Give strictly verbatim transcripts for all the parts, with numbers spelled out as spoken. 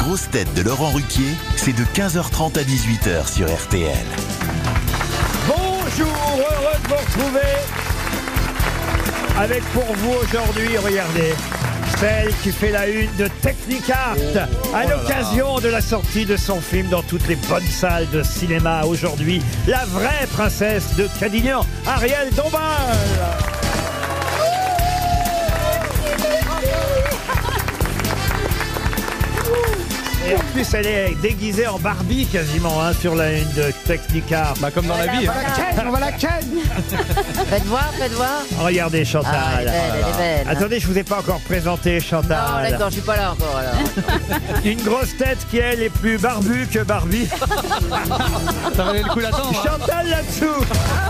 grosses têtes de Laurent Ruquier, c'est de quinze heures trente à dix-huit heures sur R T L. Bonjour, heureux de vous retrouver avec pour vous aujourd'hui, regardez, celle qui fait la une de Technicart à l'occasion de la sortie de son film dans toutes les bonnes salles de cinéma aujourd'hui, la vraie princesse de Cadignan, Ariel Dombal. Et en plus, elle est déguisée en Barbie quasiment hein, sur la une de Technicart. Bah comme dans la vie. On va la ken, on va la ken. Faites voir, faites voir. Regardez Chantal. Ah, elle est belle, elle est belle. Attendez, je vous ai pas encore présenté Chantal. Non, d'accord, je suis pas là encore alors. Une grosse tête qui elle est plus barbue que Barbie. Ça valait le coup d'attendre. Hein. Chantal là-dessous.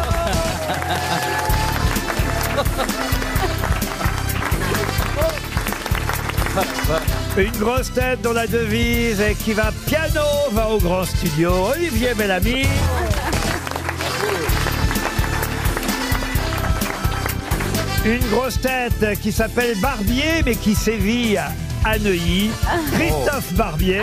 Une grosse tête dont la devise est qui va piano va au grand studio. Olivier Bellamy. Une grosse tête qui s'appelle Barbier mais qui sévit à Neuilly. Christophe Barbier.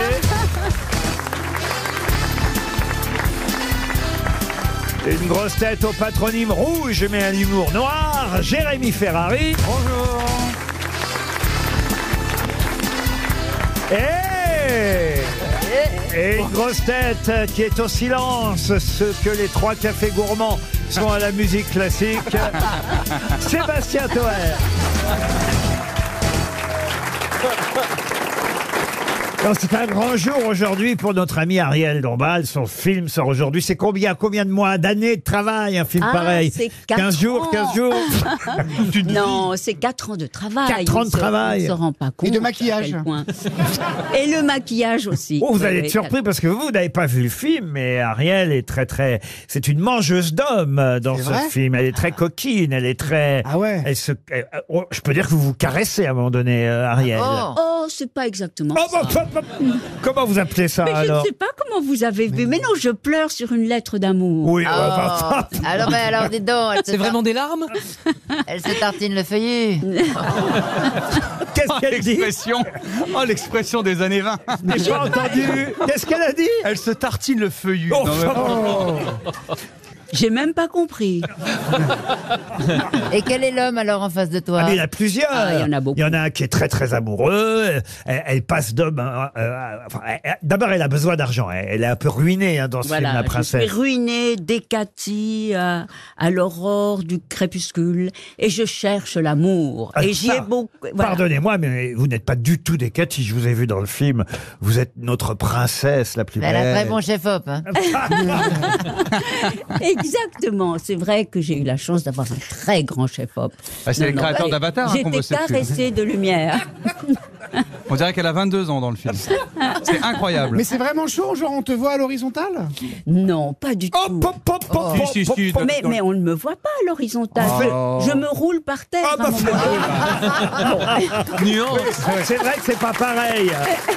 Une grosse tête au patronyme rouge mais à l'humour noir. Jérémy Ferrari. Bonjour. Et... Et une grosse tête qui est au silence, ce que les trois cafés gourmands sont à la musique classique, Sébastien Toer. C'est un grand jour aujourd'hui pour notre ami Ariel Dombal. Son film sort aujourd'hui. C'est combien, combien de mois, d'années de travail, un film Ah, pareil? c'est quatre quinze jours, ans. quinze jours. Non, c'est quatre ans de travail. Quatre ans de On se- travail. On ne se rend pas compte. Et de à maquillage. quel point. Et le maquillage aussi. Oh, vous allez Oui, être oui. surpris parce que vous, vous n'avez pas vu le film, mais Ariel est très très... C'est une mangeuse d'hommes dans C'est ce vrai film. Elle est très coquine, elle est très... Ah ouais. Elle se... elle- oh, je peux dire que vous vous caressez à un moment donné, euh, Ariel. Oh. Oh, c'est pas exactement Oh, ça. bah, bah, bah, comment vous appelez ça Mais je alors? ne sais pas comment vous avez vu. Mais non, je pleure sur une lettre d'amour. Oui, Oh. bah, bah, Alors, ben, alors, dites donc. Elle se C'est tar- vraiment des larmes? Elle se tartine le feuillet. qu'est-ce Oh, qu'elle dit? l'expression. Oh, l'expression des années vingt. J'ai pas entendu. Qu'est-ce qu'elle a dit? Elle se tartine le feuillu. Oh, Non, mais- oh. J'ai même pas compris. Et quel est l'homme alors en face de toi? Ah, mais il y en a plusieurs. Ah, il y en a beaucoup. Il y en a un qui est très très amoureux. Elle, elle passe d'homme. hein, euh, enfin, elle- D'abord, elle a besoin d'argent. Elle, elle est un peu ruinée hein, dans ce film, la Voilà, je princesse. suis ruinée dès Cathy à, à l'aurore du crépuscule et je cherche l'amour. Ah, Et j'y ai ça, beaucoup. voilà. Pardonnez-moi, mais vous n'êtes pas du tout des Cathy. Je vous ai vu dans le film. Vous êtes notre princesse la plus Elle a un belle. très bon chef-op. Hein. Exactement. C'est vrai que j'ai eu la chance d'avoir un très grand chef-op. Ah, c'est Non, les non, créateurs ouais, d'Avatar, hein, qu'on J'étais bossait dessus. caressée de lumière. On dirait qu'elle a vingt-deux ans dans le film. C'est incroyable. Mais c'est vraiment chaud, genre on te voit à l'horizontale? Non, pas du tout. Hop, hop, hop, hop, Si, hop, si, hop, si, hop. Mais, mais on ne me voit pas à l'horizontale. Oh. Je, je me roule par terre. Ah, à bah, un moment donné. Nuance. C'est vrai que c'est pas pareil.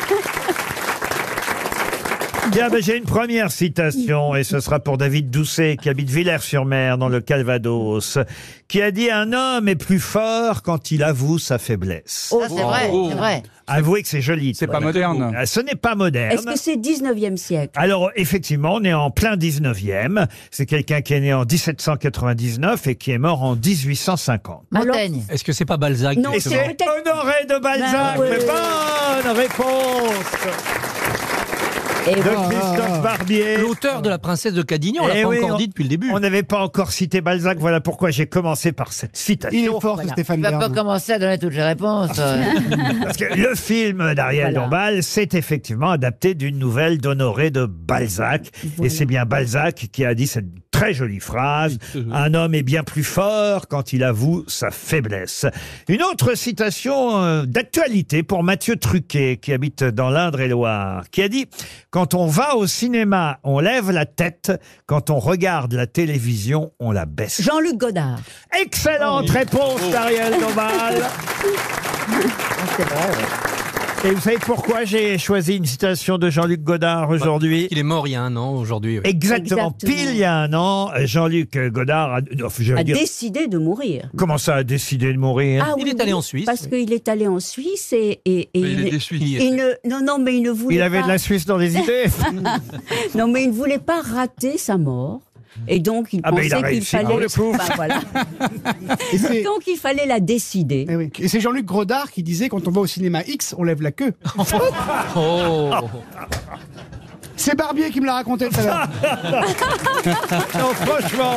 Bien, ben, j'ai une première citation et ce sera pour David Doucet qui habite Villers-sur-Mer dans le Calvados, qui a dit « Un homme est plus fort quand il avoue sa faiblesse Ça, c'est vrai, c'est vrai. ». Avouez que c'est joli. C'est toi. pas moderne. Ah, ce n'est pas moderne. Est-ce que c'est dix-neuvième siècle? Alors, effectivement, on est en plein dix-neuvième. C'est quelqu'un qui est né en dix-sept cent quatre-vingt-dix-neuf et qui est mort en dix-huit cent cinquante. Montaigne. Est-ce que c'est pas Balzac? Non, Et c'est c'est peut-être- Honoré de Balzac. Ben, ouais. Mais bonne réponse Et de voilà. Christophe Barbier. L'auteur de La Princesse de Cadignan, on l'a Eh pas oui, encore on- dit depuis le début. On n'avait pas encore cité Balzac, voilà pourquoi j'ai commencé par cette citation. Il est fort, ce Voilà. Stéphane Tu vas pas Bern. commencer à donner toutes les réponses. euh. Parce que le film d'Ariel Voilà. Dombal, c'est effectivement adapté d'une nouvelle d'Honoré de Balzac. Et c'est bien Balzac qui a dit cette très jolie phrase. Un homme est bien plus fort quand il avoue sa faiblesse. Une autre citation euh, d'actualité pour Mathieu Truquet, qui habite dans l'Indre-et-Loire, qui a dit « Quand on va au cinéma, on lève la tête. Quand on regarde la télévision, on la baisse. Jean-Luc Godard. » Excellente réponse d'Ariel Dombal. C'est vrai, ouais. Et vous savez pourquoi j'ai choisi une citation de Jean-Luc Godard aujourd'hui? Il est mort il y a un an aujourd'hui. Oui. Exactement. Exactement. Pile il y a un an, Jean-Luc Godard a, non, je vais A dire- décidé de mourir. comment ça a décidé de mourir? Ah Il oui, est allé oui, en Suisse, Parce oui. qu'il est allé en Suisse et, et, et Il est il, déçu. il ne, non, non, mais il ne voulait Il avait pas, de la Suisse dans les idées. non, mais il ne voulait pas rater sa mort. Et donc, il Ah, ben, il a pensait qu'il réussi, fallait, pour le coup. Bah, voilà. Et c'est Donc, il fallait la décider. eh oui. Et c'est Jean-Luc Godard qui disait quand on va au cinéma X, on lève la queue. Oh. C'est Barbier qui me l'a raconté tout à l'heure. Non, franchement.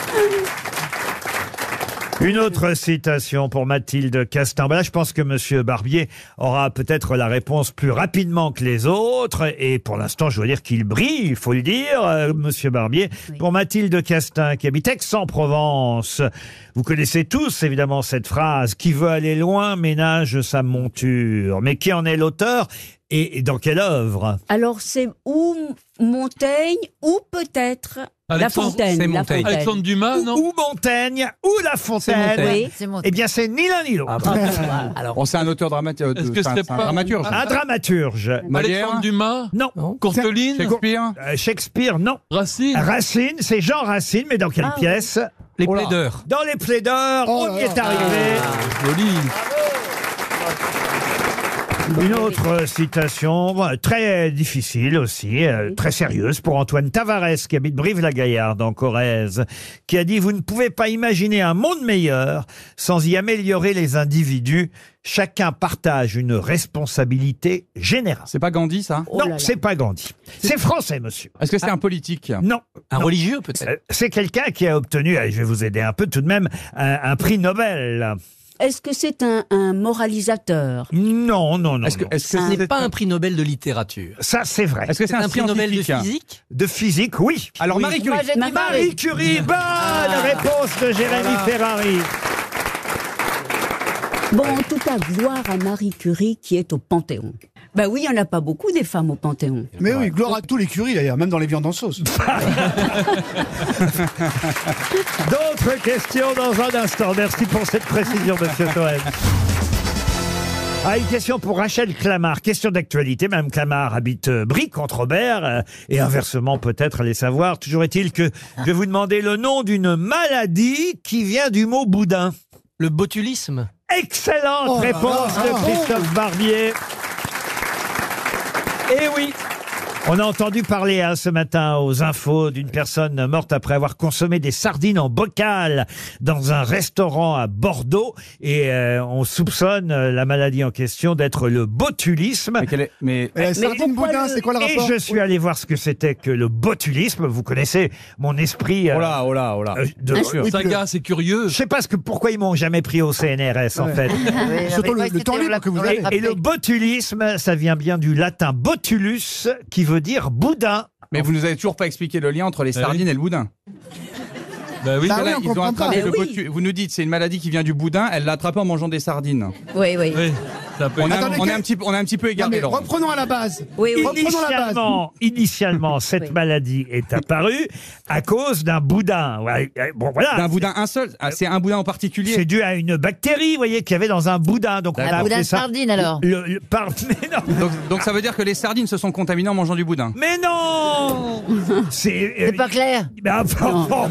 Une autre citation pour Mathilde Castin. Ben là, je pense que Monsieur Barbier aura peut-être la réponse plus rapidement que les autres. Et pour l'instant, je dois dire qu'il brille, il faut le dire, euh, Monsieur Barbier. Oui. Pour Mathilde Castin, qui habite Aix-en-Provence. Vous connaissez tous, évidemment, cette phrase. Qui veut aller loin ménage sa monture. Mais qui en est l'auteur et, et dans quelle œuvre? Alors, c'est ou Montaigne ou peut-être La Alexandre- Fontaine. c'est La Montaigne. Fontaine. Alexandre Dumas, non? Ou Montaigne, ou La Fontaine. Montaigne. Oui. C'est mon... Eh bien, c'est ni l'un ni l'autre. Alors, Bon, c'est un auteur dramatique. Est-ce que c'est un pas- dramaturge. Un dramaturge. Molière, Alexandre Dumas, Non. Courteline, Shakespeare. Euh, Shakespeare, non. Racine. Racine, c'est Jean Racine, mais dans quelle Ah, oui. pièce? les Oh là. plaideurs. Dans Les Plaideurs, Oh on là y là. est arrivé. Joli. Une autre citation, bon, très difficile aussi, euh, très sérieuse, pour Antoine Tavares, qui habite Brive-la-Gaillarde, en Corrèze, qui a dit « Vous ne pouvez pas imaginer un monde meilleur sans y améliorer les individus. Chacun partage une responsabilité générale. C'est pas Gandhi, ça » Oh là Non, là. c'est pas Gandhi. C'est français, monsieur. Est-ce que c'est un politique? Non. Un Non. religieux peut-être. Euh, C'est quelqu'un qui a obtenu, allez, je vais vous aider un peu tout de même, un, un prix Nobel. Est-ce que c'est un, un moralisateur? Non, non, non. Est-ce que non. est-ce que Ce c'est n'est pas un prix Nobel de littérature. Ça, c'est vrai. est-ce que C'est c'est un, un prix Nobel de scientifique? physique. De physique, oui. Alors Oui. Marie Curie. Moi, j'ai dit Marie Marie. Marie Curie, bonne réponse de Jérémy Ferrari. Bon, en tout cas, gloire à Marie Curie qui est au Panthéon. Ben oui, il n'y en a pas beaucoup des femmes au Panthéon. Mais oui, gloire à tous les curies d'ailleurs, même dans les viandes en sauce. D'autres questions dans un instant. Merci pour cette précision, monsieur Toen. Ah, une question pour Rachel Clamart. Question d'actualité. Mme Clamart habite euh, Brie contre Robert euh, et inversement peut-être allez savoir. Toujours est-il que je vais vous demander le nom d'une maladie qui vient du mot boudin. Le botulisme. Excellente Oh là réponse là, de bravo. Christophe Barbier. Eh oui. On a entendu parler hein, ce matin aux infos d'une personne morte après avoir consommé des sardines en bocal dans un restaurant à Bordeaux et euh, on soupçonne euh, la maladie en question d'être le botulisme. Mais, quelle est- mais Et la sardine pourquoi boudin, le- c'est quoi le Et rapport? je suis allé voir ce que c'était que le botulisme. Vous connaissez mon esprit. euh, oh là, oh là, oh là. euh, de- Bien sûr. Saga, c'est curieux. Je sais pas ce que pourquoi ils m'ont jamais pris au C N R S en Ouais. fait. Oui, Surtout non, mais le- moi, le temps c'était- libre que vous on l'a avez. attrapé. Et le botulisme, ça vient bien du latin botulus, qui veut dire boudin. Mais vous nous avez toujours pas expliqué le lien entre les sardines et le boudin. Bah oui. Bah oui, Là, on ils ont comprend attrapé pas. le Mais oui. botu- Vous nous dites c'est une maladie qui vient du boudin. Elle l'a attrapé en mangeant des sardines. Oui, oui. Oui, ça peut On, être- a, Attendez, on, est quel- un petit, on est un petit peu Non, égaré, mais Laurent. reprenons à la base. Oui, oui. Reprenons la base. Initialement, initialement, cette Oui. maladie est apparue à cause d'un boudin. Ouais, euh, bon, voilà. D'un boudin, un seul. Ah, c'est un boudin en particulier. C'est dû à une bactérie, vous voyez, qu'il y avait dans un boudin. Donc on a Un boudin appelé de ça. sardine alors. Le, le- par- mais non, Donc, donc ça veut dire que les sardines se sont contaminées en mangeant du boudin. mais non. C'est. euh, C'est pas clair. mais enfin, bon,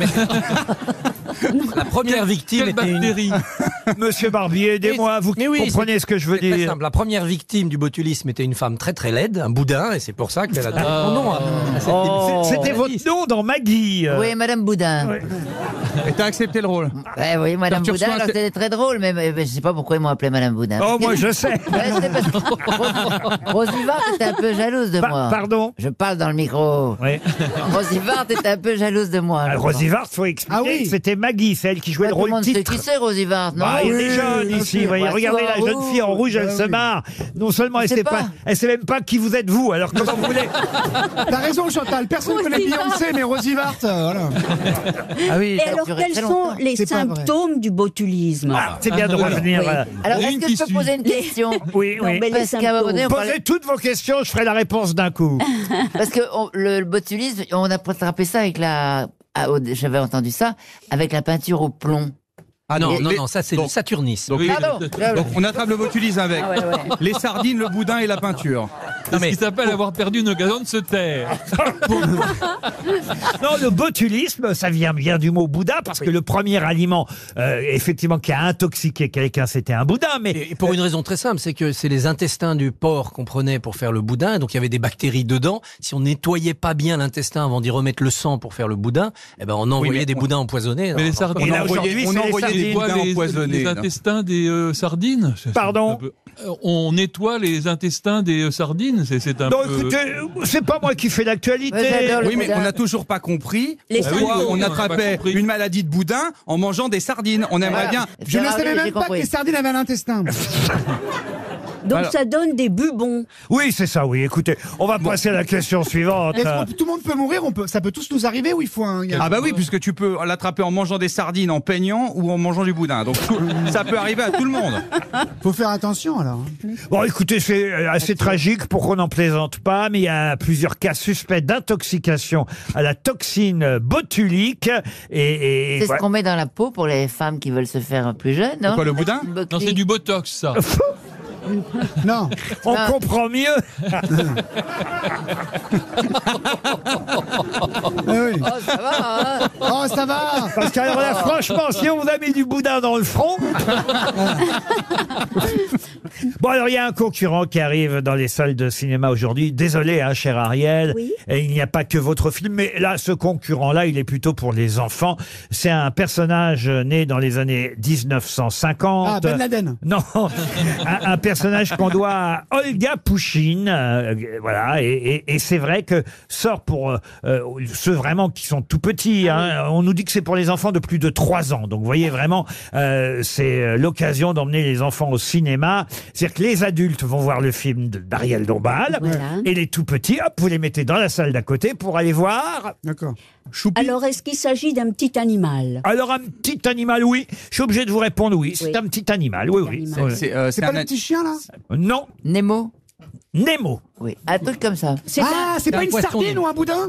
La première victime Quelle était une... bactérie? Monsieur Barbier, aidez-moi, vous Mais oui, comprenez ce que je veux C'est très dire. simple. La première victime du botulisme était une femme très très laide, un boudin, et c'est pour ça qu'elle a donné son nom à, à cette C'est- C'était maladie. votre nom dans Maggie. euh. Oui, Madame Boudin. Ouais. Et t'as accepté le rôle. Ouais, oui, Madame Arthur Boudin, Soin, alors c'est- c'était très drôle, mais, mais- mais je sais pas pourquoi ils m'ont appelé Madame Boudin. Oh, moi je sais. Ouais, c'est parce que Rosy- Rosivart était un peu jalouse de Pa- moi. pardon. Je parle dans le micro. Oui. Rosivart était un peu jalouse de moi. Ah, je Rosy crois. Vart, faut expliquer. Ah oui. que C'était Maggie, c'est elle qui jouait Ouais, le tout le rôle monde sait titre. qui c'est Rosivart, non Bah, il y a des Oui, jeunes bien ici, sûr. voyez. Bah, Regardez la souvent, jeune fille en rouge, elle bah se oui. marre. Non seulement elle Je sait sais pas, pas. elle sait même pas qui vous êtes vous. Alors comment vous voulez T'as raison, Chantal. Personne ne connaît Beyoncé, mais Rosivart, euh, voilà. Ah oui, Et ça a alors, duré quels très sont longtemps. les C'est pas vrai. symptômes du botulisme? Ah, c'est bien de voilà. revenir. Oui. euh, Alors, Une est-ce que qui je peux suit. poser une question Oui, Non, oui. mais les Parce qu'à un moment donné, symptômes. on parlait- Posez toutes vos questions, je ferai la réponse d'un coup. Parce que on- le, le botulisme, on a attrapé ça avec la. ah, au- J'avais entendu ça avec la peinture au plomb. Ah non, Et- non, les- non, ça c'est donc- le saturnisme. Donc, Pardon. donc, on attrape le botulisme avec Ah ouais, ouais. les sardines, le boudin et la peinture. Non, Ce mais- qui s'appelle avoir perdu une occasion de se taire. Non, le botulisme, ça vient bien du mot boudin, parce que le premier aliment, euh, effectivement, qui a intoxiqué quelqu'un, c'était un boudin. Mais Et pour une raison très simple, c'est que c'est les intestins du porc qu'on prenait pour faire le boudin, donc il y avait des bactéries dedans. Si on nettoyait pas bien l'intestin avant d'y remettre le sang pour faire le boudin, eh ben on envoyait mais des on- boudins empoisonnés. Mais les Alors, sardines, Et là, on envoyait, aujourd'hui, on c'est les envoyait des sardines. Quoi, boudins les, empoisonnés. les là. intestins des euh, sardines C'est- Pardon c'est un peu- Euh, On nettoie les intestins des euh, sardines C'est c'est un non, peu... écoutez, c'est pas moi qui fais l'actualité. Ouais, j'adore le Oui, mais boudin. on n'a toujours pas compris Les pourquoi sardines, on on n'a attrapait pas compris. une maladie de boudin en mangeant des sardines. On aimerait Voilà. bien. Je ne Ferrari, savais j'ai même pas que compris. les sardines avaient un intestin. Donc Alors- ça donne des bubons. Oui, c'est ça, oui. Écoutez, on va passer à la question suivante. Est-ce que tout le monde peut mourir? On peut, ça peut tous nous arriver ou il faut un. Ah bah oui, puisque tu peux l'attraper en mangeant des sardines, en peignant ou en mangeant du boudin. Donc tout- ça peut arriver à tout le monde. Faut faire attention alors. Bon, écoutez, c'est euh, assez tragique pour qu'on n'en plaisante pas, mais il y a plusieurs cas suspects d'intoxication à la toxine botulique. Et, et C'est ce voilà. qu'on met dans la peau pour les femmes qui veulent se faire plus jeunes, non? Quoi, le boudin? Une Non, boquerie. c'est du botox, ça. Non. On Ah. comprend mieux. Ah oui. Oh, ça va, hein? Oh, ça va. Parce que alors là, franchement, si on vous a mis du boudin dans le front. Bon, alors il y a un concurrent qui arrive dans les salles de cinéma aujourd'hui. Désolé, hein, cher Ariel. Oui. Et il n'y a pas que votre film, mais là, ce concurrent-là, il est plutôt pour les enfants. C'est un personnage né dans les années dix-neuf cent cinquante. Ah, Ben Laden. Non, un, un personnage qu'on doit à Olga Pouchine, euh, voilà, et, et, et c'est vrai que sort pour euh, euh, ceux vraiment qui sont tout petits. Hein, on nous dit que c'est pour les enfants de plus de trois ans. Donc, vous voyez vraiment, euh, c'est l'occasion d'emmener les enfants au cinéma. C'est-à-dire que les adultes vont voir le film de- d'Ariel Dombal, Voilà. et les tout petits, hop, vous les mettez dans la salle d'à côté pour aller voir. D'accord. Choupi. Alors, est-ce qu'il s'agit d'un petit animal? Alors, un petit animal, oui. Je suis obligé de vous répondre oui. C'est Oui. un petit animal, oui, oui. Animal. Ouais. C'est euh, C'est c'est pas un le petit chien là? Non, Nemo? Nemo. Oui, un truc comme ça. C'est Ah, c'est un pas une poisson sardine de- ou un boudin?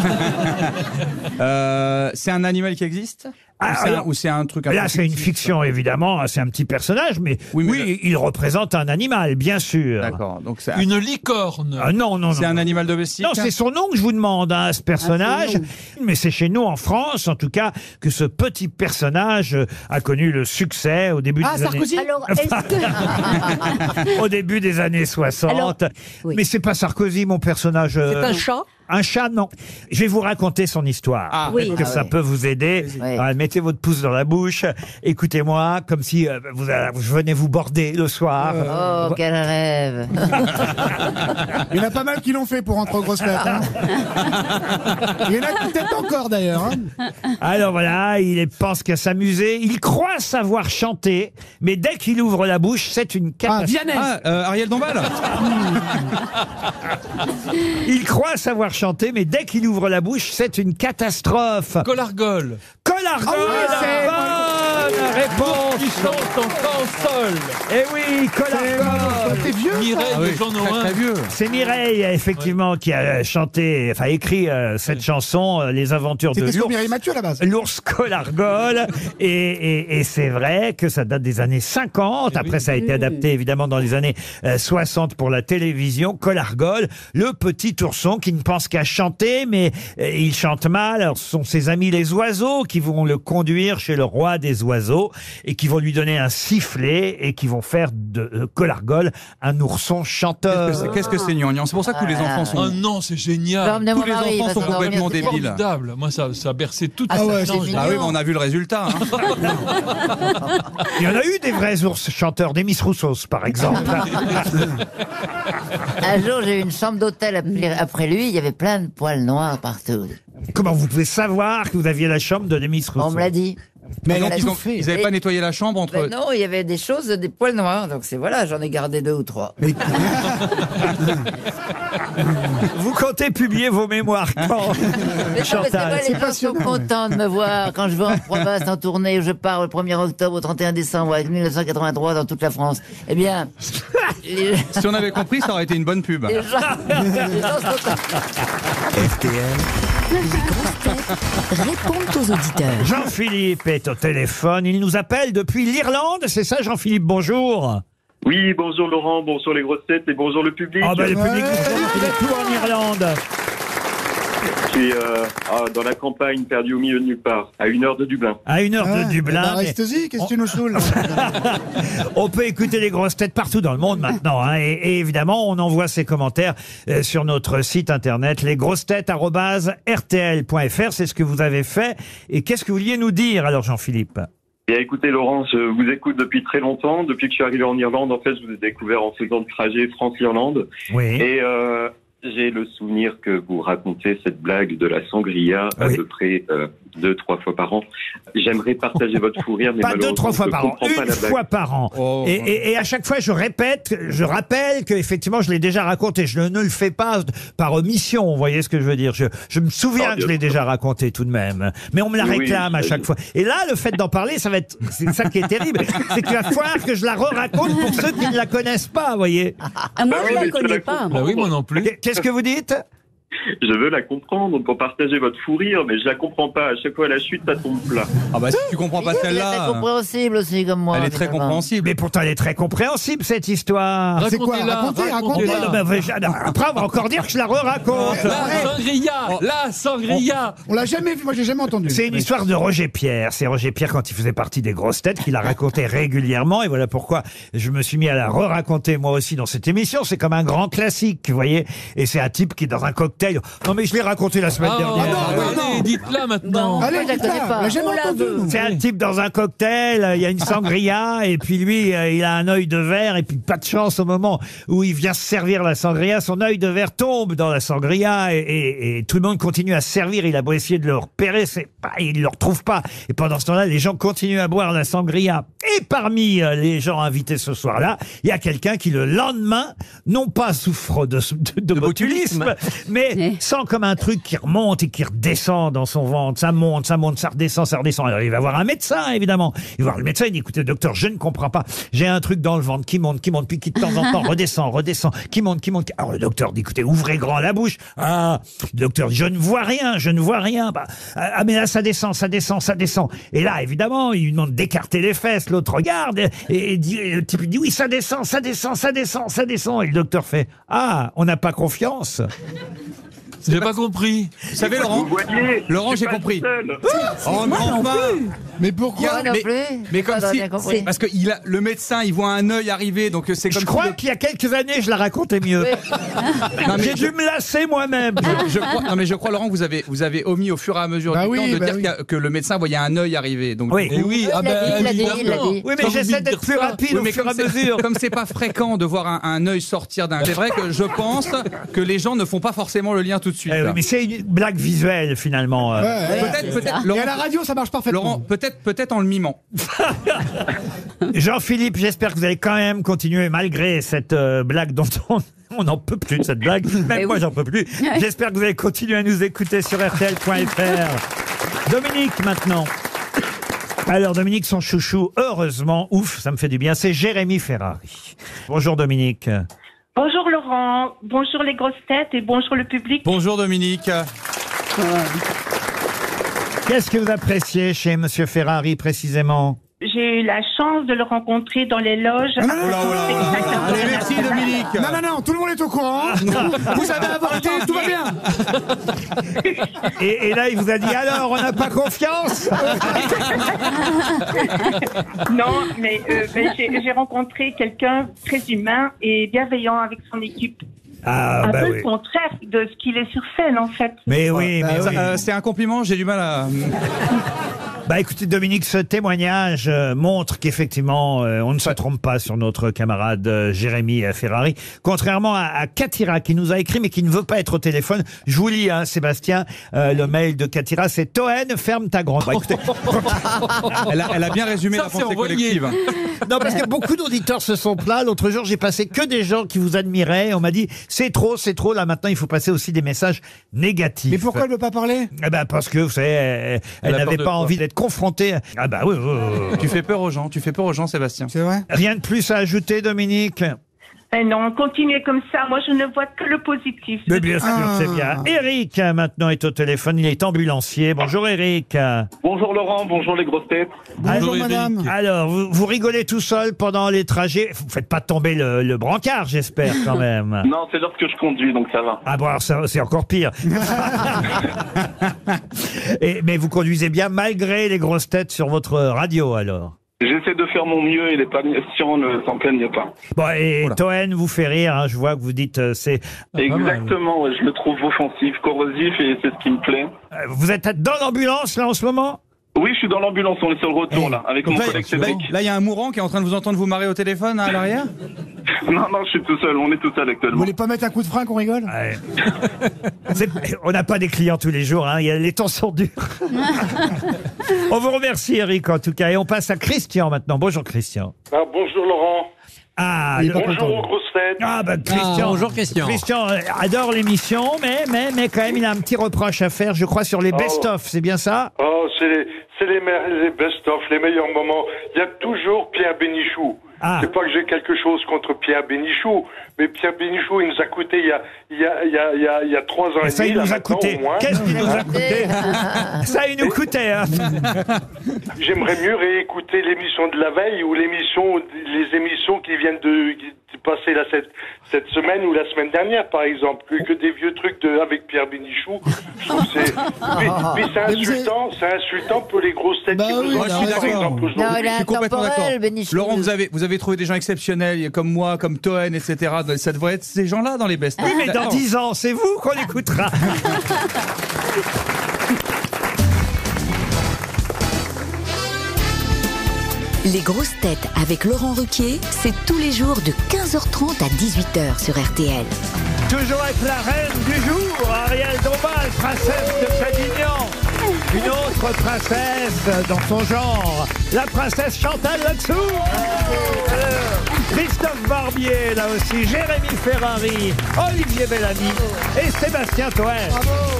euh, c'est un animal qui existe. Ah, Ou c'est un- alors- ou c'est un truc. un Là, peu c'est une fictif, fiction, évidemment. C'est un petit personnage, mais oui, Oui, mais il représente un animal, bien sûr. D'accord. Donc c'est un, Une licorne. Ah, non, non, non. c'est un non. animal domestique. Non, c'est son nom que je vous demande, hein, ce personnage. nom. Mais c'est chez nous, en France, en tout cas, que ce petit personnage euh, a connu le succès au début Ah, des Sarkozy. Alors, est-ce que... années, au début des années soixante. Alors, oui. Mais c'est pas Sarkozy, mon personnage. euh, C'est un chat. Un chat, non. Je vais vous raconter son histoire. Ah, Oui. Peut-être que Ah ça ouais. peut vous aider. Ouais. Alors, mettez votre pouce dans la bouche. Écoutez-moi, comme si euh, vous, euh, je venais vous border le soir. Oh, quel rêve. Il y en a pas mal qui l'ont fait pour rentrer aux grosses têtes. Hein. Il y en a peut-être encore d'ailleurs. Hein. Alors voilà, il pense qu'à s'amuser. Il croit savoir chanter, mais dès qu'il ouvre la bouche, c'est une Ah, catastrophe. Vianney. Ah, euh, Ariel Dombal. Il croit savoir chanter, mais dès qu'il ouvre la bouche, c'est une catastrophe. Colargol. Colargol, Ah oui, c'est- bonne réponse. Qui chante en fa sol. Eh oui, Colargol. T'es vieux? Mireille Ah oui, de Jean très, Noin. très vieux. C'est Mireille, effectivement, qui a chanté, enfin écrit euh, cette chanson, euh, Les Aventures de C'était sur l'ours. Mireille Mathieu à la base. L'ours Colargol. Et, et, et c'est vrai que ça date des années cinquante. Après, ça a été adapté évidemment dans les années euh, soixante pour la télévision. Colargol, le petit ourson qui ne pense qu'à chanter, mais euh, il chante mal. Alors, ce sont ses amis les oiseaux qui vont le conduire chez le roi des oiseaux et qui vont lui donner un sifflet et qui vont faire de euh, Colargol un ourson chanteur. Qu'est-ce que c'est- Qu'est-ce que c'est gnangnan? C'est pour ça que tous les enfants sont. Oh non, c'est génial. Emmenez Tous mon les mari, enfants parce sont qu'on va complètement revenir sur- débiles. Formidable. Moi, ça, ça a bercé toute Ah la ouais, c'est change. mignon. Ah oui, mais on a vu le résultat. hein. Il y en a eu des vrais ours chanteurs, des Miss Roussos par exemple. Un jour, j'ai eu une chambre d'hôtel après- après lui, il y avait plein de poils noirs partout. Comment vous pouvez savoir que vous aviez la chambre de Demis Rousseau? On me l'a dit. Mais On donc l'a ils, ont, tout fait. ils avaient pas nettoyé la chambre entre. Ben non, il y avait des choses, des poils noirs, donc c'est voilà, j'en ai gardé deux ou trois. Vous comptez publier vos mémoires quand Mais non, mais c'est Chantal, vrai, c'est les gens sont passionnant, contents de me voir quand je vais en province en tournée, où je pars le premier octobre au trente et un décembre avec mille neuf cent quatre-vingt-trois dans toute la France. Eh bien, les, Si on avait compris, ça aurait été une bonne pub. les gens, les gens sont R T L, les grosses têtes répondent aux auditeurs. Jean-Philippe est au téléphone. Il nous appelle depuis l'Irlande. C'est ça, Jean-Philippe? Bonjour. Oui, bonjour Laurent, bonjour les grosses têtes et bonjour le public. Ah, bah, le public, il est tout en Irlande. Je suis euh, ah, dans la campagne, perdu au milieu de nulle part, à une heure de Dublin. À une heure Ah, de Dublin. bah, mais reste-y, qu'est-ce que tu nous saoules? on peut écouter les grosses têtes partout dans le monde maintenant. Hein, et, et évidemment, on envoie ses commentaires euh, sur notre site internet, lesgrossetêtes arobase r t l point f r. C'est ce que vous avez fait. Et qu'est-ce que vous vouliez nous dire, alors, Jean-Philippe? Et écoutez Laurent, je vous écoute depuis très longtemps. Depuis que je suis arrivé en Irlande, en fait, je vous ai découvert en faisant le trajet France-Irlande. Oui. Et euh, j'ai le souvenir que vous racontez cette blague de la sangria à Oui. peu près euh, deux, trois fois par an. J'aimerais partager votre fou rire, mais Pas deux, malheureusement, trois fois je par an, comprends pas une la blague. fois par an. Oh, et, et, et à chaque fois, je répète, je rappelle que effectivement, je l'ai déjà raconté. Je ne le fais pas par omission. Vous voyez ce que je veux dire? Je, je me souviens Ah, que je bien l'ai sûr. déjà raconté tout de même. Mais on me la Oui, réclame à oui, chaque fois. Et là, le fait d'en parler, ça va être, c'est ça qui est terrible, c'est qu'il va falloir que je la re-raconte pour ceux qui ne la connaissent pas. Vous voyez? Ah, moi, Bah je oui, ne mais la tu connais la pas. comprends. Bah oui, moi non plus. Qu'est-ce que vous dites? Je veux la comprendre pour partager votre fou rire, mais je la comprends pas. À chaque fois à la chute, ça tombe plat. Ah bah si tu comprends pas C'est celle-là, compréhensible aussi, comme moi. elle est très évidemment. compréhensible. Mais pourtant, elle est très compréhensible, cette histoire. C'est quoi? Racontez-la, Racontez, racontez-la. Oh, non, mais, non, après, on va encore dire que je la re-raconte. La sangria, la sangria. On l'a jamais vu, moi j'ai jamais entendu. C'est une histoire de Roger Pierre. C'est Roger Pierre quand il faisait partie des grosses têtes qui la racontait régulièrement. Et voilà pourquoi je me suis mis à la re-raconter moi aussi dans cette émission. C'est comme un grand classique, vous voyez. Et c'est un type qui est dans un cocktail. Non mais je l'ai raconté la semaine Ah, dernière. non, non, non. allez, dites-la maintenant. Allez, Moi, je la dites-la, connais pas. on l'a jamais On la entendu. veut. nous. C'est un type dans un cocktail, euh, il y a une sangria, et puis lui, euh, il a un œil de verre, et puis pas de chance au moment où il vient se servir la sangria, son œil de verre tombe dans la sangria, et, et- et tout le monde continue à se servir, il a beau essayer de le repérer, c'est pas, il ne le retrouve pas. Et pendant ce temps-là, les gens continuent à boire la sangria. Et parmi euh, les gens invités ce soir-là, il y a quelqu'un qui le lendemain, non pas souffre de, de, de botulisme, mais Eh. sent comme un truc qui remonte et qui redescend dans son ventre. Ça monte, ça monte, ça redescend, ça redescend. Alors, il va voir un médecin, évidemment. Il va voir le médecin, il dit, écoutez, docteur, je ne comprends pas. J'ai un truc dans le ventre qui monte, qui monte, puis qui de temps en temps redescend, redescend, qui monte, qui monte. Alors, le docteur dit, écoutez, ouvrez grand la bouche. Ah, le docteur dit, je ne vois rien, je ne vois rien. Bah, ah, mais là, ça descend, ça descend, ça descend. Et là, évidemment, il lui demande d'écarter les fesses. L'autre regarde et, et dit, et le type lui dit, oui, ça descend, ça descend, ça descend, ça descend. Et le docteur fait, ah, on n'a pas confiance. J'ai pas compris. Vous savez Laurent, Vous voyez, Laurent, je suis j'ai pas compris. tout seul. Oh mais enfin. Mais pourquoi? Moi non mais- plus. Mais comme Pourquoi, si, t'as bien compris. parce que il a, le médecin, il voit un œil arriver, donc c'est comme Je si crois le- qu'il y a quelques années, je la racontais mieux. Non, mais J'ai je- dû me lasser moi-même. Je crois, non mais je crois Laurent que vous avez vous avez omis au fur et à mesure Bah du oui, temps de bah dire oui. qu'il y a- que le médecin voyait un œil arriver. Donc Oui. Et oui, ah Il l'a dit, il l'a dit, il l'a évidemment. dit. Oui, J'ai mais envie j'essaie de d'être dire plus ça. rapide Oui, au mais fur et comme à c'est, mesure. comme c'est pas fréquent de voir un, un œil sortir d'un, c'est vrai que je pense que les gens ne font pas forcément le lien tout de suite. Eh oui, mais c'est une blague visuelle finalement. euh. Ouais, ouais. Peut-être, peut-être, Et à Laurent, la radio, ça marche parfaitement. Laurent, peut-être, peut-être en le mimant. Jean-Philippe, j'espère que vous allez quand même continuer malgré cette euh, blague dont on on n'en peut plus de cette blague. Même Eh moi, oui. j'en peux plus. J'espère que vous allez continuer à nous écouter sur R T L point F R. Dominique, maintenant. Alors, Dominique, son chouchou, heureusement, ouf, ça me fait du bien, c'est Jérémy Ferrari. Bonjour, Dominique. Bonjour Laurent, bonjour les grosses têtes et bonjour le public. Bonjour Dominique. Qu'est-ce que vous appréciez chez Monsieur Ferrari, précisément? J'ai eu la chance de le rencontrer dans les loges. Ah, non, non, à non, son non, spectacle Allez, merci international. Dominique. Non, non, non, tout le monde est au courant. Vous avez avorté, tout va bien. Et, et là, il vous a dit, alors, on n'a pas confiance? Non, mais, euh, mais j'ai j'ai rencontré quelqu'un très humain et bienveillant avec son équipe. Ah, Un bah peu oui. le contraire de ce qu'il est sur scène en fait. Mais oui, mais Ça, oui. euh, c'est un compliment, j'ai du mal à. Bah écoutez Dominique, ce témoignage euh, montre qu'effectivement euh, on ne se trompe pas sur notre camarade euh, Jérémy euh, Ferrari. Contrairement à, à Katira qui nous a écrit mais qui ne veut pas être au téléphone. Je vous lis hein, Sébastien, euh, le mail de Katira, c'est Toen, ferme ta grande. Bah, écoutez, Elle a, elle a bien résumé Ça, la c'est pensée envoyé. collective. non parce que beaucoup d'auditeurs se sont plaints. L'autre jour j'ai passé que des gens qui vous admiraient. On m'a dit c'est trop, c'est trop. Là maintenant il faut passer aussi des messages négatifs. Mais pourquoi elle veut pas parler? Eh ben parce que vous savez, elle, elle Elle a n'avait peur de pas quoi envie d'être confrontée. Ah bah oui, oui, oui, oui. Tu fais peur aux gens, tu fais peur aux gens, Sébastien. C'est vrai? Rien de plus à ajouter, Dominique? Eh non, continuez comme ça. Moi, je ne vois que le positif. Mais bien sûr, Ah. c'est bien. Eric, euh, maintenant, est au téléphone. Il est ambulancier. Bonjour, Eric. Bonjour Laurent, bonjour les grosses têtes. Bonjour, Eric. madame. Alors, vous, vous rigolez tout seul pendant les trajets. Vous faites pas tomber le, le brancard, j'espère, quand même. Non, c'est lorsque je conduis, donc ça va. Ah bon, alors ça, c'est encore pire. Et, mais vous conduisez bien malgré les grosses têtes sur votre radio, alors. J'essaie de faire mon mieux et les patients ne s'en plaignent pas. Bon, et Toen vous fait rire, hein, je vois que vous dites euh, c'est... Exactement, ouais, je le trouve offensif, corrosif et c'est ce qui me plaît. Euh, vous êtes dans l'ambulance, là, en ce moment? Oui, je suis dans l'ambulance, on est sur le retour là, avec Donc mon là, collègue là, Cédric. là, il y a un mourant qui est en train de vous entendre vous marrer au téléphone à l'arrière. Non, non, je suis tout seul, on est tout seul Vous actuellement. voulez pas mettre un coup de frein qu'on rigole? Ouais. C'est- On n'a pas des clients tous les jours, hein. Il y a, les temps sont durs. On vous remercie, Eric, en tout cas. Et on passe à Christian maintenant. Bonjour, Christian. Ah, bonjour Laurent. Ah, Il est le- pas Bonjour aux grosses fêtes. Ah, bah, Christian. Ah, bonjour, Christian. Christian euh, adore l'émission, mais, mais, mais quand même, il a un petit reproche à faire, je crois, sur les Oh. best-of. C'est bien ça? Oh, c'est les, c'est les, me- les best-of, les meilleurs moments. Il y a toujours Pierre Bénichou. Ah. C'est pas que j'ai quelque chose contre Pierre Bénichou, mais Pierre Bénichou, il nous a coûté il y a, il y a, il y a, il y a, il y a trois ans Et et ça, demi. il nous là, a maintenant, coûté. au moins. Qu'est-ce qu'il nous a coûté? Ça, il nous coûtait, hein. J'aimerais mieux réécouter l'émission de la veille ou l'émission, les émissions qui viennent de, de passer là cette, cette semaine ou la semaine dernière, par exemple, que, que des vieux trucs de, avec Pierre Bénichou. Je trouve que c'est, puis, puis c'est Mais vous insultant, c'est insultant pour les grosses têtes Bah qui oui, vous Moi, je suis entendent, par d'accord. exemple, Non, aujourd'hui. il est Je suis complètement d'accord. intemporel, Bénichou. Laurent, vous avez, vous avez trouvé des gens exceptionnels, comme moi, comme Toen, et cetera. Ça devrait être ces gens-là dans les best-of. Oui, mais dans dix ans, c'est vous qu'on écoutera. Les grosses têtes avec Laurent Ruquier, c'est tous les jours de quinze heures trente à dix-huit heures sur R T L. Toujours avec la reine du jour, Ariel Dombal, princesse de Cadignan. Une autre princesse dans son genre, la princesse Chantal Latsou. Christophe Barbier, là aussi, Jérémy Ferrari, Olivier Bellamy et Sébastien Toen.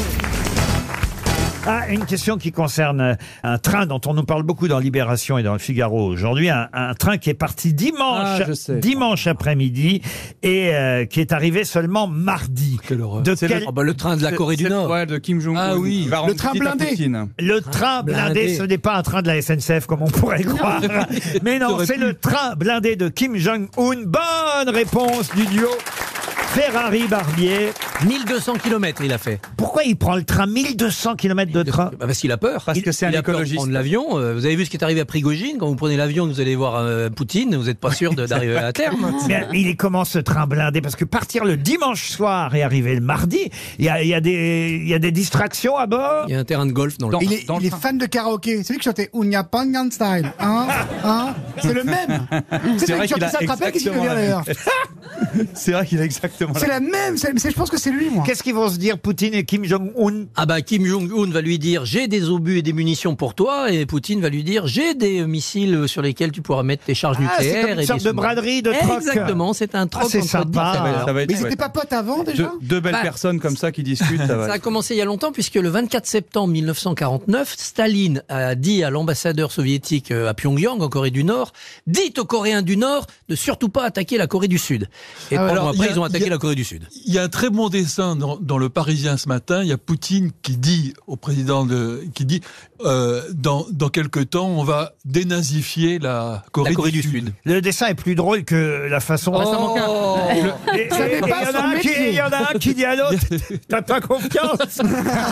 Ah, une question qui concerne un train dont on nous parle beaucoup dans Libération et dans le Figaro aujourd'hui, un, un train qui est parti dimanche, Ah, je sais. dimanche après-midi et euh, qui est arrivé seulement mardi. Quelle horreur. De C'est quel- le- Ah bah, le train de la C'est- Corée du c'est- Nord. Ouais, de Kim Jong-un. Ah oui. Il va rendre Le train visite à blindé. Poutine. Le train blindé, blindé. ce n'est pas un train de la S N C F comme on pourrait croire. Mais non, T'aurais c'est pu. le train blindé de Kim Jong-un. Bonne réponse du duo Ferrari-Barbier. mille deux cents kilomètres il a fait. Pourquoi il prend le train mille deux cents kilomètres de train? Bah, parce qu'il a peur. Parce Il- que c'est un il a peur de écologiste. prendre l'avion. Euh, Vous avez vu ce qui est arrivé à Prigogine. Quand vous prenez l'avion, vous allez voir euh, Poutine, vous n'êtes pas sûr de- d'arriver à terme. Mais il est comment ce train blindé? Parce que partir le dimanche soir et arriver le mardi, il y a, il y a des, il y a des distractions à bord. Il y a un terrain de golf dans le Dans- Il est, dans il le est train. fan de karaoké. C'est lui qui chantait Unya Pangan Style. Hein hein C'est le même. C'est C'est vrai vrai qui qu'il chantait a ça. Tu te rappelles qu'est-ce qu'il veut exactement dire la d'ailleurs? même. C'est vrai qu'il a exactement C'est la même. c'est- c'est- Je pense que c'est lui, moi. Qu'est-ce qu'ils vont se dire, Poutine et Kim Jong-un? Ah bah Kim Jong-un va lui dire j'ai des obus et des munitions pour toi et Poutine va lui dire j'ai des missiles sur lesquels tu pourras mettre tes charges Ah, c'est nucléaires comme une et sorte des de sous-marins. braderie, de troc. Exactement, c'est un troc Ah, c'est entre sympa. dictateurs. Ça va être Mais ils chouette. étaient pas potes avant déjà? Deux, deux belles Bah, personnes comme ça qui discutent, ça va. Ça a commencé il y a longtemps puisque le vingt-quatre septembre mille neuf cent quarante-neuf, Staline a dit à l'ambassadeur soviétique euh, à Pyongyang en Corée du Nord, dites aux Coréens du Nord de surtout pas attaquer la Corée du Sud. Et Ah ouais. trois Alors, mois il y après, a- ils ont il attaqué y a- la Corée du Sud. Il y a un très bon dessin dans, dans le Parisien ce matin. Il y a Poutine qui dit au président de, qui dit euh, dans dans quelque temps on va dénazifier la Corée, La Corée du, du Sud. Sud. Le dessin est plus drôle que la façon. Ah, ça manque un. Le- et- Ça et- et dépasse il y en a son un qui- métier. il y en a un qui dit à l'autre, t'as pas confiance?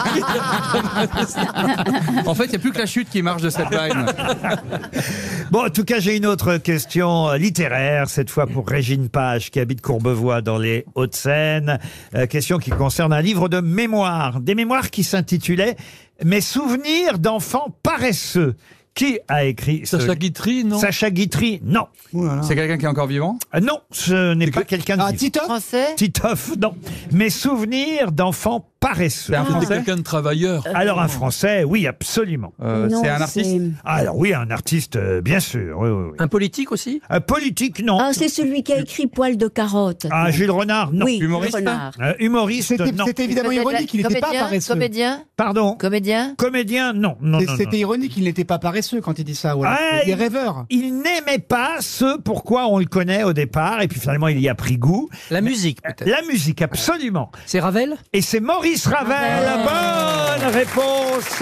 En fait, il n'y a plus que la chute qui marche de cette vanne. Bon, en tout cas, j'ai une autre question euh, littéraire, cette fois pour Régine Page, qui habite Courbevoie dans les Hauts-de-Seine. Euh, question qui concerne un livre de mémoires. Des mémoires qui s'intitulaient « Mes souvenirs d'enfants paresseux ». Qui a écrit ce... Sacha Guitry, non? Sacha Guitry, non. C'est quelqu'un qui est encore vivant? Euh, non, ce n'est pas quelqu'un de Ah, vivant. Tito? Français? Titoff, non. Mes souvenirs d'enfants paresseux. C'est un C'était Français quelqu'un de travailleur. Alors un Français, oui, absolument. Euh, Non, C'est un artiste c'est- Alors oui, un artiste, euh, bien sûr. Oui, oui, oui. Un politique aussi? Un politique, non. Ah, c'est celui qui a écrit Poil de carotte. Ah, Jules Renard, non. Oui, Humoriste Renard. Euh, humoriste, C'était non. c'était évidemment Faisait de la- ironique, il n'était pas comédien, paresseux. Comédien Pardon. Comédien Comédien, non. non, non, non. C'était ironique, il n'était pas paresseux quand il dit ça. Voilà. Ah, il est il- rêveur. Il n'aimait pas ce pourquoi on le connaît au départ, et puis finalement il y a pris goût. La musique, peut-être. La musique, absolument. C'est Ravel? Et c'est Maurice Ravel. Bonne réponse.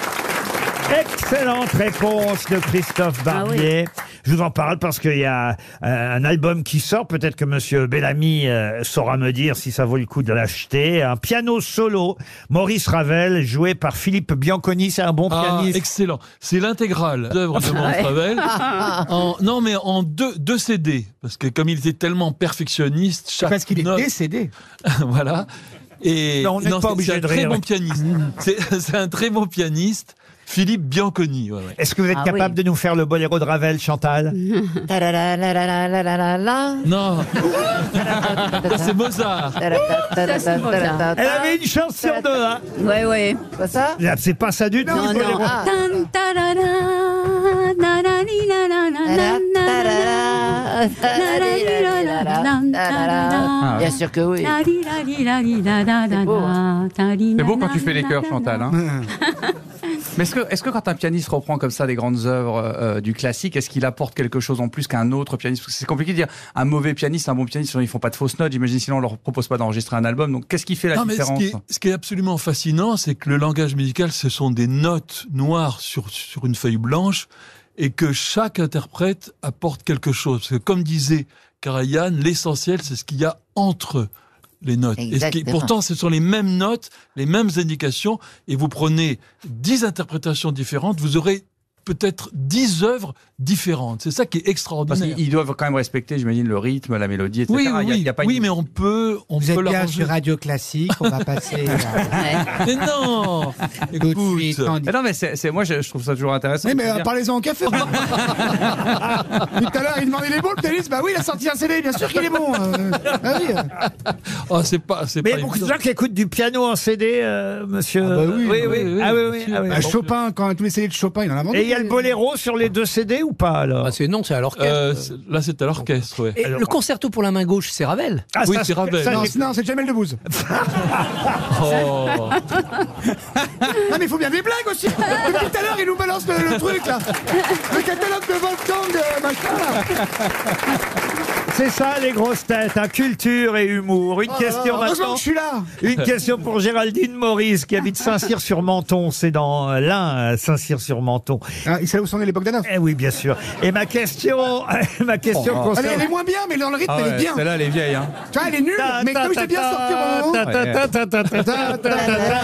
Excellente réponse de Christophe Barbier. Je vous en parle parce qu'il y a euh, un album qui sort. Peut-être que Monsieur Bellamy euh, saura me dire si ça vaut le coup de l'acheter. Un piano solo, Maurice Ravel, joué par Philippe Bianconi. C'est un bon Ah, pianiste. excellent. C'est l'intégrale d'œuvre de Maurice Ouais. Ravel. En- non, mais en deux, deux C D. Parce que comme il était tellement perfectionniste, chaque Parce qu'il est note- décédé. voilà. Et Non, on n'est pas c'est- obligé c'est un de très rire. bon pianiste. C'est c'est un très bon pianiste, Philippe Bianconi. Ouais, ouais. Est-ce que vous êtes Ah capable oui. de nous faire le boléro de Ravel, Chantal? Ta-da-da-la-la-la-la-la-la. Non, ça, c'est Mozart. Ta-da-da-da-da-da-da-da. Elle avait une chance sur deux, hein? Ouais, ouais. Pas ça Ah, c'est pas ça du tout. Non, le non. boléro. Ah. Tan, tarara, nanani, nanana, nanana, Ta-da-da-da-da-da-da-da. Bien sûr que oui. C'est beau, hein. C'est beau quand tu fais les chœurs, Chantal. Hein. Mais est-ce que, est-ce que quand un pianiste reprend comme ça des grandes œuvres euh, du classique, est-ce qu'il apporte quelque chose en plus qu'un autre pianiste? Parce que c'est compliqué de dire un mauvais pianiste, un bon pianiste, ils font pas de fausses notes, j'imagine, sinon on leur propose pas d'enregistrer un album. Donc qu'est-ce qui fait la Non, mais ce différence? qui, est, ce qui est absolument fascinant, c'est que le langage musical, ce sont des notes noires sur, sur une feuille blanche et que chaque interprète apporte quelque chose. Parce que comme disait Karajan, l'essentiel, c'est ce qu'il y a entre les notes. Et ce qui, Exactement. pourtant, ce sont les mêmes notes, les mêmes indications, et vous prenez dix interprétations différentes, vous aurez peut-être dix œuvres différentes. C'est ça qui est Parce extraordinaire. qu'ils doivent quand même respecter, j'imagine, le rythme, la mélodie, et cetera. Oui, Il y a- oui, il y a pas oui, une- mais on peut, on Vous peut êtes bien l'arranger. sur Radio Classique, on va passer à- Mais non, tout de écoute. suite. en- Mais non, mais c'est, c'est- moi, je, je trouve ça toujours intéressant. Oui, mais de euh, dire- parlez-en au café. Tout à l'heure, il demandait les bons, le pianiste. Bah oui, il a sorti un C D, bien sûr qu'il est bon. euh. Ah oui. Oh, c'est pas, c'est Mais pas il y a beaucoup de évident. gens qui écoutent du piano en C D, euh, monsieur. Ah bah oui, oui, oui, oui. oui, Ah oui, bien oui. sûr. Ah oui. Bah, Chopin, quand tous les C D de Chopin, il en a vendu. Et il y a le boléro sur les deux C D ou pas alors? Ah, c'est non, c'est à l'orchestre. Euh, c'est- là, c'est à l'orchestre, ouais. Et le concerto pour la main gauche, c'est Ravel. Ah, oui, ça, c'est Ravel. ça, Non, j'ai- c'est- non, c'est Jamel Debbouze. Oh. Non, mais il faut bien des blagues aussi. Depuis tout à l'heure, il nous balance le, le truc, là. Le catalogue de Wolfgang, euh, machin, là. C'est ça les grosses têtes, hein, culture et humour. Une Oh là question là, heureusement maintenant. que je suis là. Une question pour Géraldine Maurice qui habite Saint-Cyr-sur-Menton. C'est dans euh, l'Ain, euh, Saint-Cyr-sur-Menton. Ah, il sait où sont nés les Bogdanov. Eh oui, bien sûr. Et ma question, ma question Oh, Elle, est- concerne. elle est moins bien, mais dans le rythme, Ah elle ouais, est bien. celle-là, elle est vieille. Hein. Tu vois, elle est nulle, mais comme je t'ai bien sorti au moment. Ta- ta- ta- ta- ta- ta- ta- ta- ta-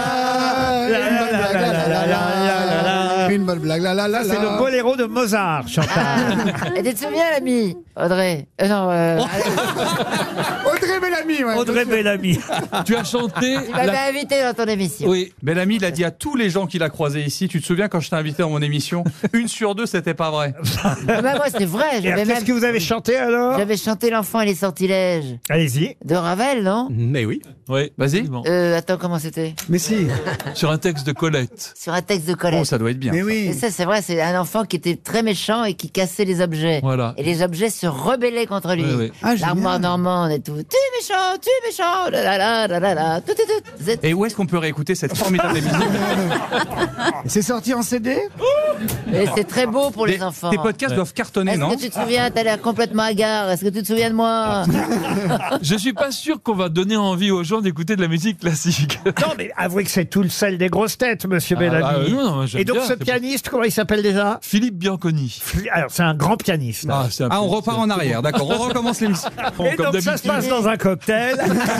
ta- Une bonne blague, la la la la. C'est le boléro de Mozart, Chantal. Et tu te souviens, l'ami Audrey euh, Non, euh, Audrey Bellamy, ouais. Audrey Bellamy. Tu as chanté. tu m'avais la- invité dans ton émission. Oui. Bellamy, il a dit à tous les gens qu'il a croisés ici, tu te souviens quand je t'ai invité dans mon émission, une sur deux, c'était pas vrai. Ah bah moi, c'est vrai. Et J'avais alors, même... Qu'est-ce que vous avez chanté alors? J'avais chanté L'enfant et les sortilèges Allez-y. de Ravel, non Mais oui. Oui. Vas-y. Absolument. euh, Attends, comment c'était Mais si. Sur un texte de Colette. Sur un texte de Oh, Colette. ça doit être bien. Mais Et oui. ça, c'est vrai, c'est un enfant qui était très méchant et qui cassait les objets. Voilà. Et les objets se rebellaient contre lui. Oui, oui. Ah, génial. L'armoire normande et tout. Tu es méchant, tu es méchant, la la la la la la, tout, tout, tout. Vous êtes- Et où est-ce qu'on peut réécouter cette formidable émission? C'est sorti en C D. Et c'est très beau pour les Des- enfants. Tes podcasts doivent cartonner, Est-ce non? que tu te souviens, t'as l'air complètement hagard. Est-ce que tu te souviens de moi Je suis pas sûr qu'on va donner envie aux gens d'écouter de la musique classique. Non, mais avouez que c'est tout le sel des grosses têtes, monsieur Ah, Bellamy. ah, non, non, j'aime Et donc bien, ce c'est pianiste, comment il s'appelle déjà? Philippe Bianconi. Alors, c'est un grand pianiste. Ah, c'est un Ah, on peu- repart en arrière, d'accord. On recommence l'émission. Et comme donc ça se d'habitude. passe dans un cocktail.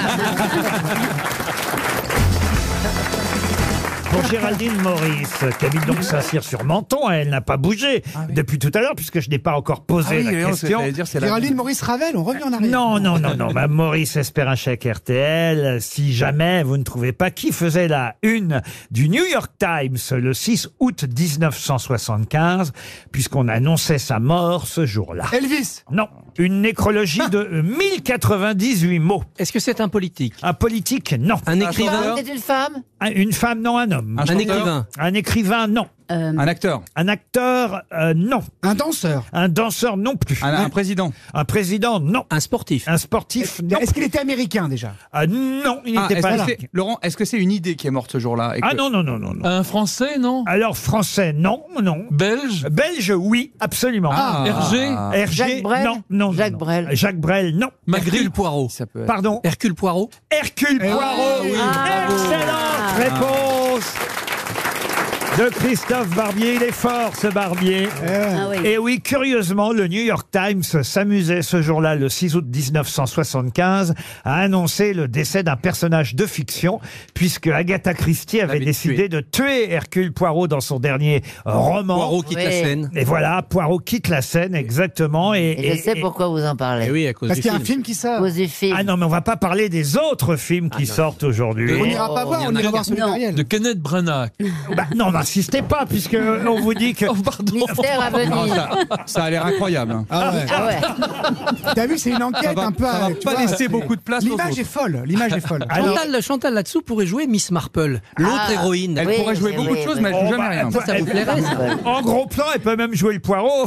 Pour Géraldine Maurice, qui habite donc Saint-Cyr-sur-Menton, elle n'a pas bougé depuis tout à l'heure, puisque je n'ai pas encore posé Ah oui, la non, ce que question. j'allais dire, c'est la- Géraldine Maurice Ravel, on revient en arrière. Non, non, non, non. Mme Maurice espère un chèque R T L. Si jamais vous ne trouvez pas qui faisait la une du New York Times le six août mille neuf cent soixante-quinze, puisqu'on annonçait sa mort ce jour-là. Elvis. Non. Une nécrologie de mille quatre-vingt-dix-huit mots. Est-ce que c'est un politique? Un politique, non. Un écrivain? C'est une femme? Un- Une femme, non. Un homme. Un Un chanteur? écrivain? Un écrivain, non. Euh, Un acteur? Un acteur, euh, non. Un danseur. Un danseur, non plus. Un, un président? Un président, non. Un sportif? Un sportif, non. Est-ce qu'il était américain déjà? Ah, non, il Ah, n'était est-ce pas que là. c'est- Laurent, est-ce que c'est une idée qui est morte ce jour-là et Ah que- non, non, non, non, non. Un Français, non? Alors, français, non, non. Belge? Belge, oui, absolument. Ah. Hergé? Hergé, Jacques Brel non, non. Jacques non. Brel. Jacques Brel, non. Hercule Poirot? Ça peut être- Pardon. Hercule Poirot? Hercule Poirot. oui. Excellente réponse de Christophe Barbier. Il est fort, ce Barbier. ah oui. Et oui, curieusement, le New York Times s'amusait ce jour-là, le six août mille neuf cent soixante-quinze, à annoncer le décès d'un personnage de fiction, puisque Agatha Christie avait L'avait décidé de tuer Hercule Poirot dans son dernier roman. Poirot quitte la Oui. scène. Et voilà, Poirot quitte la scène, exactement. Et, Et je sais et- pourquoi vous en parlez. Eh oui, à cause Parce du qu'il y a un film. film qui sort. Cause du film. Ah non, mais on va pas parler des autres films qui sortent aujourd'hui. On n'ira pas Oh, voir, il y en on a ira voir qu'un. celui Non. d'Ariel. De Kenneth Branagh. Bah, non, n'insistez pas, puisque on vous dit que... Oh, pardon. Mystère à Non, Venise. ça, ça a l'air incroyable. hein. Ah ouais. Ah ouais. T'as vu, c'est une Ça enquête va, un peu. ça va euh, tu pas vois, laisser c'est- beaucoup de place aux L'image autres. est folle. L'image est folle. Alors- Chantal, Chantal là-dessous pourrait jouer Miss Marple, l'autre Ah. héroïne. Elle Oui, pourrait jouer c'est beaucoup vrai, de choses, oui. mais elle joue Oh, jamais bah, rien. Ça, ça vous plairait, ça? En gros plan, elle peut même jouer le poireau.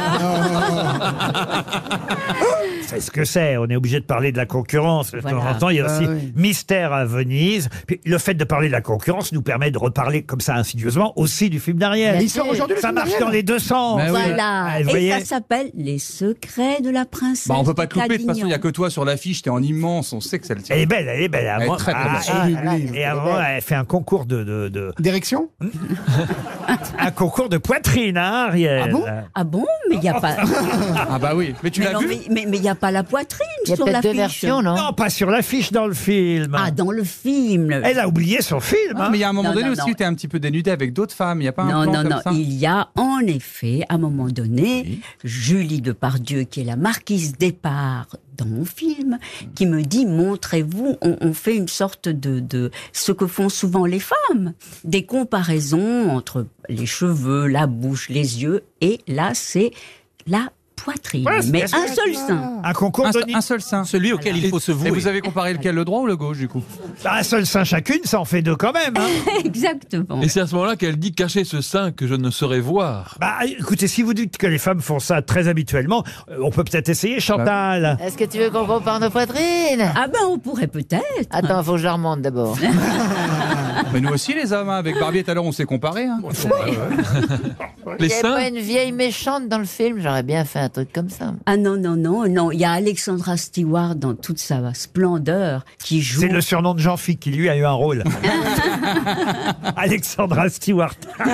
C'est ce que c'est. On est obligé de parler de la concurrence. De temps Voilà. en temps, il y a Ah aussi oui. Mystère à Venise. Puis, le fait de parler de la concurrence nous permet de reparler comme ça insidieusement aussi du film d'Ariel. Mais il sort aujourd'hui le Ça film marche d'Ariel. dans les deux sens. Mais oui. Voilà. Ah, vous Et voyez ça s'appelle Les secrets de la princesse. Bah, on peut pas te louper, de toute façon, il n'y a Cadignan. que toi sur l'affiche, t'es en immense, on sait que c'est le tien. Elle est belle, elle est belle. Elle est Avant- très, très ah, belle. et- Ah, là, et, elle est avant, belle. elle fait un concours de, de, de- D'érection un concours de poitrine, hein, Ariel. Ah bon Ah bon? Mais il n'y a pas. Ah bah oui, mais tu mais l'as non, vu mais- mais mais il n'y a pas la poitrine Il y a sur peut-être deux l'affiche. versions, non? Non, pas sur l'affiche dans le film. Ah, dans le film. Elle a oublié son film. Ah, hein. mais il y a un moment Non, donné non, aussi non. où t'es un petit peu dénudé avec d'autres femmes, il n'y a pas un Non, plan non, comme non. ça Il y a en effet, à un moment donné, Julie Depardieu, qui est la marquise d'Épars dans mon film, qui me dit, montrez-vous, on, on fait une sorte de, de ce que font souvent les femmes, des comparaisons entre les cheveux, la bouche, les yeux, et là, c'est la poitrine. Ouais, c'est mais bien un sûr. seul sein. Un concours un, de un seul sein. Celui auquel il faut se Et vouer. vous avez comparé lequel, le droit ou le gauche du coup? un seul sein chacune, ça en fait deux quand même. hein. Exactement. Et c'est à ce moment-là qu'elle dit cachez ce sein que je ne saurais voir. Bah, écoutez, si vous dites que les femmes font ça très habituellement, euh, on peut peut-être essayer, Chantal. Est-ce que tu veux qu'on compare nos poitrines? Ah ben, on pourrait peut-être. Attends, faut que je la remonte d'abord. Mais nous aussi les hommes, hein, avec Barbier tout à l'heure on s'est comparé. Hein. Les Il n'y avait seins pas une vieille méchante dans le film, j'aurais bien fait un truc comme ça. Ah non, non, non, non. Il y a Alexandra Stewart dans toute sa splendeur qui joue. C'est le surnom de Jean-Phi qui, lui, a eu un rôle. Alexandra Stewart.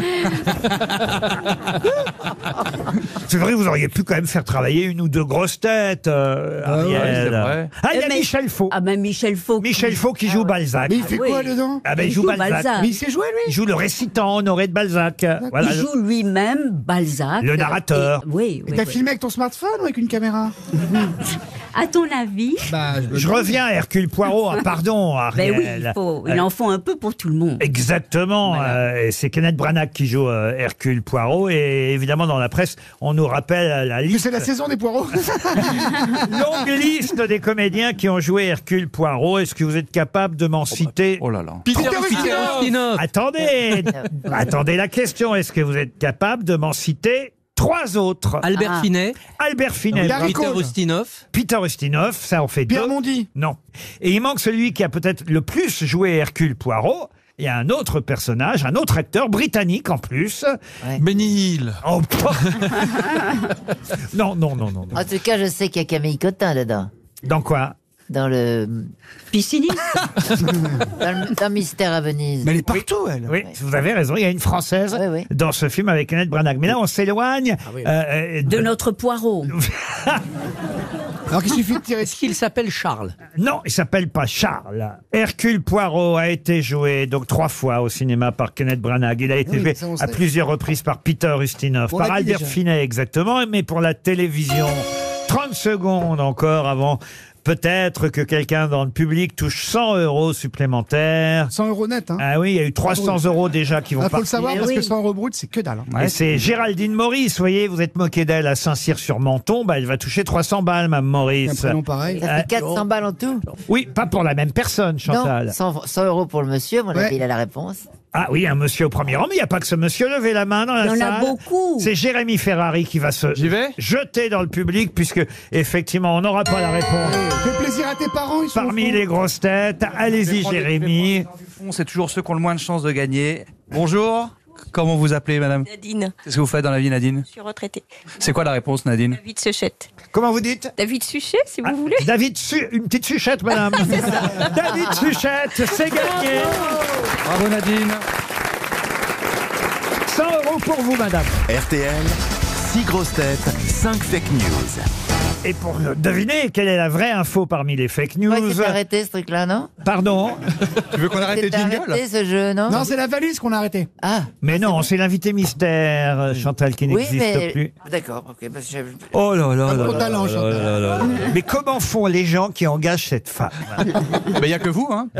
C'est vrai, vous auriez pu quand même faire travailler une ou deux grosses têtes, euh, Ariel. ouais, c'est vrai. Ah, il y a Euh, mais- Michel Faux. Ah ben Michel Faux. Michel Faux qui joue Balzac. Mais il fait oui. quoi dedans? Ah ben, il, Il joue, joue Balzac. Balzac. Mais il sait jouer, Il lui? joue le récitant honoré de Balzac. Voilà. Il joue lui-même Balzac. Le narrateur. Et- oui, Et oui. t'as oui. filmé avec ton smartphone ou avec une caméra? À ton avis? Bah, Je reviens à Hercule Poirot. Ah, pardon, Ben oui, Ariel. il, faut, il en faut un peu pour tout le monde. Exactement. Voilà. euh, et c'est Kenneth Branagh qui joue euh, Hercule Poirot. Et évidemment, dans la presse, on nous rappelle la Que liste, c'est la saison des poireaux. longue liste des comédiens qui ont joué Hercule Poirot. Est-ce que vous êtes capable de m'en citer Oh là là. Peter Peter Ustinov. Ustinov. Attendez, attendez la question. Est-ce que vous êtes capable de m'en citer trois autres? Albert Ah. Finet, Albert Finet, Gary Peter Cole. Ustinov, Peter Ustinov, ça en fait Pierre deux. Mondy. Non. Et il manque celui qui a peut-être le plus joué Hercule Poirot. Il y a un autre personnage, un autre acteur britannique en plus. Benny Hill. Oh, non, non, non, non. non. En tout cas, je sais qu'il y a Camille Cotin dedans. Dans quoi? Dans le. Pisciniste. Dans, le- dans Mystère à Venise. Mais elle est partout, elle. Oui, vous avez raison, il y a une Française Oui, oui. dans ce film avec Kenneth Branagh. Mais là, on s'éloigne oui. euh, euh, De notre Poirot. Alors qu'il suffit de tirer. est-ce qu'il s'appelle Charles? Non, il s'appelle pas Charles. Hercule Poirot a été joué donc trois fois au cinéma par Kenneth Branagh. Il a été Oui, joué ça, on à sait. plusieurs reprises par Peter Ustinov, On par l'a dit Albert déjà. Finet exactement, mais pour la télévision. trente secondes encore avant peut-être que quelqu'un dans le public touche cent euros supplémentaires. cent euros net, hein. Ah oui, il y a eu trois cents euros déjà qui vont Il faut partir. le savoir Mais parce oui. que cent euros brut, c'est que dalle. hein. Et c'est Géraldine Maurice, vous voyez, vous êtes moqué d'elle à Saint-Cyr-sur-Menton, bah, elle va toucher trois cents balles, Mme Un Maurice. prénom pareil. Ça fait quatre cents balles en tout. Oui, pas pour la même personne, Chantal. Non, cent, cent euros pour le monsieur, mon Ouais. avis, il a la réponse. Ah oui, un monsieur au premier rang, mais il n'y a pas que ce monsieur. Levez la main dans la Il y en salle. a beaucoup. C'est Jérémy Ferrari qui va se J'y vais jeter dans le public, puisque effectivement, on n'aura pas la réponse Fais plaisir à tes parents, ils sont parmi au fond. les grosses têtes. Allez-y, Jérémy. C'est toujours ceux qui ont le moins de chances de gagner. Bonjour. Comment vous appelez, madame? Nadine, Qu'est-ce que vous faites dans la vie, Nadine? je suis retraitée. C'est quoi la réponse, Nadine? David Suchette. Comment vous dites? David Suchet, si vous Ah, voulez. David Su... Une petite suchette, madame. David Suchette, c'est gagné. Bravo, Nadine. cent euros pour vous, madame. R T L, six grosses têtes, cinq fake news. Et pour deviner quelle est la vraie info parmi les fake news. Ouais, c'est arrêté ce truc-là, non? Pardon. Tu veux qu'on arrête les C'est jingles? arrêté ce jeu, non? Non, c'est la valise qu'on a arrêtée. Ah, Mais non, c'est l'invité mystère, euh, Chantal, qui oui, n'existe mais. plus. D'accord, ok. Parce que j'avais- Oh là là Pas là trop là talent, là Chantal. là là là. Mais comment font les gens qui engagent cette femme? Il n'y a que vous, hein?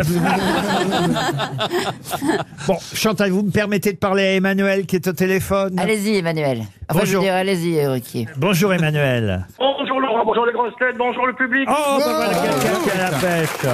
Bon, Chantal, vous me permettez de parler à Emmanuel qui est au téléphone? Allez-y, Emmanuel. Enfin, je veux Bonjour. dire, allez-y, euh, Ruquier. Bonjour Emmanuel. Bonjour Laurent, bonjour les grosses têtes, bonjour le public. Oh, bah voilà quelqu'un qui a la pêche.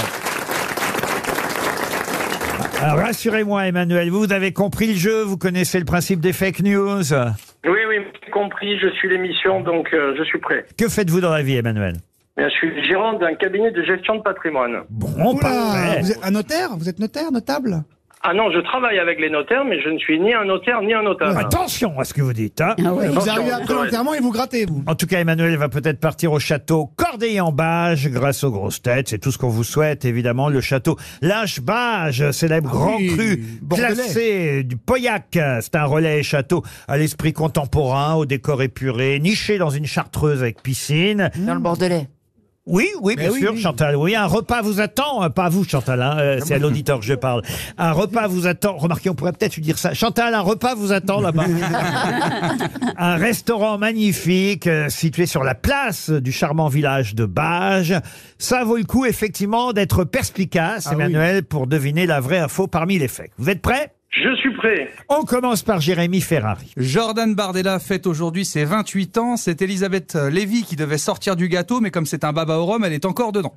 Alors, rassurez-moi Emmanuel, vous avez compris le jeu, vous connaissez le principe des fake news. Oui, oui, j'ai compris, je suis l'émission, donc euh, je suis prêt. Que faites-vous dans la vie Emmanuel? Bien, je suis gérant d'un cabinet de gestion de patrimoine. Bon, Oula, parfait. vous êtes un notaire? Vous êtes notaire, notable? Ah non, je travaille avec les notaires, mais je ne suis ni un notaire ni un notable. Attention à ce que vous dites. Hein. Ah ouais. Vous Attention, arrivez après ouais. l'enterrement et vous grattez, vous. En tout cas, Emmanuel va peut-être partir au château Corday-en-Bage grâce aux grosses têtes. C'est tout ce qu'on vous souhaite, évidemment. Le château Lâche-Bage, célèbre Ah grand oui, cru bordelais. classé du Pauillac. C'est un relais château à l'esprit contemporain, au décor épuré, niché dans une chartreuse avec piscine. Dans le Bordelais. Oui, oui, Mais bien oui, sûr, oui. Chantal. Oui, un repas vous attend. euh, Pas à vous, Chantal. Hein, euh, c'est à l'auditeur que je parle. Un repas vous attend. Remarquez, on pourrait peut-être lui dire ça. Chantal, un repas vous attend là-bas. Un restaurant magnifique euh, situé sur la place du charmant village de Bage. Ça vaut le coup, effectivement, d'être perspicace, Ah Emmanuel, pour deviner la vraie info parmi les faits. Vous êtes prêts? Je suis prêt. On commence par Jérémy Ferrari. Jordan Bardella fête aujourd'hui ses vingt-huit ans. C'est Elisabeth Lévy qui devait sortir du gâteau, mais comme c'est un baba au rhum, elle est encore dedans.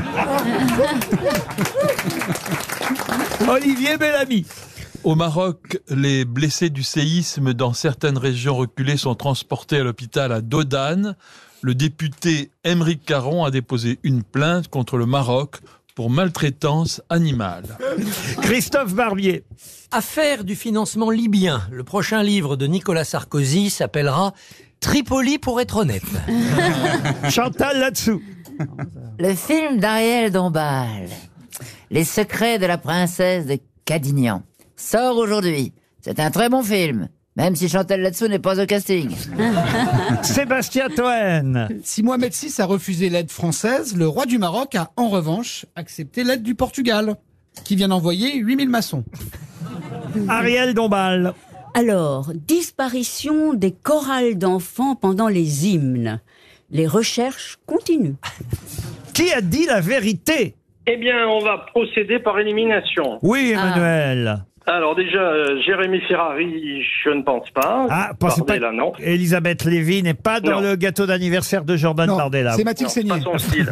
Olivier Bellamy. Au Maroc, les blessés du séisme dans certaines régions reculées sont transportés à l'hôpital à Dodane. Le député Aymeric Caron a déposé une plainte contre le Maroc pour maltraitance animale. Christophe Barbier. Affaire du financement libyen. Le prochain livre de Nicolas Sarkozy s'appellera Tripoli pour être honnête. Chantal là-dessous. Le film d'Ariel Dombal, Les secrets de la princesse de Cadignan, sort aujourd'hui. C'est un très bon film, même si Chantal là-dessous n'est pas au casting. Sébastien Toen. Si Mohamed six a refusé l'aide française, le roi du Maroc a en revanche accepté l'aide du Portugal, qui vient d'envoyer huit mille maçons. Ariel Dombal. Alors, disparition des chorales d'enfants pendant les hymnes. Les recherches continuent. Qui a dit la vérité? Eh bien, on va procéder par élimination. Oui, Emmanuel. Alors déjà, euh, Jérémy Ferrari, je ne pense pas. Ah, pensez pas Bardella, non. Elisabeth Lévy n'est pas dans Non. le gâteau d'anniversaire de Jordan Non, Bardella. c'est Mathilde Non, Seigné. pas son style.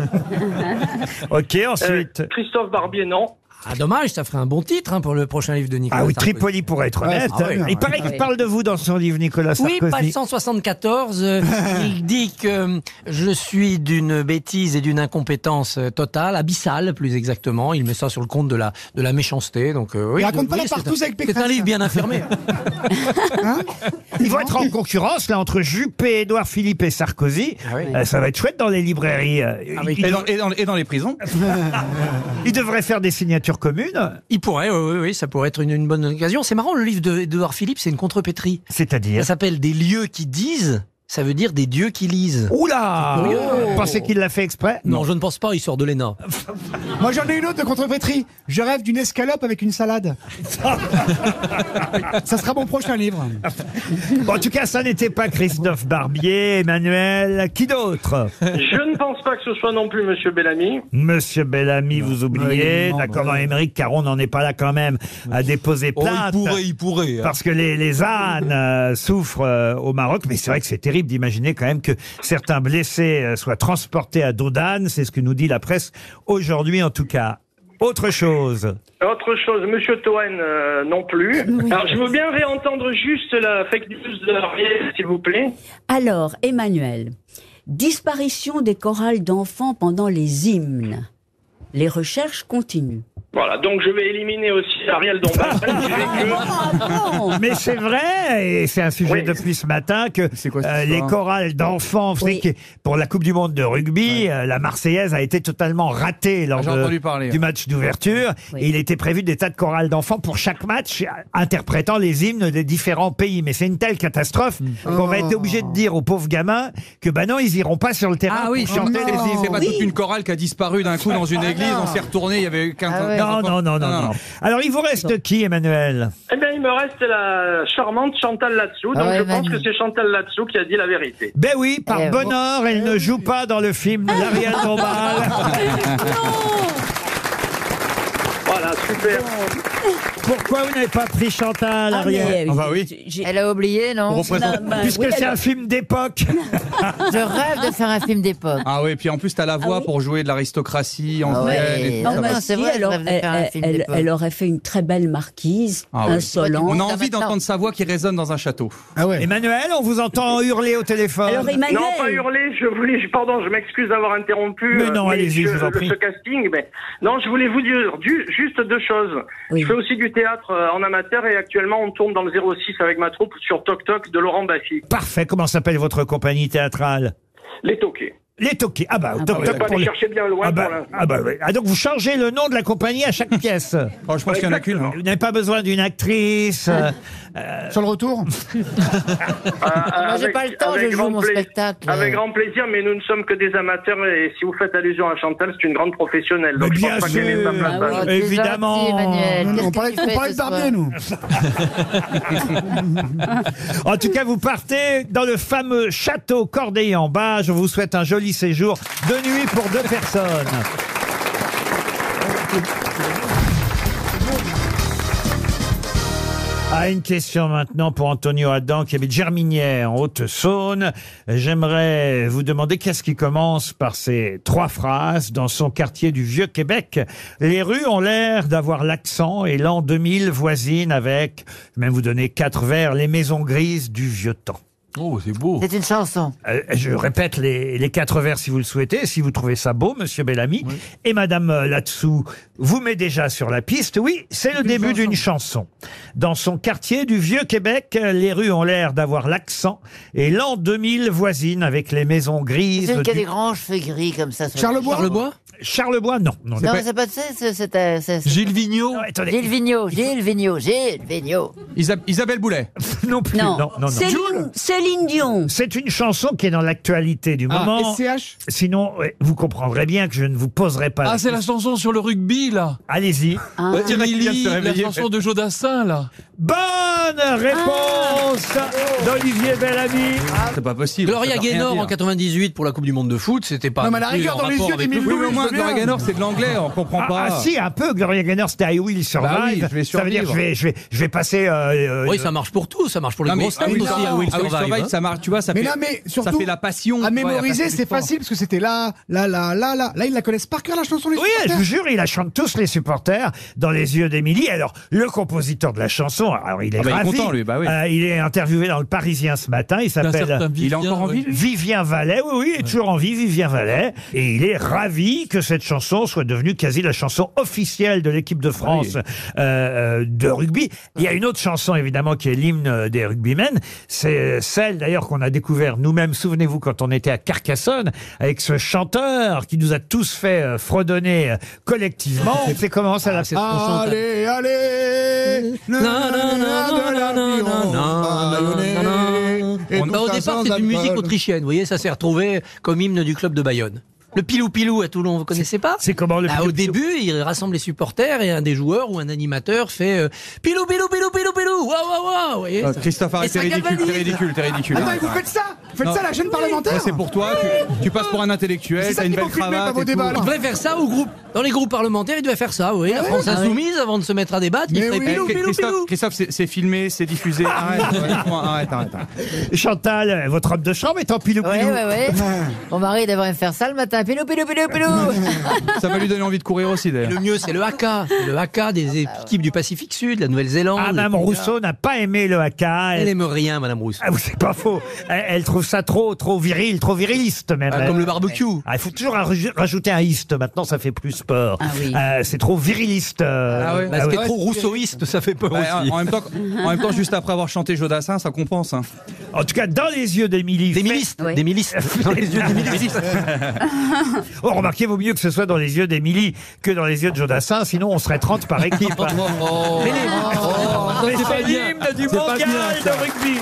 Ok, ensuite. Euh, Christophe Barbier, non. Ah, dommage, ça ferait un bon titre hein, pour le prochain livre de Nicolas Ah oui, Sarkozy. Tripoli pour être Ouais, honnête. c'est très bien, Il ouais. paraît qu'il Ouais. parle de vous dans son livre, Nicolas Oui, Sarkozy. page cent soixante-quatorze, euh, il dit que euh, je suis d'une bêtise et d'une incompétence euh, totale, abyssale plus exactement. Il met ça sur le compte de la, de la méchanceté. Donc, euh, oui, Il raconte pas oui, la c'est partouze un- avec C'est Pécresse. un livre bien affirmé. Hein? Ils vont être en concurrence là entre Juppé, Édouard Philippe et Sarkozy. Ah oui. Euh, ça va être chouette dans les librairies. Euh, Ah oui. ils, Et dans, et dans- et dans les prisons. ils devraient faire des signatures communes. Il pourrait, oui, oui, oui, ça pourrait être une, une bonne occasion. C'est marrant, le livre de- d'Édouard Philippe, c'est une contrepétrie. C'est-à-dire. Ça s'appelle Des lieux qui disent, ça veut dire des dieux qui lisent. Oula curieux. Vous pensez qu'il l'a fait exprès? Non, je ne pense pas, il sort de l'E N A. Moi j'en ai une autre de contrepétrie. Je rêve d'une escalope avec une salade. Ça sera mon prochain livre. Bon, en tout cas, ça n'était pas Christophe Barbier, Emmanuel. Qui d'autre? Je ne pense pas que ce soit non plus Monsieur Bellamy. Monsieur Bellamy, vous oubliez. non, D'accord, bah, non, Émeric Caron n'en est pas là quand même à déposer Oh, il plainte. pourrait, il pourrait. hein. Parce que les, les ânes euh, souffrent euh, au Maroc, mais c'est vrai que c'est terrible d'imaginer quand même que certains blessés euh, soient transportés à dos d'âne. C'est ce que nous dit la presse aujourd'hui en tout cas. Autre chose. Autre chose, Monsieur Toen euh, non plus. Alors je veux bien réentendre juste la fake news de Ariel, s'il vous plaît. Alors, Emmanuel, disparition des chorales d'enfants pendant les hymnes. Les recherches continuent. Voilà, donc je vais éliminer aussi Ariel Dombal. Non. Mais c'est vrai, et c'est un sujet Oui. depuis ce matin, que quoi, cette euh, les histoire chorales d'enfants, vous savez Oui. que pour la Coupe du Monde de rugby, euh, la Marseillaise a été totalement ratée lors Ah, j'ai de- entendu parler. du match d'ouverture. Oui. Et il était prévu des tas de chorales d'enfants pour chaque match, euh, interprétant les hymnes des différents pays. Mais c'est une telle catastrophe qu'on va être obligé de dire aux pauvres gamins que bah non, ils iront pas sur le terrain Ah oui, pour chanter c'est les hymnes. c'est pas toute une chorale qui a disparu d'un coup dans une église, on s'est retourné, il y avait quinze Ah ouais. Non, non, non, non, non. Alors, il vous reste qui, Emmanuel? Eh bien, il me reste la charmante Chantal Latsou. Donc Ah ouais, je pense Manu. que c'est Chantal Latsou qui a dit la vérité. Ben oui, par Eh, bonheur, elle ne joue pas dans le film L'Ariel Dombal. Voilà, super. Pourquoi vous n'avez pas pris Chantal, Ah, Ariel? mais, Ah bah oui. j'ai- Elle a oublié, non? Non, bah, Puisque oui, c'est alors- un film d'époque. Je rêve de faire un film d'époque. Ah oui, puis en plus t'as la voix Ah oui. pour jouer de l'aristocratie en Ah ouais. et- Non, Non, mais mais c'est si, vrai, je alors, rêve de elle, faire un film elle- d'époque. elle aurait fait une très belle marquise, Ah oui. insolente. On a Ça envie maintenant. d'entendre sa voix qui résonne dans un château. Ah ouais. Emmanuel, on vous entend hurler au téléphone. Alors, Emmanuel, Non, pas hurler, je voulais, je- pardon, je m'excuse d'avoir interrompu. Mais non, euh, allez-y, je vous en le- prie. Ce casting, mais non, je voulais vous dire du- juste deux choses. Oui. Je fais aussi du théâtre euh, en amateur et actuellement on tourne dans le zéro six avec ma troupe sur Toc Toc de Laurent Baffy. Parfait. Comment s'appelle votre compagnie théâtrale? Les toqués. Les Toqués. Ah bah, Ah Toc bah, Toc Faut pas pour aller les- chercher bien loin Ah bah, pour l'instant. ah bah oui. Ah, donc vous changez le nom de la compagnie à chaque pièce. Oh, je pense qu'il y en a qu'une. hein. Vous n'avez pas besoin d'une actrice. euh, Sur le retour Ah, Moi, j'ai avec- pas le temps, avec je joue grand mon pla- spectacle. Avec grand plaisir, mais nous ne sommes que des amateurs et si vous faites allusion à Chantal, c'est une grande professionnelle. Mais Donc je bien pense pas qu'elle ait sa sûr. place. Ah oui. Oh, t'es Évidemment. gentil, Emmanuel. Non, non, Qu'est-ce on que parlait, tu on fais parlait ce de soir Barbier, nous. En tout cas, vous partez dans le fameux château Corday-en-Bas. Je vous souhaite un joli séjour de nuit pour deux personnes. Ah, une question maintenant pour Antonio Adam qui habite Germinière en Haute-Saône. J'aimerais vous demander qu'est-ce qui commence par ces trois phrases dans son quartier du Vieux-Québec. Les rues ont l'air d'avoir l'accent et l'an deux mille voisine avec, je vais même vous donner quatre vers, les maisons grises du vieux temps. Oh, c'est beau. C'est une chanson. Euh, je répète les, les quatre vers si vous le souhaitez, si vous trouvez ça beau, Monsieur Bellamy. Et Madame euh, là-dessous vous met déjà sur la piste. Oui, c'est le début d'une chanson. Dans son quartier du Vieux-Québec, les rues ont l'air d'avoir l'accent et l'an deux mille voisine avec les maisons grises. C'est une qui a du- des grands cheveux gris comme ça. sur le- Charlebois Charlebois Charlebois, non. non, Non, non. c'est pas, c'est, c'est, c'est, euh, c'est- Gilles Vigneault. Non, attendez. Gilles Vigneault, Gilles Vigneault, Gilles Vigneault. Isa- Isabelle Boulet. Non plus. non, Non, non, non. Céline, Céline Dion. C'est une chanson qui est dans l'actualité du Ah, moment. S C H Sinon, ouais, vous comprendrez bien que je ne vous poserai pas. Ah, la c'est la question. chanson sur le rugby, là. Allez-y. Ah. Ouais, Thierry qui vient de Émilie, se la réveiller. chanson de Jodassin, là. Bonne réponse d'Olivier Bellamy. C'est pas possible. Gloria ça veut rien Gaynor dire. en quatre-vingt-dix-huit pour la Coupe du Monde de foot, c'était pas. Non, mais à la plus rigueur, en dans les rapport yeux avec d'Émile le Oui, mais au foot. moins, je veux bien. Gloria Gaynor, c'est de l'anglais, on comprend Ah, pas. ah, si, un peu. Gloria Gaynor, c'était I Will Survive. Bah oui, je vais ça veut dire que je survivre. vais, je vais, je vais passer. euh, Oui, euh, ça marche pour tout, ça marche pour les Non, mais- grosses ah têtes oui, aussi, non, à Will ah oui, Survive. Survive, hein. ça marche, tu vois, ça Mais fait, non, mais ça surtout, fait la passion. à tu vois, la mémoriser, passion c'est du sport. facile parce que c'était là, là, là, là, là. Là, ils la connaissent par cœur, la chanson, les Oui, je supporters. vous jure, il la chante tous les supporters dans les yeux d'Émilie. Alors, le compositeur de la chanson, alors il est Ah bah, il est ravi. content, lui, bah oui. Euh, il est interviewé dans le Parisien ce matin. Il Un s'appelle certain Il est encore en Vivien, vie, lui Vivien Vallet. Oui, oui, il est toujours en vie, Vivien Vallet. Et il est ravi que cette chanson soit devenue quasi la chanson officielle de l'équipe de France Oui. euh, euh, de rugby. Il y a une autre chanson, évidemment, qui est l'hymne des rugbymen. C'est celle, d'ailleurs, qu'on a découvert nous-mêmes, souvenez-vous, quand on était à Carcassonne, avec ce chanteur qui nous a tous fait euh, fredonner euh, collectivement. C'est comment ça, là, cette chanson? Allez, allez, Non, non, non, non, non, non, non, non, non. Et Bah, tout au ça départ, sans c'est une musique alcool. autrichienne. Vous voyez, ça s'est retrouvé comme hymne du club de Bayonne. Le pilou-pilou à Toulon, vous connaissez pas? C'est comment le Bah, pilou-pilou? Au début, il rassemble les supporters et un des joueurs ou un animateur fait euh, pilou, pilou, pilou, pilou, pilou, waouh, waouh, waouh. Vous voyez, Euh, ça- Christophe, arrête, et t'es ça ridicule, galvanise. t'es ridicule, t'es ridicule. Attends, Arrête, vous arrête. faites ça Vous faites Non. ça à la chaîne parlementaire Ouais, c'est pour toi, tu, tu passes pour un intellectuel, C'est ça t'as une qu'il belle faut filmer, pas cravate vos et débats, tout. là. Il devrait faire ça au groupe. Dans les groupes parlementaires, il devait faire ça, oui. La Ah ouais France Ah oui. insoumise, avant de se mettre à débattre, il Mais ferait oui. pilou, Eh, pilou, Christophe, pilou. Christophe, c'est c'est filmé, c'est diffusé. Arrête, ouais, arrête, arrête, arrête. Chantal, votre robe de chambre est en pilou-pilou. Ouais, ouais, ouais. Mon mari devrait me faire ça le matin. Pilou, pilou, pilou, pilou. Ça va lui donner envie de courir aussi, d'ailleurs. Le mieux, c'est le haka. C'est le haka des équipes du Pacifique Sud, la Nouvelle-Zélande. Ah, Mme Rousseau n'a pas aimé le haka. Elle aime rien, Madame Rousseau. Ah, c'est pas faux. Elle, elle trouve ça trop, trop viril, trop viriliste même. Ah, comme le barbecue. Ah, il faut toujours raj- rajouter un iste. Maintenant, ça fait plus sport. Ah oui. Euh, c'est trop viriliste. euh, Ah ouais. Bah, ce ah qui ouais. est trop rousseauiste, ça fait peur Ouais, aussi. en, en même temps, en même temps, juste après avoir chanté Jodassin, ça compense. Hein. En tout cas, dans les yeux d'Émilie. Des fait- milistes, Ouais. des milistes. Dans les yeux des milistes. Oh, remarquez, vaut mieux que ce soit dans les yeux d'Émilie que dans les yeux de Jodassin, sinon on serait trente par équipe. Oh, oh. Mais c'est c'est pas bien. l'hymne du C'est pas mondial bien, ça. de rugby.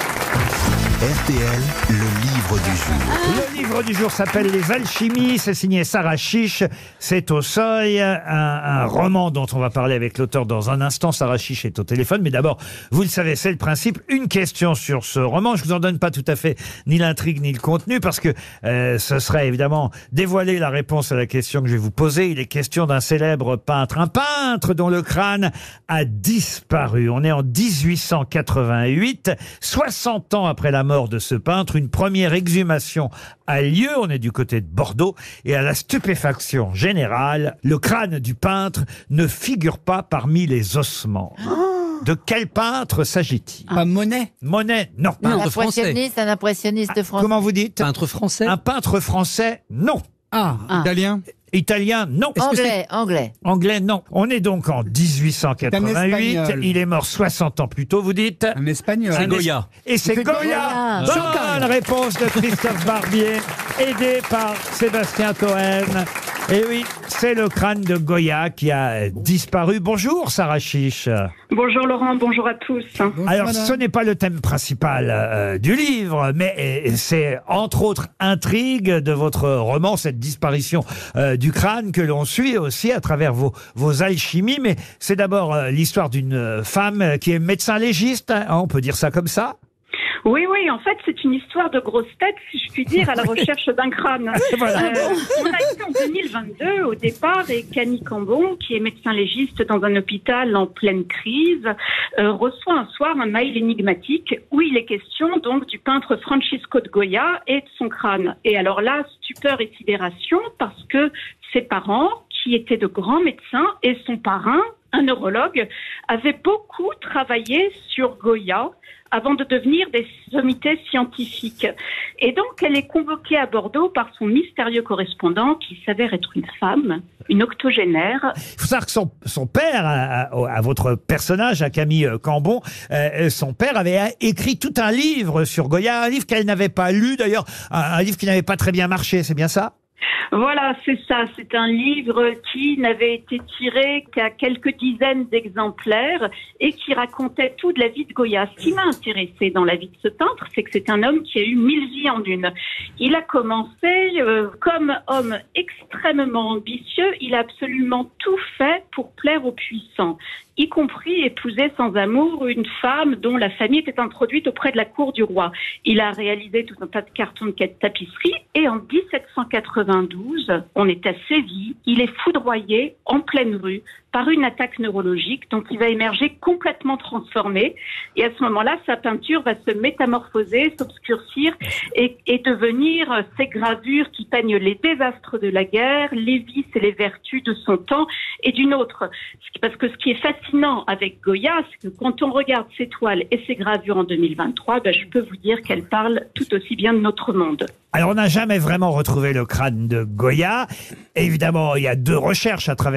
R T L, le livre du jour. Le livre du jour s'appelle Les Alchimies, c'est signé Sarah Chiche, c'est au seuil, un, un roman dont on va parler avec l'auteur dans un instant. Sarah Chiche est au téléphone, mais d'abord, vous le savez, c'est le principe, une question sur ce roman. Je vous en donne pas tout à fait ni l'intrigue ni le contenu, parce que euh, ce serait évidemment dévoiler la réponse à la question que je vais vous poser. Il est question d'un célèbre peintre, un peintre dont le crâne a disparu. On est en dix-huit cent quatre-vingt-huit, soixante ans après la mort de ce peintre, une première exhumation a lieu, on est du côté de Bordeaux, et à la stupéfaction générale, le crâne du peintre ne figure pas parmi les ossements. De quel peintre s'agit-il? Pas Monet. Monet, non. Un Peintre français. impressionniste, un impressionniste français. Comment vous dites? Peintre français. Un peintre français, non. Ah, Ah. Italien. Italien, non. Anglais, anglais. Anglais, non. On est donc en dix-huit cent quatre-vingt-huit. Un Espagnol. Il est mort soixante ans plus tôt, vous dites? un espagnol. C'est Goya. Et c'est C'est Goya. Goya. Bonne réponse de Christophe Barbier, aidé par Sébastien Toen. Et oui, c'est le crâne de Goya qui a disparu. Bonjour Sarah Chiche. Bonjour Laurent, bonjour à tous. Bonjour, Alors, madame. ce n'est pas le thème principal euh, du livre, mais euh, c'est entre autres intrigue de votre roman, cette disparition euh, du crâne que l'on suit aussi à travers vos, vos alchimies. Mais c'est d'abord euh, l'histoire d'une euh, femme qui est médecin légiste, hein, on peut dire ça comme ça. Oui, oui, en fait, c'est une histoire de grosse tête, si je puis dire, à la recherche d'un crâne. Voilà. Euh, on a été en deux mille vingt-deux au départ et Camille Cambon, qui est médecin légiste dans un hôpital en pleine crise, euh, reçoit un soir un mail énigmatique où il est question donc du peintre Francisco de Goya et de son crâne. Et alors là, stupeur et sidération parce que ses parents, qui étaient de grands médecins, et son parrain, un neurologue, avaient beaucoup travaillé sur Goya avant de devenir des sommités scientifiques. Et donc, elle est convoquée à Bordeaux par son mystérieux correspondant qui s'avère être une femme, une octogénaire. Il faut savoir que son, son père, à, à- à votre personnage, à Camille Cambon, euh, son père avait écrit tout un livre sur Goya, un livre qu'elle n'avait pas lu d'ailleurs, un, un livre qui n'avait pas très bien marché, c'est bien ça? Voilà, c'est ça. C'est un livre qui n'avait été tiré qu'à quelques dizaines d'exemplaires et qui racontait tout de la vie de Goya. Ce qui m'a intéressé dans la vie de ce peintre, c'est que c'est un homme qui a eu mille vies en une. Il a commencé euh, comme homme extrêmement ambitieux. Il a absolument tout fait pour plaire aux puissants, y compris épouser sans amour une femme dont la famille était introduite auprès de la cour du roi. Il a réalisé tout un tas de cartons de tapisserie et en dix-sept cent quatre-vingt-douze, on est à Séville, il est foudroyé en pleine rue par une attaque neurologique dont il va émerger complètement transformé. Et à ce moment-là, sa peinture va se métamorphoser, s'obscurcir et, et devenir ces gravures qui peignent les désastres de la guerre, les vices et les vertus de son temps et d'une autre. Parce que ce qui est fascinant avec Goya, c'est que quand on regarde ses toiles et ses gravures en deux mille vingt-trois, ben, je peux vous dire qu'elles parlent tout aussi bien de notre monde. Alors, on n'a jamais vraiment retrouvé le crâne de Goya. Évidemment, il y a deux recherches à travers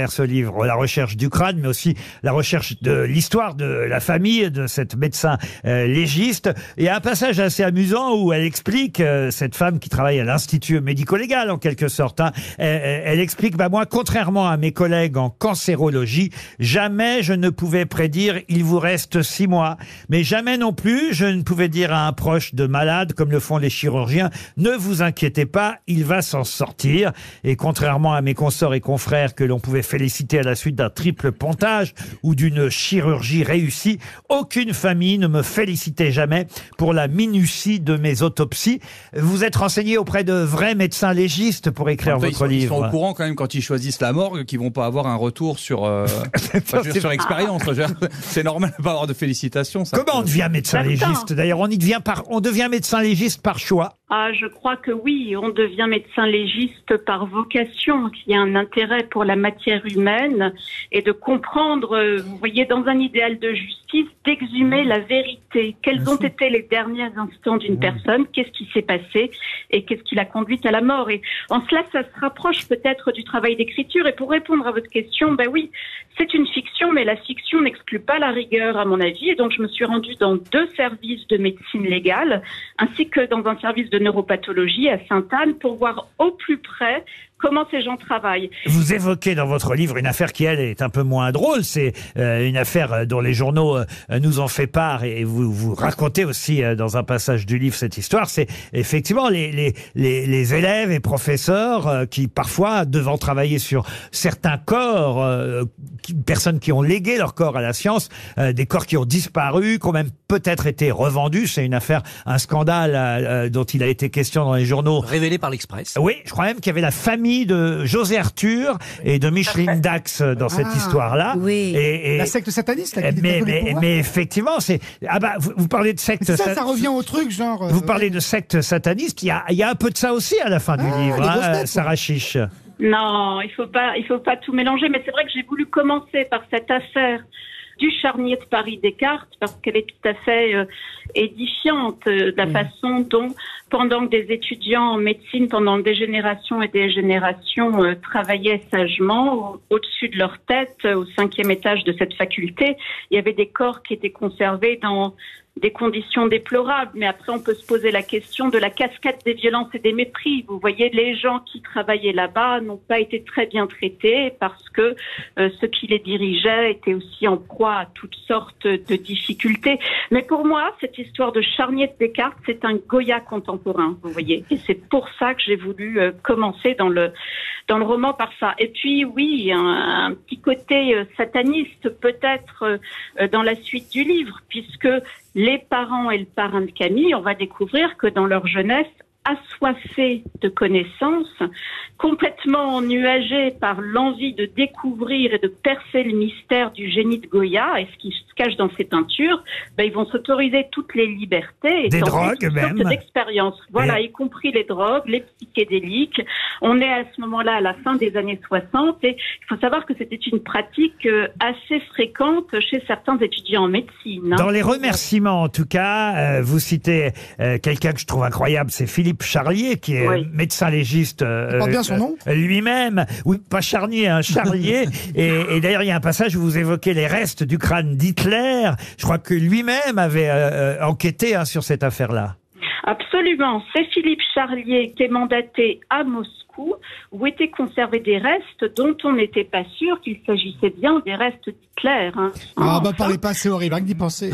travers ce livre, la recherche du crâne, mais aussi la recherche de l'histoire de la famille de cette médecin euh, légiste. Il y a un passage assez amusant où elle explique, euh, cette femme qui travaille à l'Institut médico-légal en quelque sorte, hein, elle, elle explique, bah moi, contrairement à mes collègues en cancérologie, jamais je ne pouvais prédire il vous reste six mois, mais jamais non plus je ne pouvais dire à un proche de malade, comme le font les chirurgiens, ne vous inquiétez pas, il va s'en sortir. Et contrairement à mes consorts et confrères que l'on pouvait féliciter à la suite d'un triple pontage ou d'une chirurgie réussie, aucune famille ne me félicitait jamais pour la minutie de mes autopsies. Vous êtes renseigné auprès de vrais médecins légistes pour écrire Enfin, votre ils sont, livre. Ils sont au courant quand même quand ils choisissent la morgue qu'ils vont pas avoir un retour sur euh, enfin, je veux dire, sur l'expérience. C'est normal de pas avoir de félicitations. Ça Comment on devient médecin légiste? D'ailleurs, on y devient par, on devient médecin légiste par choix. Ah, je crois que oui, on devient médecin légiste par vocation, qu'il y a un intérêt pour la matière humaine et de comprendre, euh, vous voyez, dans un idéal de justice, d'exhumer la vérité. Quels ont été les derniers instants d'une personne? Qu'est-ce qui s'est passé? Et qu'est-ce qui l'a conduite à la mort? Et en cela, ça se rapproche peut-être du travail d'écriture. Et pour répondre à votre question, ben oui, c'est une fiction, mais la fiction n'exclut pas la rigueur, à mon avis. Et donc, je me suis rendue dans deux services de médecine légale, ainsi que dans un service de neuropathologie à Sainte-Anne, pour voir au plus près comment ces gens travaillent. Vous évoquez dans votre livre une affaire qui, elle, est un peu moins drôle. C'est euh, une affaire dont les journaux euh, nous ont fait part, et vous, vous racontez aussi euh, dans un passage du livre cette histoire. C'est effectivement les, les, les, les élèves et professeurs euh, qui, parfois, devant travailler sur certains corps, euh, qui, personnes qui ont légué leur corps à la science, euh, des corps qui ont disparu, qui ont même peut-être été revendus. C'est une affaire, un scandale euh, dont il a été question dans les journaux. Révélé par l'Express. Oui, je crois même qu'il y avait la famille de José Arthur et de Micheline Dax dans cette Ah, histoire-là. Oui. Et, et- La secte sataniste, là, qui mais, détient tous les mais, pouvoirs. mais effectivement, c'est ah bah vous, vous parlez de secte. C'est ça, sa- ça revient au truc, genre. euh, Vous parlez de secte sataniste. Il y a, il y a un peu de ça aussi à la fin du Ah, livre, les hein, grosses têtes, Sarah Chiche. Non, il faut pas, il faut pas tout mélanger. Mais c'est vrai que j'ai voulu commencer par cette affaire du charnier de Paris-Descartes parce qu'elle est tout à fait euh, édifiante euh, de la façon dont, pendant que des étudiants en médecine, pendant des générations et des générations euh, travaillaient sagement au- au-dessus de leur tête, euh, au cinquième étage de cette faculté, il y avait des corps qui étaient conservés dans des conditions déplorables. Mais après, on peut se poser la question de la cascade des violences et des mépris. Vous voyez, les gens qui travaillaient là-bas n'ont pas été très bien traités parce que euh, ceux qui les dirigeaient étaient aussi en proie à toutes sortes de difficultés. Mais pour moi, cette histoire de charnier de Descartes, c'est un Goya contemporain, vous voyez. Et c'est pour ça que j'ai voulu euh, commencer dans le dans le roman par ça. Et puis, oui, un, un petit côté euh, sataniste peut-être euh, euh, dans la suite du livre, puisque les parents et le parrain de Camille, on va découvrir que dans leur jeunesse, assoiffés de connaissances, complètement ennuagés par l'envie de découvrir et de percer le mystère du génie de Goya et ce qui se cache dans ses peintures, ben, ils vont s'autoriser toutes les libertés. Et Des tenter drogues toutes sortes même. d'expériences. Voilà, Et- y compris les drogues, les psychédéliques. On est à ce moment-là à la fin des années soixante et il faut savoir que c'était une pratique euh, assez fréquente chez certains étudiants en médecine. hein. Dans les remerciements, en tout cas, euh, vous citez euh, quelqu'un que je trouve incroyable, c'est Philippe Charlier, qui est Oui. médecin légiste. euh, Il porte bien son nom. euh, Lui-même, oui, pas Charnier, hein, Charlier. et et d'ailleurs, il y a un passage où vous évoquez les restes du crâne d'Hitler. Je crois que lui-même avait euh, euh, enquêté hein, sur cette affaire-là. Absolument. C'est Philippe Charlier qui est mandaté à Moscou où étaient conservés des restes dont on n'était pas sûr qu'il s'agissait bien des restes d'Hitler. Hein. Ah, bah, parlez pas, c'est horrible, rien que d'y penser.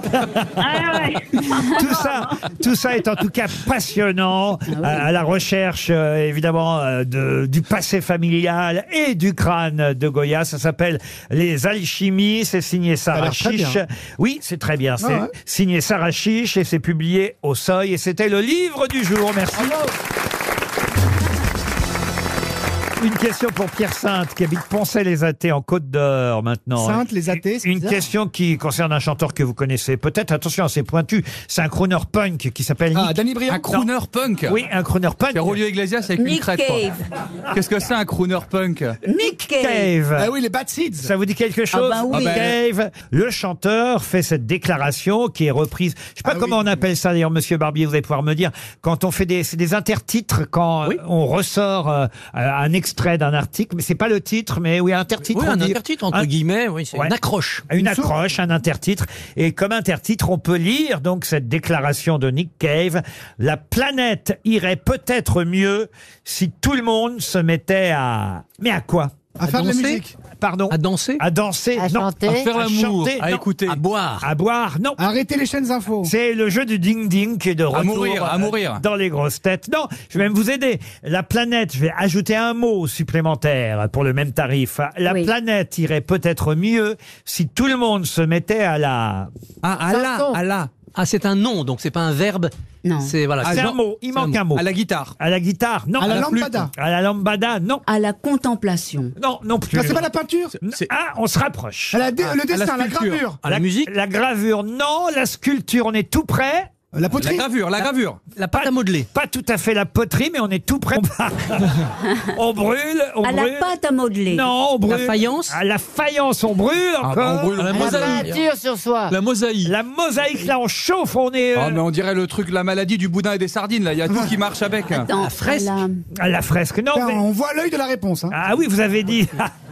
Ah ouais. Tout ça, tout ça est en tout cas passionnant à, à la recherche euh, évidemment euh, de, du passé familial et du crâne de Goya. Ça s'appelle Les Alchimies. C'est signé Ça a Sarah l'air très Chiche. bien. Oui, c'est très bien. C'est Ah ouais. signé Sarah Chiche et c'est publié au Seuil. Et c'était le livre du jour. Merci. Une question pour Pierre Sainte, qui habite Poncet-les-Athées en Côte d'Or maintenant. Sainte, les athées, c'est Une bizarre. question qui concerne un chanteur que vous connaissez peut-être. Attention, c'est pointu. C'est un crooner punk qui s'appelle Ah, Nick. Danny Briand. Un crooner punk. Oui, un crooner punk. C'est Rolio Iglesias avec une Nick crête. quoi. Cave. Qu'est-ce que c'est un crooner punk? Nick Cave. Cave. Ah oui, les Bad Seeds. Ça vous dit quelque chose bah oui. Nick Cave. Le chanteur fait cette déclaration qui est reprise. Je sais pas Ah comment oui. on appelle ça d'ailleurs, Monsieur Barbier, vous allez pouvoir me dire. Quand on fait des, c'est des intertitres, quand Oui. euh, on ressort euh, un extrait extrait d'un article, mais c'est pas le titre, mais oui, un intertitre. Oui, on un dit. intertitre, entre Un- guillemets, oui, c'est Ouais. une accroche. Une, Une accroche, un intertitre. Et comme intertitre, on peut lire donc cette déclaration de Nick Cave. La planète irait peut-être mieux si tout le monde se mettait à... Mais à quoi? À faire de la danser musique. Pardon? À danser. À danser, À non. chanter. À faire l'amour, chanter, à non. écouter. À boire. À boire, non. Arrêtez les chaînes infos. C'est le jeu du ding-ding qui est de retour mourir, à euh, mourir. dans les grosses têtes. Non, je vais même vous aider. La planète, je vais ajouter un mot supplémentaire pour le même tarif. La Oui. planète irait peut-être mieux si tout le monde se mettait à la... Ah, à la, Chanson. à la. Ah, c'est un nom, donc c'est pas un verbe. Non. C'est voilà. C'est c'est un mot, il c'est manque un mot. À la guitare. À la guitare, non. À la flûte. lambada. À la lambada, non. À la contemplation. Non, non plus. Ah, c'est pas la peinture. C'est- Ah, on se rapproche. À la dé- À- le à la dessin, la, sculpture. gravure. À la musique. La gravure, non. La sculpture, on est tout près. La La poterie. gravure, la gravure. La pâte à modeler. Pas tout à fait la poterie, mais on est tout près. On brûle, on À brûle. la pâte à modeler. Non, on brûle. La faïence. À la faïence, on brûle Ah, encore. bah, on brûle. À la La mosaïque. peinture sur soi. La mosaïque. La mosaïque, là, on chauffe, on est euh, Ah, mais on dirait le truc, la maladie du boudin et des sardines, là. Il y a tout qui marche avec. Attends, La fresque. à la- à la fresque. Non, Putain, mais- on voit l'œil de la réponse. Hein. Ah oui, vous avez dit.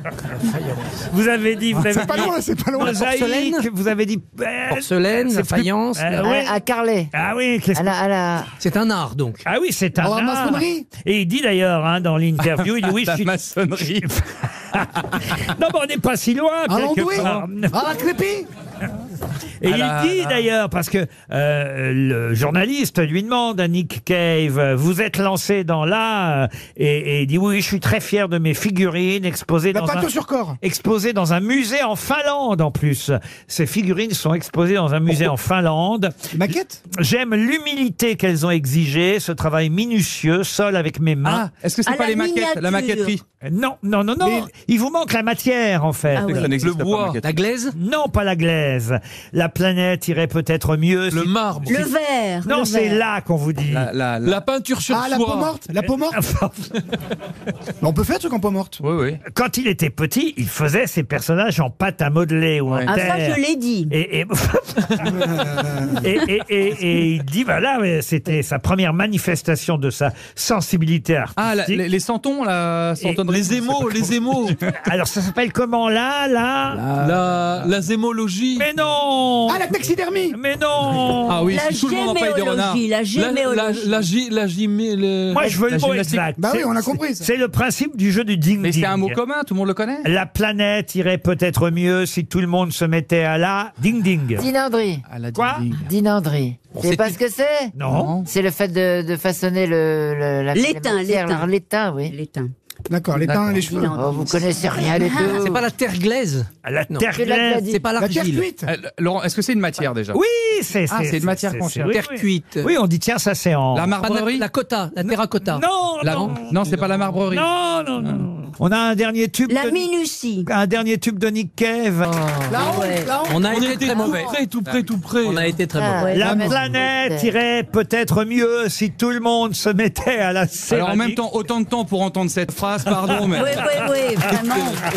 Vous avez dit, vous avez C'est pas dit loin, c'est pas loin. mosaïque, porcelaine. vous avez dit. euh, Porcelaine, c'est la plus- faïence. euh, la- ouais. À, à Carlet. Ah oui, qu'est-ce À que- la, à la... C'est un art, donc. Ah oui, c'est un Oh, la art. maçonnerie. Et il dit d'ailleurs hein, dans l'interview, il dit oui, je La suis. maçonnerie. Non, mais on n'est pas si loin. À quelque l'andouille. part. À la crépie. Et À il la- dit la- d'ailleurs, parce que euh, le journaliste lui demande à Nick Cave, euh, vous êtes lancé dans l'art, et, et il dit oui, je suis très fier de mes figurines exposées La dans un... peinture sur corps. exposées dans un musée en Finlande en plus. Ces figurines sont exposées dans un musée en Finlande. Maquette. J'aime l'humilité qu'elles ont exigée, ce travail minutieux, seul avec mes Ah, mains. est-ce que c'est À pas la les maquettes, la miniature. maquetterie? Non, non, non, non. Mais- Il vous manque la matière en fait. Ah oui. Ça n'existe Le pas, bois. maquette. La glaise. Non, pas la glaise. La planète irait peut-être mieux. Le si- marbre. Le verre. Non, le c'est verre. là qu'on vous dit. La, la, la- La peinture sur Ah, la peau soie. morte. La peau morte. On peut faire un truc en peau morte. Oui, oui. Quand il était petit, il faisait ses personnages en pâte à modeler ou en Ah, ça, terre. je l'ai dit. Et, et, et, et, et- et il dit, voilà, mais c'était sa première manifestation de sa sensibilité Ah, la- artistique. les, les santons, la santonnerie. Les émaux, les émaux. Alors, ça s'appelle comment, là, là La, la zémologie. Mais non Ah, la taxidermie. Mais non Ah oui, La si tout le monde empaille des renards. géméologie. La La, la, géméologie. la, gi- la gymé- le- Moi, je veux la le mot gymnastique. exact. Bah oui, C'est- on a c'est- compris, ça. C'est le principe du jeu du ding-ding. Mais c'est un mot commun, tout le monde le connaît. La planète irait peut-être mieux si tout le monde se mettait à la ding-ding. Dinandrie. Ah, la Quoi ding-ding. Dinandrie. Bon, C'est c'est pas une- ce que c'est Non. C'est le fait de, de façonner le, le la L'étain, la matière, l'étain. alors, l'étain, oui. L'étain. D'accord, les teints, les cheveux. Oh, vous connaissez rien du tout. C'est pas la terre glaise. La Non. terre C'est la glaise. glace. C'est pas La terre l'argile. cuite. Euh, Laurent, est-ce que c'est une matière déjà? Oui, c'est Ah, c'est une matière qu'on cherche. oui, Terre oui. cuite. Oui, on dit tiens, ça c'est en. La Pas la, marbrerie? la cotta, la terracotta. Non, La- non, Non, c'est pas la marbrerie. non, non, non. On a un dernier tube. La de... minutie. Un dernier tube de Nick Cave. La honte, Ouais. la honte. On a On été était très tout mauvais. près, tout près, tout près. On a été très Ah, mauvais. ouais. La Ah, mais- planète irait peut-être mieux si tout le monde se mettait à la céramique. Alors en même temps, autant de temps pour entendre cette phrase, pardon, mais. Oui, oui, oui, vraiment.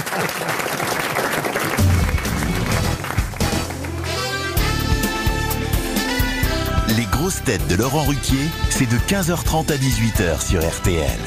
Les grosses têtes de Laurent Ruquier, c'est de quinze heures trente à dix-huit heures sur R T L.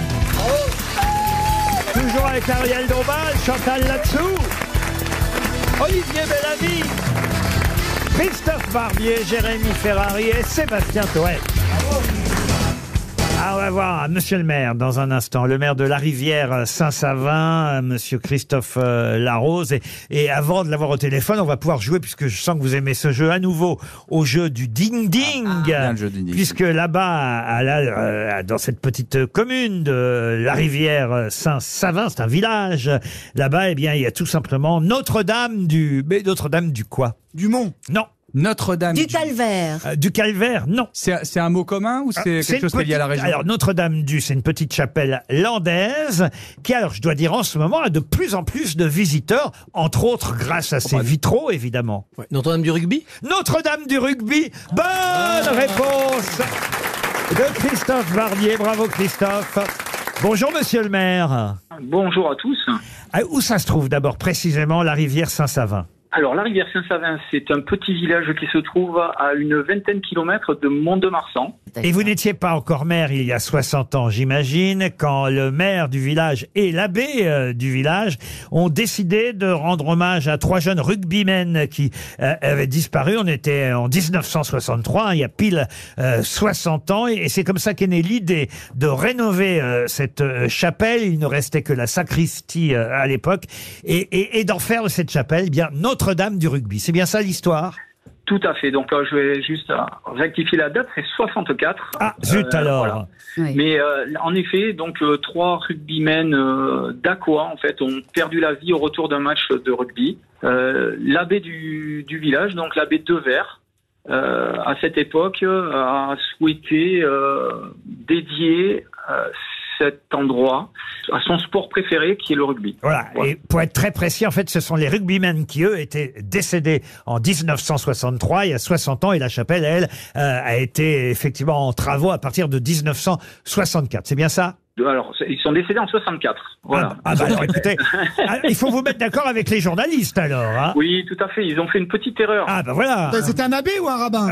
Toujours avec Ariel Dombal, Chantal Latsou, Olivier Bellamy, Christophe Barbier, Jérémy Ferrari et Sébastien Toët. Ah, on va voir Monsieur le maire dans un instant, le maire de La Rivière Saint-Savin, Monsieur Christophe euh, Larose. Et, et avant de l'avoir au téléphone, on va pouvoir jouer, puisque je sens que vous aimez ce jeu à nouveau, au jeu du ding-ding. Ah, bien le jeu du ding-ding. Puisque là-bas, à la- euh, dans cette petite commune de La Rivière Saint-Savin, c'est un village, là-bas, eh bien, il y a tout simplement Notre-Dame du... Mais Notre-Dame du quoi? Du Mont. Non. Notre-Dame. Du calvaire. Euh, du calvaire, non. C'est c'est un mot commun ou c'est Ah, quelque une chose qui est lié à la petite- région? Alors, Notre-Dame-du, c'est une petite chapelle landaise qui, alors, je dois dire, en ce moment, a de plus en plus de visiteurs, entre autres grâce à ses vitraux, évidemment. Ouais. Notre-Dame du rugby. Notre-Dame du rugby, bonne réponse de Christophe Barbier. Bravo, Christophe. Bonjour, monsieur le maire. Bonjour à tous. Ah, où ça se trouve d'abord précisément, la rivière Saint-Savin? Alors, la rivière Saint-Savin, c'est un petit village qui se trouve à une vingtaine de kilomètres de Mont-de-Marsan. Et vous n'étiez pas encore maire il y a soixante ans, j'imagine, quand le maire du village et l'abbé euh, du village ont décidé de rendre hommage à trois jeunes rugbymen qui euh, avaient disparu. On était en dix-neuf cent soixante-trois, hein, il y a pile euh, soixante ans, et, et c'est comme ça qu'est née l'idée de rénover euh, cette euh, chapelle. Il ne restait que la sacristie euh, à l'époque, et, et, et d'en faire de cette chapelle, eh bien Notre-Dame du rugby. C'est bien ça l'histoire? Tout à fait. Donc, euh, je vais juste euh, rectifier la date, c'est soixante-quatre. Ah, zut euh, alors voilà. Oui. Mais euh, en effet, donc euh, trois rugbymen euh, d'Aqua, en fait, ont perdu la vie au retour d'un match de rugby. Euh, l'abbé du, du village, donc l'abbé Devers, euh, à cette époque, euh, a souhaité euh, dédier euh, cet endroit à son sport préféré, qui est le rugby. Voilà. Voilà. Et pour être très précis, en fait, ce sont les rugbymen qui, eux, étaient décédés en dix-neuf cent soixante-trois, il y a soixante ans, et la chapelle, elle, euh, a été effectivement en travaux à partir de dix-neuf cent soixante-quatre. C'est bien ça? Alors, ils sont décédés en soixante-quatre. Voilà. Ah, ah bah alors, écoutez, il faut vous mettre d'accord avec les journalistes, alors. Hein. Oui, tout à fait. Ils ont fait une petite erreur. Ah, bah voilà. C'était un abbé ou un rabbin?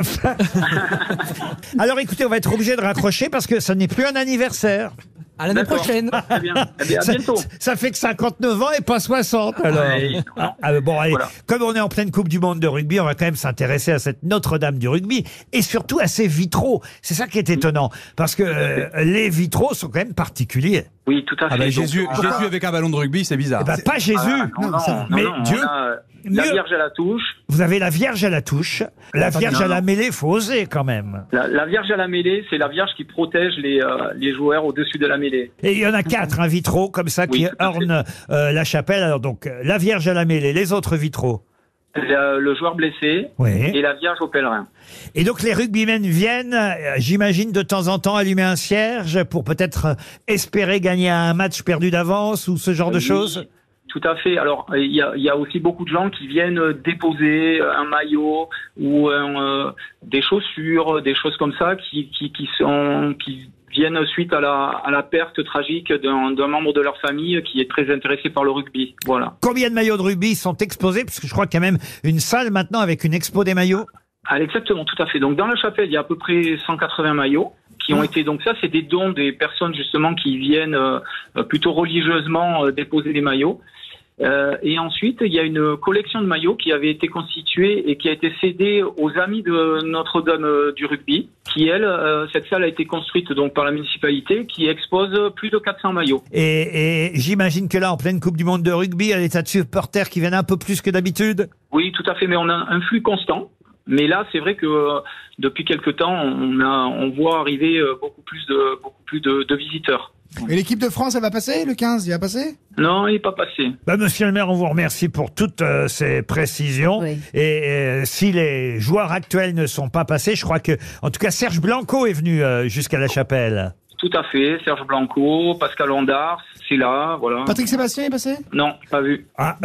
Alors, écoutez, on va être obligé de raccrocher parce que ça n'est plus un anniversaire. À l'année prochaine. Très bien. Eh bien, à bientôt. Ça, ça fait que cinquante-neuf ans et pas soixante, alors. Oui, ah, ah, bon, allez. Voilà. Comme on est en pleine Coupe du Monde de rugby, on va quand même s'intéresser à cette Notre-Dame du rugby et surtout à ses vitraux. C'est ça qui est étonnant. Parce que euh, les vitraux sont quand même particuliers. Oui, tout à fait. Ah bah, Donc, Jésus, on- Jésus avec un ballon de rugby, c'est bizarre. Eh ben, pas Jésus. Ah, non, non, ça- non, mais non, Dieu. on a la mieux. Vierge à la touche. Vous avez la Vierge à la touche. La Pas Vierge bien, à la non. mêlée, faut oser quand même. La, la Vierge à la mêlée, c'est la Vierge qui protège les, euh, les joueurs au-dessus de la mêlée. Et il y en a quatre, un vitraux comme ça qui Oui, tout à fait. ornent euh, la chapelle. Alors donc, euh, la Vierge à la mêlée, les autres vitraux. Le, le joueur blessé Oui. et la Vierge au pèlerin. Et donc les rugbymen viennent, euh, j'imagine, de temps en temps allumer un cierge pour peut-être euh, espérer gagner un match perdu d'avance ou ce genre de Oui, choses. Tout à fait. Alors, il y a, il y a aussi beaucoup de gens qui viennent euh, déposer un maillot ou un, euh, des chaussures, des choses comme ça, qui, qui, qui sont qui viennent suite à la, à la perte tragique d'un d'un membre de leur famille qui est très intéressé par le rugby. Voilà. Combien de maillots de rugby sont exposés? Parce que je crois qu'il y a même une salle maintenant avec une expo des maillots. Ah, exactement, tout à fait. Donc, dans la chapelle, il y a à peu près cent quatre-vingts maillots qui ont été, donc ça, c'est des dons des personnes justement qui viennent euh, plutôt religieusement euh, déposer des maillots. Euh, et ensuite, il y a une collection de maillots qui avait été constituée et qui a été cédée aux amis de Notre-Dame euh, du rugby, qui elle, euh, cette salle a été construite donc par la municipalité, qui expose plus de quatre cents maillots. Et, et j'imagine que là, en pleine Coupe du Monde de rugby, il y a des tas de supporters qui viennent un peu plus que d'habitude. Oui, tout à fait, mais on a un flux constant. Mais là, c'est vrai que euh, depuis quelque temps, on a, on voit arriver euh, beaucoup plus de, beaucoup plus de, de visiteurs. Et l'équipe de France, elle va passer le quinze? Il va passer? Non, il n'est pas passé. Bah, monsieur le maire, on vous remercie pour toutes euh, ces précisions. Oui. Et euh, si les joueurs actuels ne sont pas passés, je crois que, en tout cas, Serge Blanco est venu euh, jusqu'à la chapelle. Tout à fait. Serge Blanco, Pascal Ondars, c'est là, voilà. Patrick Sébastien est passé? Non, pas vu. Ah.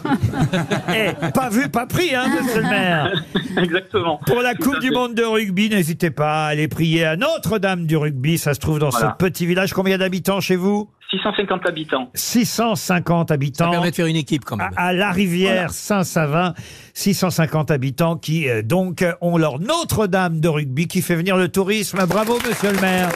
Eh, pas vu, pas pris, hein, monsieur le maire. Exactement. Pour la Tout Coupe à du fait. Monde de rugby, n'hésitez pas à aller prier à Notre-Dame du rugby. Ça se trouve dans Voilà. ce petit village. Combien d'habitants chez vous? six cent cinquante habitants. six cent cinquante habitants. Ça permet de faire une équipe quand même. À, à la rivière Voilà. Saint-Savin, six cent cinquante habitants qui euh, donc ont leur Notre-Dame de rugby qui fait venir le tourisme. Bravo, monsieur le maire.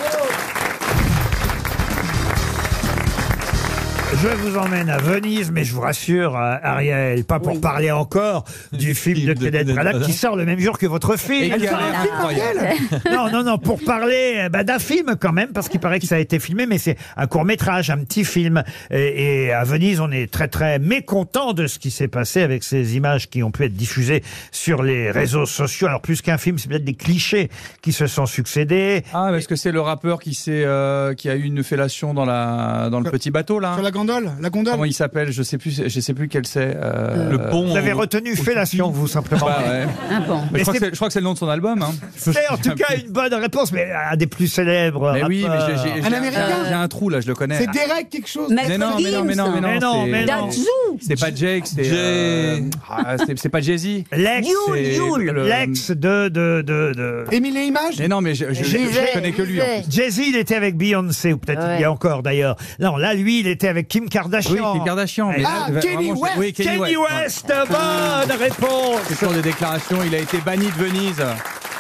Je vous emmène à Venise, mais je vous rassure, euh, Ariel, pas pour Oui. parler encore du film de Kenneth Branagh qui sort le même jour que votre Et film. qui a l'air incroyable. Non, non, non, pour parler euh, bah, d'un film quand même, parce qu'il paraît que ça a été filmé, mais c'est un court-métrage, un petit film. Et, et à Venise, on est très, très mécontent de ce qui s'est passé avec ces images qui ont pu être diffusées sur les réseaux sociaux. Alors, plus qu'un film, c'est peut-être des clichés qui se sont succédés. Ah, parce que c'est le rappeur qui s'est, euh, qui a eu une fellation dans la, dans le petit bateau là. Sur la gondole? La gondole? Comment il s'appelle? Je sais plus, je sais plus quel c'est. euh, Le pont. Vous avez retenu fellation, vous, simplement. Bah ouais. Ah bon. Mais je, crois c'est- que c'est- je crois que c'est le nom de son album. Hein. C'est en tout cas une bonne réponse, mais un des plus célèbres. Mais oui, mais rappeurs. j'ai, j'ai, Un j'ai- Américain? j'ai un trou là, je le connais. C'est Derek quelque chose? Maître Mais non, mais non, mais non, mais non, Mais non, c'est- mais non. Datsu. C'est pas Jake, c'est. Jay. euh, ah, c'est, c'est pas Jay-Z. L'ex, Yule, c'est Yule. le- l'ex de, de, de, de... Émile et Images? Mais non, mais je, je, je, Gisèle, je connais que lui. En Gisèle. plus. Jay-Z, il était avec Beyoncé, ou peut-être Ouais. il y a encore d'ailleurs. Non, là, lui, il était avec Kim Kardashian. Oui, Kim Kardashian. mais Ah, là, Kanye vraiment, je- West. Oui, Kanye, Kanye West. West, bonne réponse. C'est toujours des déclarations. Il a été banni de Venise.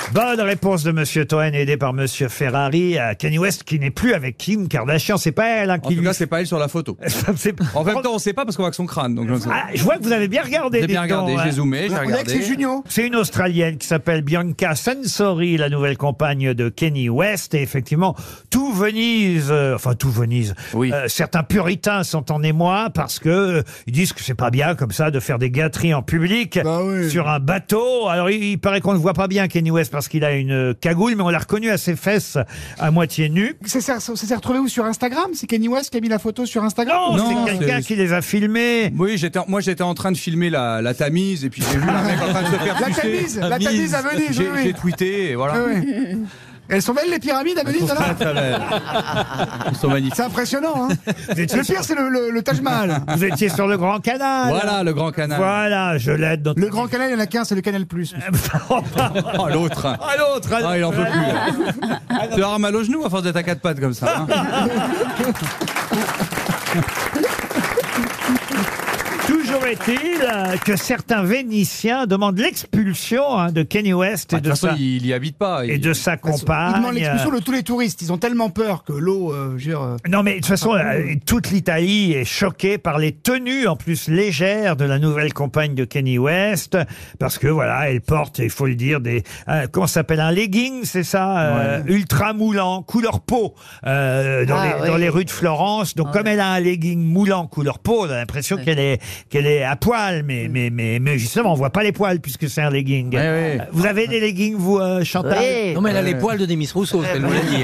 Bonne réponse de Monsieur Toen, aidé par Monsieur Ferrari. À Kanye West qui n'est plus avec Kim Kardashian. C'est pas elle hein, qui En tout lui... cas, c'est pas elle sur la photo. En même temps, on sait pas parce qu'on voit que son crâne. Donc je ne sais pas. Ah, je vois que vous avez bien regardé. J'ai bien dites donc, regardé, hein. j'ai zoomé, j'ai regardé. C'est une Australienne qui s'appelle Bianca Censori, la nouvelle compagne de Kanye West. Et effectivement, tout Venise, euh, enfin tout Venise, euh, certains puritains sont en émoi parce que euh, ils disent que c'est pas bien comme ça de faire des gâteries en public sur un bateau. Alors il, il paraît qu'on ne voit pas bien Kanye West parce qu'il a une cagoule, mais on l'a reconnu à ses fesses à moitié nu. Ça s'est ça s'est retrouvé où sur Instagram? C'est Kanye West qui a mis la photo sur Instagram? Non, c'est quelqu'un qui les a filmés. Oui, j'étais, moi j'étais en train de filmer la, la Tamise et puis j'ai vu un mec en train de se faire La sucer. Tamise, la Tamise à Venise, J'ai oui, oui. j'ai tweeté et voilà. Oui, oui. Elles sont belles les pyramides à Venise là? Très, très belles. Elles sont magnifiques. C'est impressionnant, hein. Le pire, c'est le, le, le Taj Mahal. Vous étiez sur le Grand Canal. Voilà, le Grand Canal. Voilà, je l'aide. Dans... Le Grand Canal, il y en a qu'un, c'est le Canal Plus. Oh, l'autre. Ah, l'autre. Ah, il en peut plus. Tu vas avoir mal aux genoux à force d'être à quatre pattes comme ça. Hein. Toujours est-il que certains Vénitiens demandent l'expulsion hein, de Kanye West et Ah, de de toute façon, sa, il y habite pas. et Il- de sa Ils compagne. demandent l'expulsion de tous les touristes. Ils ont tellement peur que l'eau, euh, je veux dire, euh, Non mais de toute façon, euh, toute l'Italie est choquée par les tenues en plus légères de la nouvelle compagne de Kanye West, parce que voilà, elle porte, il faut le dire, des euh, comment ça s'appelle un legging, c'est ça, euh, ultra moulant, couleur peau, euh, dans, Ah, les, oui. dans les rues de Florence. Donc comme elle a un legging moulant couleur peau, on a l'impression qu'elle est qu'elle est à poil, mais mais mais mais justement, on voit pas les poils puisque c'est un legging. Euh, Vous avez des leggings, vous, euh, Chantal? Oui. Non mais elle a les poils de Demis Rousseau, elle nous l'a dit.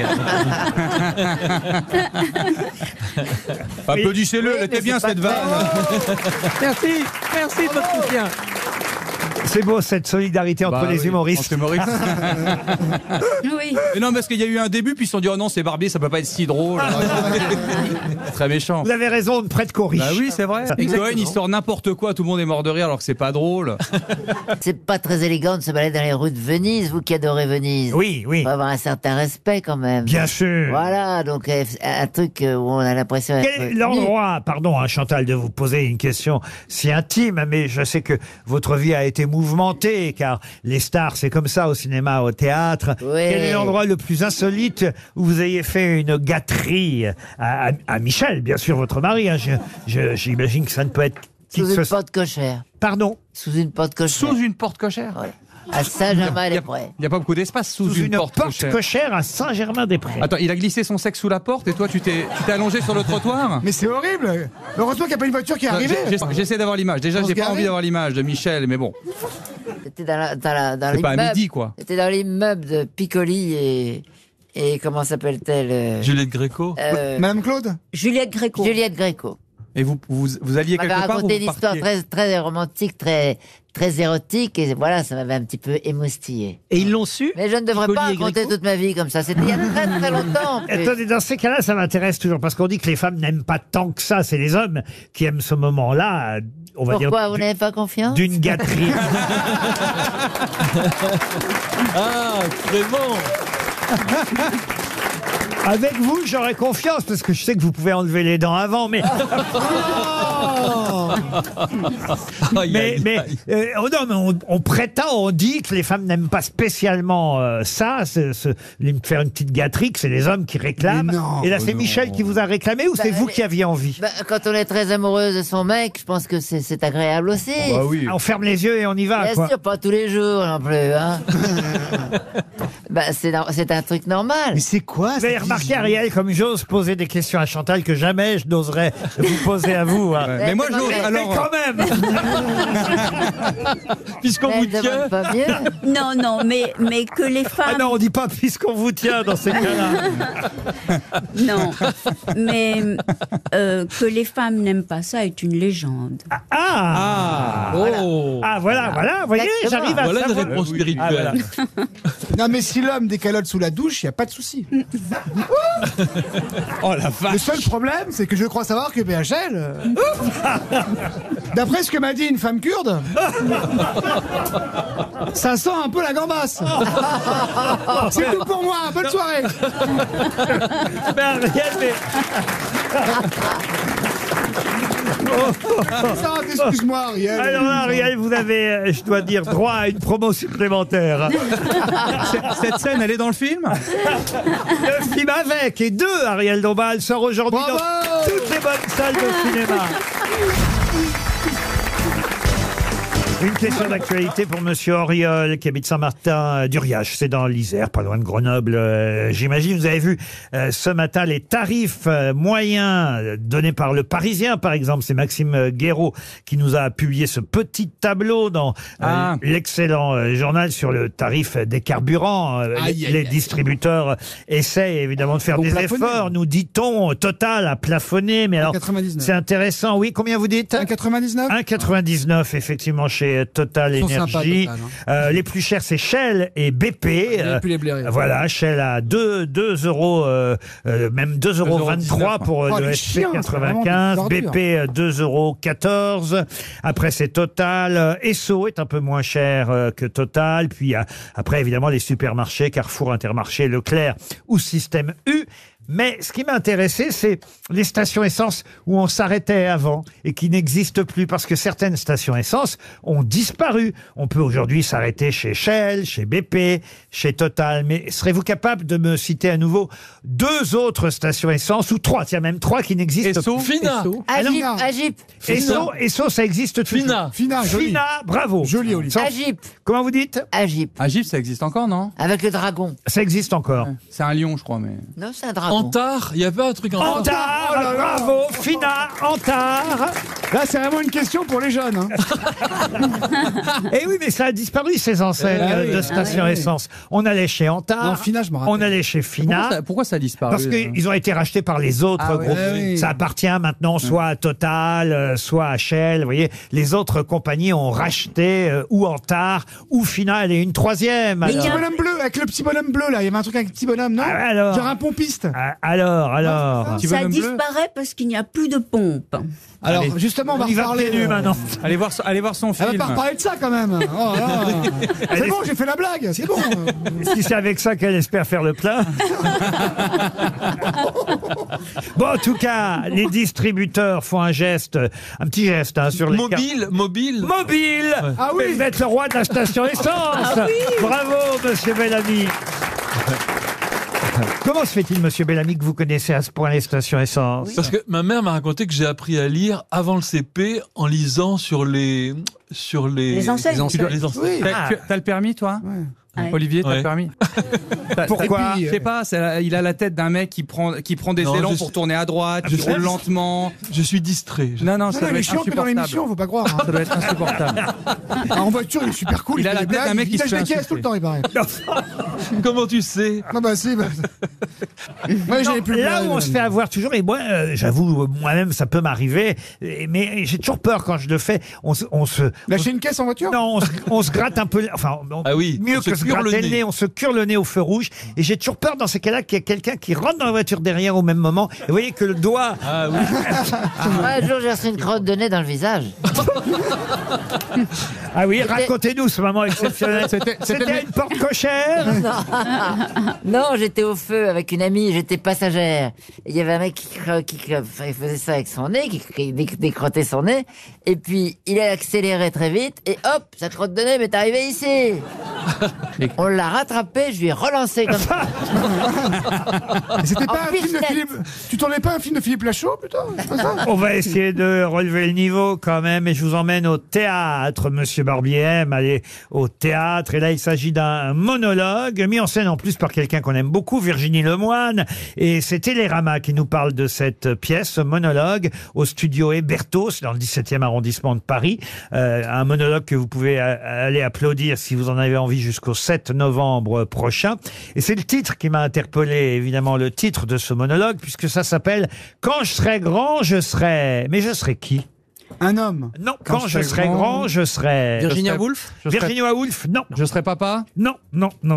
Applaudissez-le, Oui, elle était mais bien c'est cette pas vanne. Merci, merci de votre soutien. C'est beau cette solidarité entre Bah les oui, humoristes. entre humoristes. Oui. Mais non, parce qu'il y a eu un début, puis ils se sont dit, oh non, c'est Barbier, ça peut pas être si drôle. Très méchant. Vous avez raison, de prête qu'au riche. Bah oui, c'est vrai. Et Cohen, il sort n'importe quoi, tout le monde est mort de rire alors que c'est pas drôle. C'est pas très élégant de se balader dans les rues de Venise, vous qui adorez Venise. Oui, oui. Faut avoir un certain respect quand même. Bien sûr. Voilà, donc euh, un truc euh, où on a l'impression d'être Quel est nu. l'endroit, pardon hein, Chantal de vous poser une question si intime, mais je sais que votre vie a été mouvementée, car les stars, c'est comme ça au cinéma, au théâtre. Oui. Quel est l'endroit le plus insolite où vous ayez fait une gâterie à, à- à Michel, bien sûr, votre mari. hein. Je- je- J'imagine que ça ne peut être... qui Sous que une ce- porte cochère. Pardon? Sous une porte cochère. Sous une porte cochère. À Saint-Germain-les-Prés. Il n'y a pas beaucoup d'espace sous, Sous une, une porte, porte cochère. cochère à Saint-Germain-des-Prés. Attends, il a glissé son sexe sous la porte et toi, tu t'es tu t'es allongé sur le trottoir. Mais c'est horrible. Heureusement qu'il n'y a pas une voiture qui est Non, arrivée. j'ai- j'ai- J'essaie d'avoir l'image. Déjà, Pour j'ai se pas garer. envie d'avoir l'image de Michel, mais bon. C'était dans la- dans la- dans C'est pas à l'immeuble. midi, quoi. C'était dans l'immeuble de Piccoli et, et comment s'appelle-t-elle euh, Juliette Gréco. euh, Madame Claude? Juliette Gréco. Juliette Gréco. Et vous, vous, vous alliez Elle quelque m'avait part ou raconté vous une histoire partiez très, très romantique, très, très érotique, et voilà, ça m'avait un petit peu émoustillé. Et ils l'ont su. Mais je ne devrais Piccoli pas et raconter Gréco toute ma vie comme ça. C'était il y a très très longtemps. en plus. Attendez, dans ces cas-là, ça m'intéresse toujours, parce qu'on dit que les femmes n'aiment pas tant que ça. C'est les hommes qui aiment ce moment-là, on va Pourquoi dire, vous n'avez pas confiance d'une gâterie. Ah, Clément. Avec vous, j'aurais confiance, parce que je sais que vous pouvez enlever les dents avant, mais... mais mais euh, oh non, mais on, on prétend, on dit que les femmes n'aiment pas spécialement euh, ça, ce, ce- les- faire une petite gâterie, que c'est les hommes qui réclament. Mais non. Et là, Oh c'est non. Michel qui vous a réclamé ou c'est Bah, vous mais- qui aviez envie? Bah, quand on est très amoureuse de son mec, je pense que c'est c'est agréable aussi. Bah oui. On ferme les yeux et on y va, Bien quoi. sûr, pas tous les jours non plus. Hein. bah, c'est no- c'est un truc normal. Mais c'est quoi? Vous avez remarqué, Ariel, comme j'ose poser des questions à Chantal que jamais je n'oserais vous poser à vous. hein. Ouais. Mais moi, c'est j'ose. pas vrai. Mais Alors, quand même Puisqu'on Mais vous elle demande tient. pas mieux. Non, non, mais, mais que les Ah femmes... non, on dit pas puisqu'on vous tient dans ces cas-là. Non, mais euh, que les femmes n'aiment pas ça est une légende. Ah, ah, Oh. ah, voilà, voilà, vous voyez, Exactement. j'arrive à Voilà une savoir. réponse Ah, spirituelle. voilà. Non, mais si l'homme décalote sous la douche, il n'y a pas de souci. oh la Le vache. seul problème, c'est que je crois savoir que B H L, euh, d'après ce que m'a dit une femme kurde, ça sent un peu la gambasse. C'est tout pour moi. Bonne soirée. Mais Ariel, mais- Ça, excuse-moi, Ariel. Alors là, Ariel, vous avez, euh, je dois dire, droit à une promo supplémentaire. Cette scène, elle est dans le film? Le film avec et deux, Ariel Dombal, sort aujourd'hui Bravo dans toutes les bonnes salles de cinéma. Une question d'actualité pour Monsieur Auriol, qui habite Saint-Martin-d'Uriache. C'est dans l'Isère, pas loin de Grenoble. Euh, J'imagine, vous avez vu euh, ce matin les tarifs euh, moyens euh, donnés par Le Parisien, par exemple. C'est Maxime euh, Guéraud qui nous a publié ce petit tableau dans euh, Ah. l'excellent euh, journal sur le tarif des carburants. Euh, Aïe, les aïe, les aïe. distributeurs essayent évidemment de faire Faut des plafonner. efforts, nous dit-on. Total a plafonné, mais alors quatre-vingt-dix-neuf. c'est intéressant. Oui, combien vous dites? un virgule quatre-vingt-dix-neuf. un virgule quatre-vingt-dix-neuf, effectivement, chez Total Ils sont sympas, Énergie. Total, hein. Euh, les plus chers, c'est Shell et B P. J'ai pu les blairer. Voilà, Shell à deux euros, euh, euh, même deux euros vingt-trois pour euh, Oh, le les S P chiens, c'est quatre-vingt-quinze. vraiment des B ordures. P euh, deux euros quatorze. Après, c'est Total. Euh, Esso est un peu moins cher euh, que Total. Puis euh, après, évidemment, les supermarchés, Carrefour, Intermarché, Leclerc ou Système U. Mais ce qui m'a intéressé, c'est les stations essence où on s'arrêtait avant et qui n'existent plus parce que certaines stations essence ont disparu. On peut aujourd'hui s'arrêter chez Shell, chez B P, chez Total. Mais serez-vous capable de me citer à nouveau deux autres stations essence ou trois, tiens même trois qui n'existent Esso, plus? Fina. Agip, Agip, Esso, Esso, ça existe toujours. Fina. Fina, joli. Fina, bravo. Joli, Olivier. Sans- Agip, Comment vous dites? Agip, Agip, ça existe encore, non? avec le dragon. Ça existe encore. C'est un lion, je crois, mais. Non, c'est un dragon. Antar, il y avait un truc en Antar, Oh là là. bravo, Fina, Antar. Là, c'est vraiment une question pour les jeunes. Hein. Et oui, mais ça a disparu, ces enseignes Ah euh, oui, de ah stations oui. essence. On allait chez Antar, Non, Fina, je me rappelle. on allait chez Fina, Pourquoi ça, pourquoi ça a disparu? parce euh qu'ils ont été rachetés par les autres Ah oui. groupes. Ah oui. Ça appartient maintenant soit à Total, euh, soit à Shell. Vous voyez, les autres compagnies ont racheté euh, ou Antar, ou Fina, elle est une troisième. Le alors. petit bonhomme bleu, avec le petit bonhomme bleu, là. Il y avait un truc avec le petit bonhomme, non? Ah, alors. Genre un pompiste. Ah, alors, alors. Petit Ça bonhomme bleu. disparaît parce qu'il n'y a plus de pompe. Alors, Allez. justement, on va Il va reparler. pieds nus euh, maintenant. Allez voir, allez voir son Elle va film. pas reparler de ça quand même. Oh, là. C'est bon, j'ai fait la blague. C'est bon. Si c'est avec ça qu'elle espère faire le plein. Bon, en tout cas, les distributeurs font un geste, un petit geste hein, sur les cartes. Mobile, mobile. Mobile. Ah oui. Vous êtes le roi de la station essence. Bravo, monsieur Bellamy. Comment se fait-il, monsieur Bellamy, que vous connaissez à ce point les stations essence? Parce que ma mère m'a raconté que j'ai appris à lire avant le C P en lisant sur les sur les Les enseignes. les enseignes. Les enseignes. Oui. T'as tu- t'as le permis, toi? Ouais. Olivier, t'as Ouais. le permis? T'as- Pourquoi t'as- Je sais pas, c'est la- il a la tête d'un mec qui prend, qui prend des Non, élans je pour sais- tourner à droite, Je qui sais. roule lentement. Je suis distrait. Je- Non, non, Non, ça non, doit il est être chiant que dans l'émission, insupportable. faut pas croire. hein. Ça doit être insupportable. Ah, en voiture, il est super cool. Il a fait la des tête d'un blagues, mec il qui se vidage fait des caisses tout le temps, il paraît. Comment tu sais? Ah bah si. Bah... Moi, Non, j'avais plus le là blague, où on se euh, fait avoir toujours, et moi, euh, j'avoue, moi-même, ça peut m'arriver, et- mais j'ai toujours peur quand je le fais. On se, on se, Lâcher une caisse en voiture? non, on se, on se gratte un peu, enfin, on- Ah oui, mieux on se que se cure le gratter le nez. nez, on se cure le nez au feu rouge, et j'ai toujours peur dans ces cas-là qu'il y ait quelqu'un qui rentre dans la voiture derrière au même moment, et vous voyez que le doigt, Ah oui. Un jour, j'ai reçu une crotte de nez dans le visage. ah oui, racontez-nous ce moment exceptionnel. C'était- c'était C'était le- une porte cochère. Non, j'étais au feu avec une amie, j'étais passagère. Et il y avait un mec qui, cre- qui cre- il faisait ça avec son nez, qui, qui déc- décrottait son nez. Et puis, il a accéléré très vite, et hop, sa crotte de nez m'est arrivée ici. On l'a rattrapé, je lui ai relancé comme ça. Mais C'était En pas un film de pistette. Philippe. Tu tournais pas un film de Philippe Lachaud, putain? C'est pas ça? On va essayer de relever le niveau quand même et je vous emmène au théâtre. Monsieur Barbier aime aller au théâtre et là il s'agit d'un monologue mis en scène en plus par quelqu'un qu'on aime beaucoup, Virginie Lemoine, et c'est Télérama qui nous parle de cette pièce, ce monologue au studio Hébertos dans le dix-septième arrondissement de Paris. Euh, un monologue que vous pouvez euh, aller applaudir si vous en avez envie jusqu'au sept novembre prochain. Et c'est le titre qui m'a interpellé, évidemment le titre de ce monologue, puisque ça s'appelle « Quand je serai grand, je serai... » Mais je serai qui? Un homme. Non, quand, je serai grand, je serai... Virginia serai- Woolf. Je serai- Virginia Woolf, non. Je serai papa? Non, non, non, non.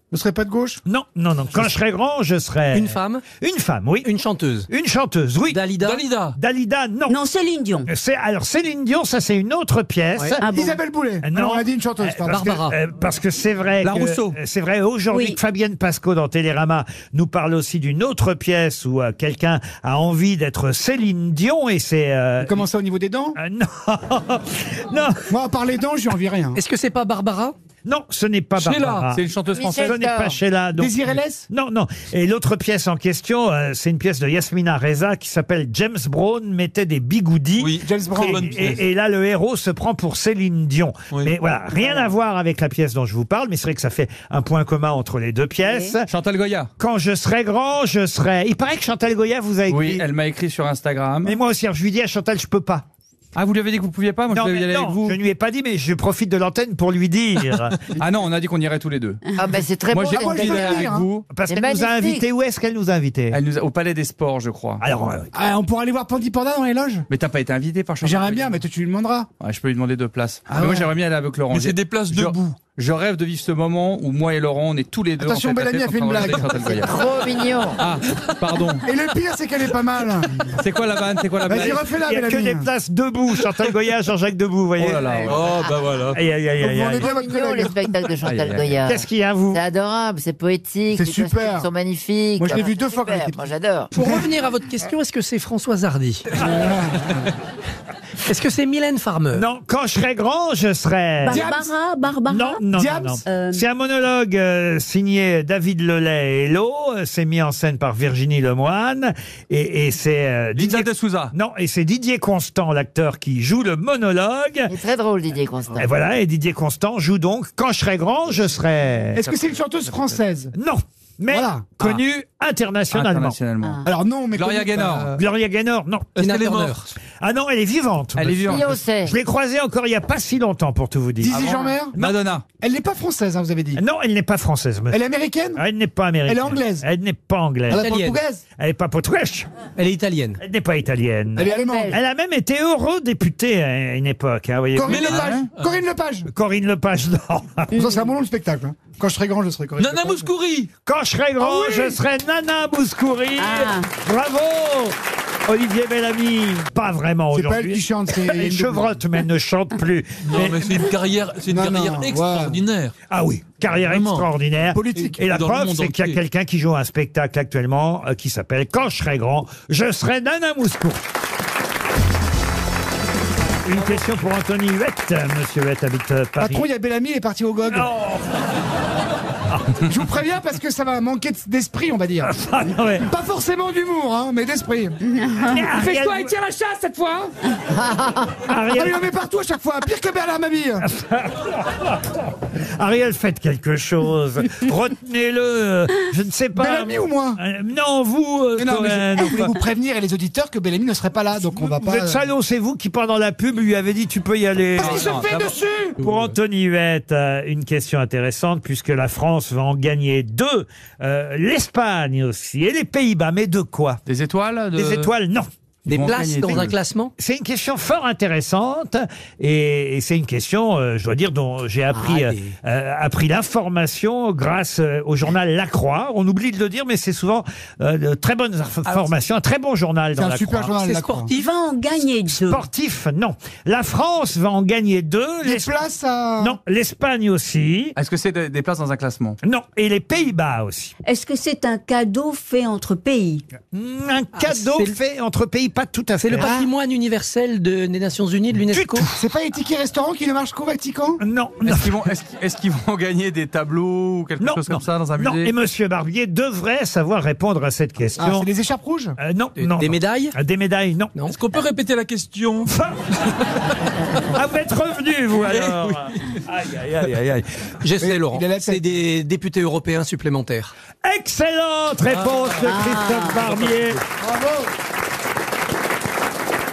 Ne serait pas de gauche? Non, non, non. Quand je serai grand, je serai... Une femme? Une femme, oui. Une chanteuse? Une chanteuse, oui. Dalida? Dalida. Dalida, non. Non, Céline Dion. C'est, alors, Céline Dion, ça c'est une autre pièce. Ouais. Ah bon. Isabelle Boulay. Euh, non. Alors, on a dit une chanteuse. Euh, pardon. parce que- Barbara. euh, parce que c'est vrai La que- Rousseau. euh, c'est vrai aujourd'hui Oui. que Fabienne Pasco dans Télérama nous parle aussi d'une autre pièce où euh, quelqu'un a envie d'être Céline Dion et c'est euh, Comment ça, au niveau des dents? euh, non non Moi, à part les dents, j'y envie rien. Est-ce que c'est pas Barbara? non ce n'est pas Sheila, Barbara. C'est une chanteuse Michel française. Ce n'est pas Sheila. donc- Désiré Less? Non, non. Et l'autre pièce en question, euh, c'est une pièce de Yasmina Reza qui s'appelle James Brown mettait des bigoudis. Oui, James Brown. Et, bonne pièce. et- et là, le héros se prend pour Céline Dion. Oui. Mais voilà, rien à voir avec la pièce dont je vous parle, mais c'est vrai que ça fait un point commun entre les deux pièces. Chantal Goya. Quand je serai grand, je serai... Il paraît que Chantal Goya vous a écrit. Oui, elle m'a écrit sur Instagram. Mais moi aussi, alors, je lui dis à Chantal, je peux pas. Ah, vous lui avez dit que vous pouviez pas? Moi, non, je devais y mais aller non, avec vous. je ne lui ai pas dit, mais je profite de l'antenne pour lui dire. Ah non, on a dit qu'on irait tous les deux. Ah ben c'est très Moi, bon. j'ai cette envie d'aller belle- avec hein. vous. Parce C'est qu'elle nous a magnifique. invités. Où est-ce qu'elle nous a invités? Elle nous a- au Palais des Sports, je crois. Alors, euh, Ah, on pourra aller voir Pandi Panda dans les loges? Mais t'as pas été invité par Chantal J'aimerais Goya. bien, mais toi, tu lui demanderas. Ouais, je peux lui demander deux places. Ah Mais moi, ouais. j'aimerais bien aller avec Laurent. Mais J'ai- c'est des places je- debout. Je rêve de vivre ce moment où moi et Laurent, on est tous les deux. Attention, en tête à Bellamy tête a fait en une train de blague. regarder Chantal Goya. Trop mignon. Ah, pardon. Et le pire, c'est qu'elle est pas mal. C'est quoi la vanne? C'est quoi la Vas-y, blague? refais-la, il n'y a que Bellamy. des places debout. Chantal Goya, Jean-Jacques Debout, vous voyez. Oh là là. Oh, bah voilà. Aïe, aïe, aïe, Donc, aïe, vous aïe. rendez bien Trop votre mignon les collègue. spectacles de Aïe, Chantal aïe, aïe. Goya. Qu'est-ce qu'il y a, vous? C'est adorable, c'est poétique. C'est les super. costumes sont magnifiques. Moi, je l'ai Ah, vu deux c'est fois quand super, il était Moi j'adore. Pour revenir à votre question, est-ce que c'est Françoise Hardy? Est-ce que c'est Mylène Farmer? Non, quand je serai grand, je serai... Barbara, Barbara. Non, non, non, Diams non. Euh, C'est un monologue euh, signé David Lelay et Hello. C'est mis en scène par Virginie Lemoine. Et, et c'est euh, Linda Didier... de Souza. Non, et c'est Didier Constant, l'acteur, qui joue le monologue. Il est très drôle Didier Constant. Et voilà, et Didier Constant joue donc Quand je serai grand, je serai... Est-ce que c'est une chanteuse française? Non, mais Voilà. connue internationalement. Internationalement. Alors non, mais Gloria connue, Gaynor. euh, Gloria Gaynor, non. Est-ce Tina qu'elle est Turner. morte? Ah non, elle est vivante. Elle est monsieur. vivante. Beyoncé. Je l'ai croisée encore il n'y a pas si longtemps, pour tout vous dire. Dizzy Jean-Mer? Madonna. Elle n'est pas française, hein, vous avez dit. Non, elle n'est pas française, monsieur. Elle est américaine? Elle n'est pas américaine. Elle est anglaise? Elle n'est pas anglaise. Elle est Italienne. portugaise? Elle n'est pas portugaise. Elle est italienne. Elle n'est pas italienne. Elle est allemande? Elle a même été eurodéputée à une époque. Hein, voyez-vous. Corinne Mais Lepage? la- Corinne Lepage? Corinne Lepage, non. Ça, c'est un bon nom de spectacle. hein. Quand je serai grand, je serai Corinne Nana Lepage. Mouskouri. Quand je serai grand, Ah oui. je serai Nana Mouskouri. Ah. Bravo, Olivier Bellamy. Pas vraiment C'est pas elle aujourd'hui. qui chante, c'est... Elle chevrotte, mais elle ne chante plus. Non, Mais- mais c'est une carrière, c'est une Non, carrière non, ouais. extraordinaire. Ah oui, carrière Vraiment. extraordinaire. Politique. Et la Dans le preuve, monde c'est qu'il y a entier. quelqu'un qui joue un spectacle actuellement euh, qui s'appelle Quand je serai grand, je serai Nana Mouskouri. Une question pour Anthony Huette. Monsieur Huette habite euh, Paris. Patron, il y a Bellamy, il est parti au G O G. Je vous préviens parce que ça va manquer d'esprit, on va dire. Ah, non, mais- Pas forcément d'humour, hein, mais d'esprit. Ariel- Fais-toi, il tire la chasse cette fois. Ah, Ariel- il en met partout à chaque fois, pire que Bernard Mabille. Ariel, faites quelque chose. Retenez-le. euh, Je ne sais pas. Bellamy ou moi? Euh, Non, vous, euh, Mais non, mais Corinne, je, je voulais enfin, vous prévenir et les auditeurs que Bellamy ne serait pas là, donc on va vous pas. êtes salaud, c'est vous qui, pendant la pub, lui avez dit tu peux y aller. Parce qu'il se non, fait d'abord- dessus. Pour Anthony Huette, euh, une question intéressante, puisque la France va en gagner deux, euh, l'Espagne aussi, et les Pays-Bas, mais de quoi? Des étoiles de... Des étoiles, non. Des Ils vont places gagner dans des- un classement? C'est une question fort intéressante et, et c'est une question, euh, je dois dire, dont j'ai appris, Ah, euh, des- euh, appris l'information grâce euh, au journal La Croix. On oublie de le dire, mais c'est souvent euh, de très bonnes informations, un très bon journal C'est dans un La super Croix. journal, C'est la Croix. sportif? Il va en gagner deux. Sportif, non. La France va en gagner deux. Des l'Es- places à. Non, l'Espagne aussi. Est-ce que c'est de- des places dans un classement? Non, et les Pays-Bas aussi. Est-ce que c'est un cadeau fait entre pays? Un cadeau c'est le- fait entre pays, pas tout à fait. C'est le patrimoine universel de- des Nations Unies, de l'UNESCO? C'est pas les tickets restaurants qui ne marchent qu'au Vatican? Non, non. Est-ce qu'ils vont, est-ce, est-ce qu'ils vont gagner des tableaux ou quelque Non, chose non. comme ça dans un Non, musée? et Monsieur Barbier devrait savoir répondre à cette question. Ah, c'est des écharpes rouges? Euh, non, Des- non. des non. médailles? Euh, Des médailles, non. Non. Est-ce qu'on peut répéter la question? Ah, vous êtes revenu, vous, alors. Aïe, aïe, aïe, aïe, aïe. J'essaie, Oui, Laurent. il a la tête. C'est des députés européens supplémentaires. Excellente réponse de Christophe Barbier. Bravo. Excellente réponse. Bravo. Christophe Barbier. Bravo.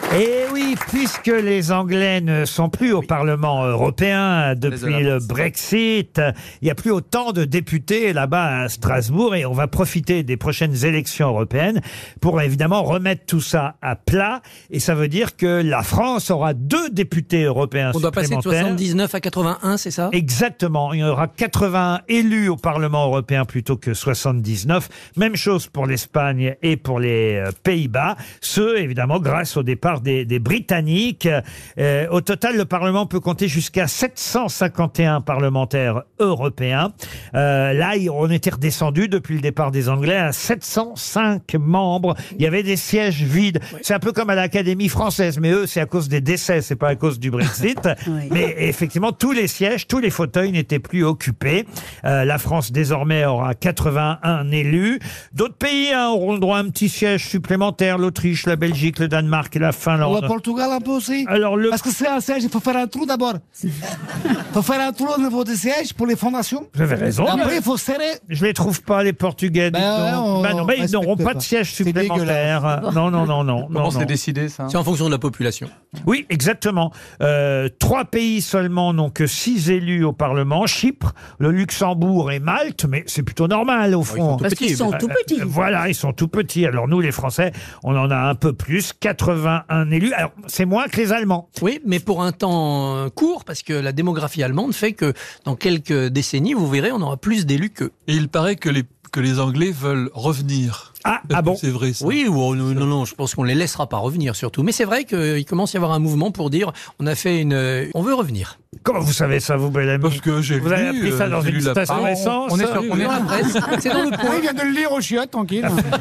Et oui, puisque les Anglais ne sont plus au Parlement européen depuis le Brexit, il n'y a plus autant de députés là-bas à Strasbourg et on va profiter des prochaines élections européennes pour évidemment remettre tout ça à plat. Et ça veut dire que la France aura deux députés européens On doit passer de supplémentaires. soixante-dix-neuf à quatre-vingt-un, c'est ça? Exactement. Il y aura quatre-vingts élus au Parlement européen plutôt que soixante-dix-neuf. Même chose pour l'Espagne et pour les euh, Pays-Bas. Ce, évidemment, grâce au départ des, des Britanniques. Euh, au total, le Parlement peut compter jusqu'à sept cent cinquante et un parlementaires européens. Euh, là, on était redescendu depuis le départ des Anglais à sept cent cinq membres. Il y avait des sièges vides. C'est un peu comme à l'Académie française, mais eux, c'est à cause des décès, c'est pas à cause du Brexit. Oui. Mais effectivement, tous les sièges, tous les fauteuils n'étaient plus occupés. Euh, la France, désormais, aura quatre-vingt-un élus. D'autres pays hein, auront le droit à un petit siège supplémentaire. L'Autriche, la Belgique, le Danemark et la Finlande. Le Portugal un peu aussi. Alors, le... Parce que c'est un siège, il faut faire un trou d'abord. Il faut faire un trou au niveau des sièges pour les fondations. Vous avez raison. Et après, il faut serrer. Je les trouve pas, les Portugais. Ben dites donc. ouais, on- Ben non, ben, on ils n'auront respecte pas pas. de siège C'est supplémentaire. dégueulasse. Non, non, non, non. Comment non, c'est non. décidé ça? C'est en fonction de la population. Oui, exactement. Euh, trois pays seulement n'ont que six élus au Parlement. Chypre, le Luxembourg et Malte, mais c'est plutôt normal au fond. Parce qu'ils sont tout petits. Euh, voilà, ils sont tout petits. Alors nous, les Français, on en a un peu plus, quatre-vingt-un élus. Alors c'est moins que les Allemands. Oui, mais pour un temps euh, court, parce que la démographie allemande fait que dans quelques décennies, vous verrez, on aura plus d'élus qu'eux. Et il paraît que les, que les Anglais veulent revenir. Ah, Est-ce ah que bon C'est vrai ça. Oui, ou- non, non, non, je pense qu'on les laissera pas revenir surtout. Mais c'est vrai qu'il commence à y avoir un mouvement pour dire, on a fait une, euh, on veut revenir. Comment vous savez ça, vous, bel ami? Parce que j'ai Vous avez lu, appris ça euh, dans j'ai une lu la station parole. essence? On est sur- Oui, on est oui. dans la presse. C'est dans le Ah, point. il vient de le lire au chiottes, tranquille.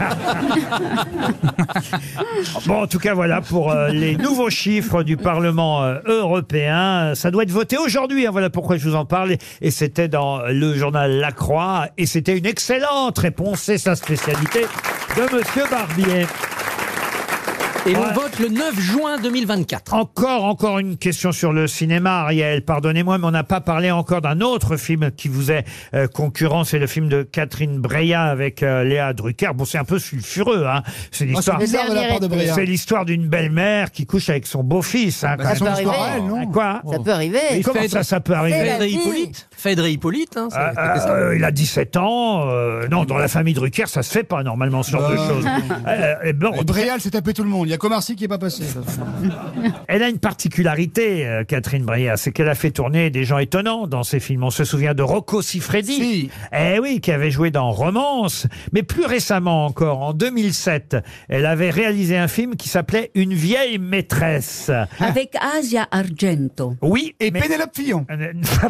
Bon, en tout cas, voilà pour euh, les nouveaux chiffres du Parlement euh, européen. Ça doit être voté aujourd'hui, hein, voilà pourquoi je vous en parle. Et- Et c'était dans le journal La Croix. Et c'était une excellente réponse, c'est sa spécialité, de Monsieur Barbier. Et Ouais. on vote le neuf juin deux mille vingt-quatre. Encore, encore une question sur le cinéma, Ariel. Pardonnez-moi, mais on n'a pas parlé encore d'un autre film qui vous est euh, concurrent. C'est le film de Catherine Breillat avec euh, Léa Drucker. Bon, c'est un peu sulfureux, hein. C'est l'histoire. c'est bizarre de la part de Breillat. C'est l'histoire d'une belle-mère qui couche avec son beau-fils. Hein, quand Ah, même. son peut histoire arriver. à elle, non Ah, quoi Ça peut arriver. Et comment Phèdre- ça, ça peut C'est arriver la Phèdre vie. Hippolyte. Phèdre Hippolyte, hein, Ah, c'était ah, ça. euh, il a dix-sept ans. euh, non, dans la famille Drucker, ça se fait pas normalement ce genre de Euh, choses. Euh, et bon, Et Bréal s'est tapé tout le monde. Il y a Comarcy qui est pas passé. elle a une particularité, euh, Catherine Breillat, c'est qu'elle a fait tourner des gens étonnants dans ses films. On se souvient de Rocco Siffredi, Si. eh oui, qui avait joué dans Romance, mais plus récemment encore, en deux mille sept, elle avait réalisé un film qui s'appelait Une vieille maîtresse. Avec Asia Argento. Oui, Et mais- Pénélope Fillon. Euh,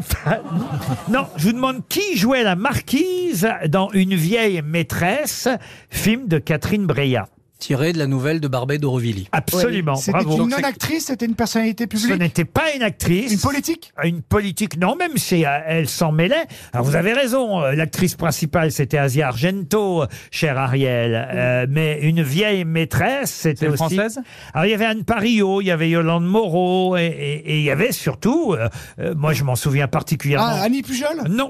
non, je vous demande qui jouait la marquise dans Une vieille maîtresse, film de Catherine Breillat. Tiré de la nouvelle de Barbet d'Aurevilly. Absolument, C'était bravo. une non-actrice, c'était une personnalité Ce publique. n'était pas une actrice. Une politique. Une politique, non, même si euh, elle s'en mêlait. Alors vous avez raison, euh, l'actrice principale c'était Asia Argento, euh, cher Ariel. Euh, mais une vieille maîtresse, c'était une aussi... Française Alors il y avait Anne Parillo, il y avait Yolande Moreau, et, et- et il y avait surtout, euh, euh, moi je m'en souviens particulièrement... Ah, Annie Pujol. Non,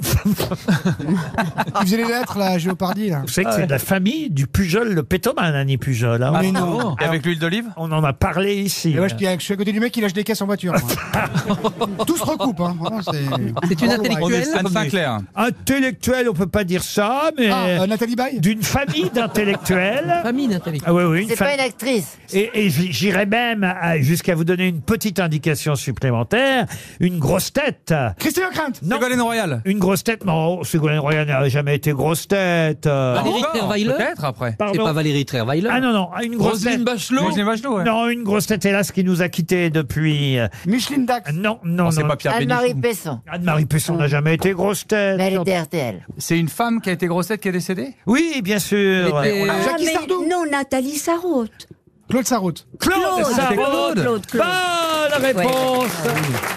Qui faisait les lettres, là, Géopardy, là. vous savez que c'est de la famille du Pujol, le pétoman, Annie Pujol. hein. Mais non. Et avec l'huile d'olive? On en a parlé ici. Et moi, je, je suis à côté du mec qui lâche des caisses en voiture. moi. Tout se recoupe, hein. Vraiment, c'est C'est une intellectuelle. Anne Sinclair. Intellectuel, on peut pas dire ça, mais Ah, euh, Nathalie Baye. d'une famille d'intellectuels. Famille d'intellectuels. Ah oui, oui, une C'est fa- pas une actrice. Et, et j- j'irais même à- jusqu'à vous donner une petite indication supplémentaire. Une grosse tête. Christine O'Krent. Non, Ségolène Royal. une grosse tête. Non, Ségolène Royal n'a jamais été grosse tête. Euh, Valérie Encore, Trierweiler. Peut-être après. C'est pardon. pas Valérie Trierweiler. Ah non, non, une grosse Roselyne tête. Bachelot. Roselyne Bachelot, ouais. Non, une grosse tête, hélas, qui nous a quittés depuis. euh, Micheline Dax. Non, non, Non, c'est non. pas Pierre Anne-Marie Bénichou. Pesson. Anne-Marie Pesson n'a jamais été grosse tête. Mais elle était R T L. C'est une femme qui a été grosse tête qui est décédée? Oui, bien sûr. Elle était- Ah, Jackie mais Sardou. non, Nathalie Sarraute. Claude Sarraute. Claude, Claude, Sarraute. Claude, Claude, Claude. Bonne réponse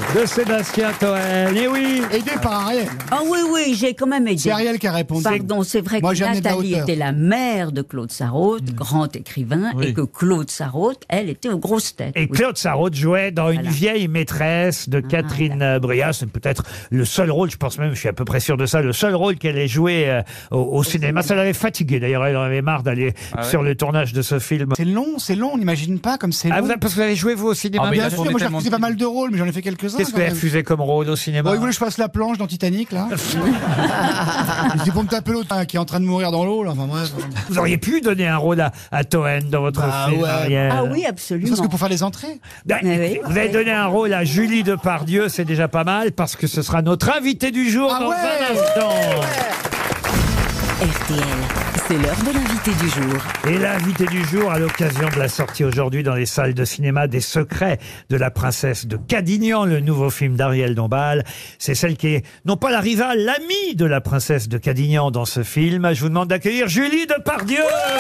de Sébastien Toen. Et oui. Aidé par Ariel. Ah oui, oui, j'ai quand même aidé. C'est Ariel qui a répondu. Pardon, c'est vrai Moi, que j'ai amené de la Nathalie hauteur. était la mère de Claude Sarraute, grand écrivain, Oui. et que Claude Sarraute, elle, était aux grosses têtes. Et Oui. Claude Sarraute jouait dans Une vieille maîtresse de Catherine Breillat. C'est peut-être le seul rôle, je pense même, je suis à peu près sûr de ça, le seul rôle qu'elle ait joué euh, au, au cinéma. Ça l'avait fatiguée d'ailleurs, elle en avait marre d'aller Ah ouais sur le tournage de ce film. C'est long, c'est long, on n'imagine pas comme c'est long. Ah, vous avez- parce que vous avez joué vous au cinéma Ah, bien sûr, moi j'ai refusé pas mal de rôles, mais j'en ai fait quelques-uns. Qu'est-ce que quand vous avez même. refusé comme rôle au cinéma Bon, il voulait que je fasse la planche dans Titanic, là. Je dis pour me taper l'autre hein, qui est en train de mourir dans l'eau, là. Enfin bref. Vous auriez pu donner un rôle à, à Toen dans votre Bah, film, ouais. Ariel. Ah oui, absolument. Parce que pour faire les entrées. Ben, vous avez donné un rôle à Julie Depardieu, c'est déjà pas mal, parce que ce sera notre invité du jour Ah dans ouais un instant. R T L, c'est l'heure de l'invité du jour. Et l'invité du jour, à l'occasion de la sortie aujourd'hui dans les salles de cinéma des Secrets de la princesse de Cadignan, le nouveau film d'Ariel Dombal, c'est celle qui est, non pas la rivale, l'amie de la princesse de Cadignan dans ce film. Je vous demande d'accueillir Julie Depardieu.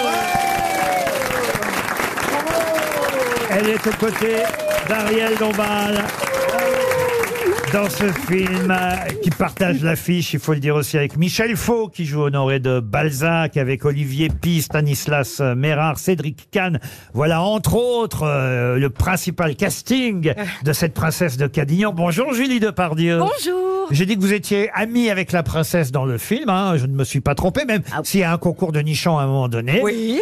Elle est aux côtés d'Ariel Dombal dans ce film euh, qui partage l'affiche, il faut le dire aussi, avec Michel Faux qui joue Honoré de Balzac, avec Olivier Py, Stanislas Mérard, Cédric Kahn. Voilà entre autres euh, le principal casting de cette princesse de Cadignan. Bonjour Julie Depardieu. Bonjour. J'ai dit que vous étiez amie avec la princesse dans le film, hein, je ne me suis pas trompé, même s'il y a un concours de nichons à un moment donné. Oui.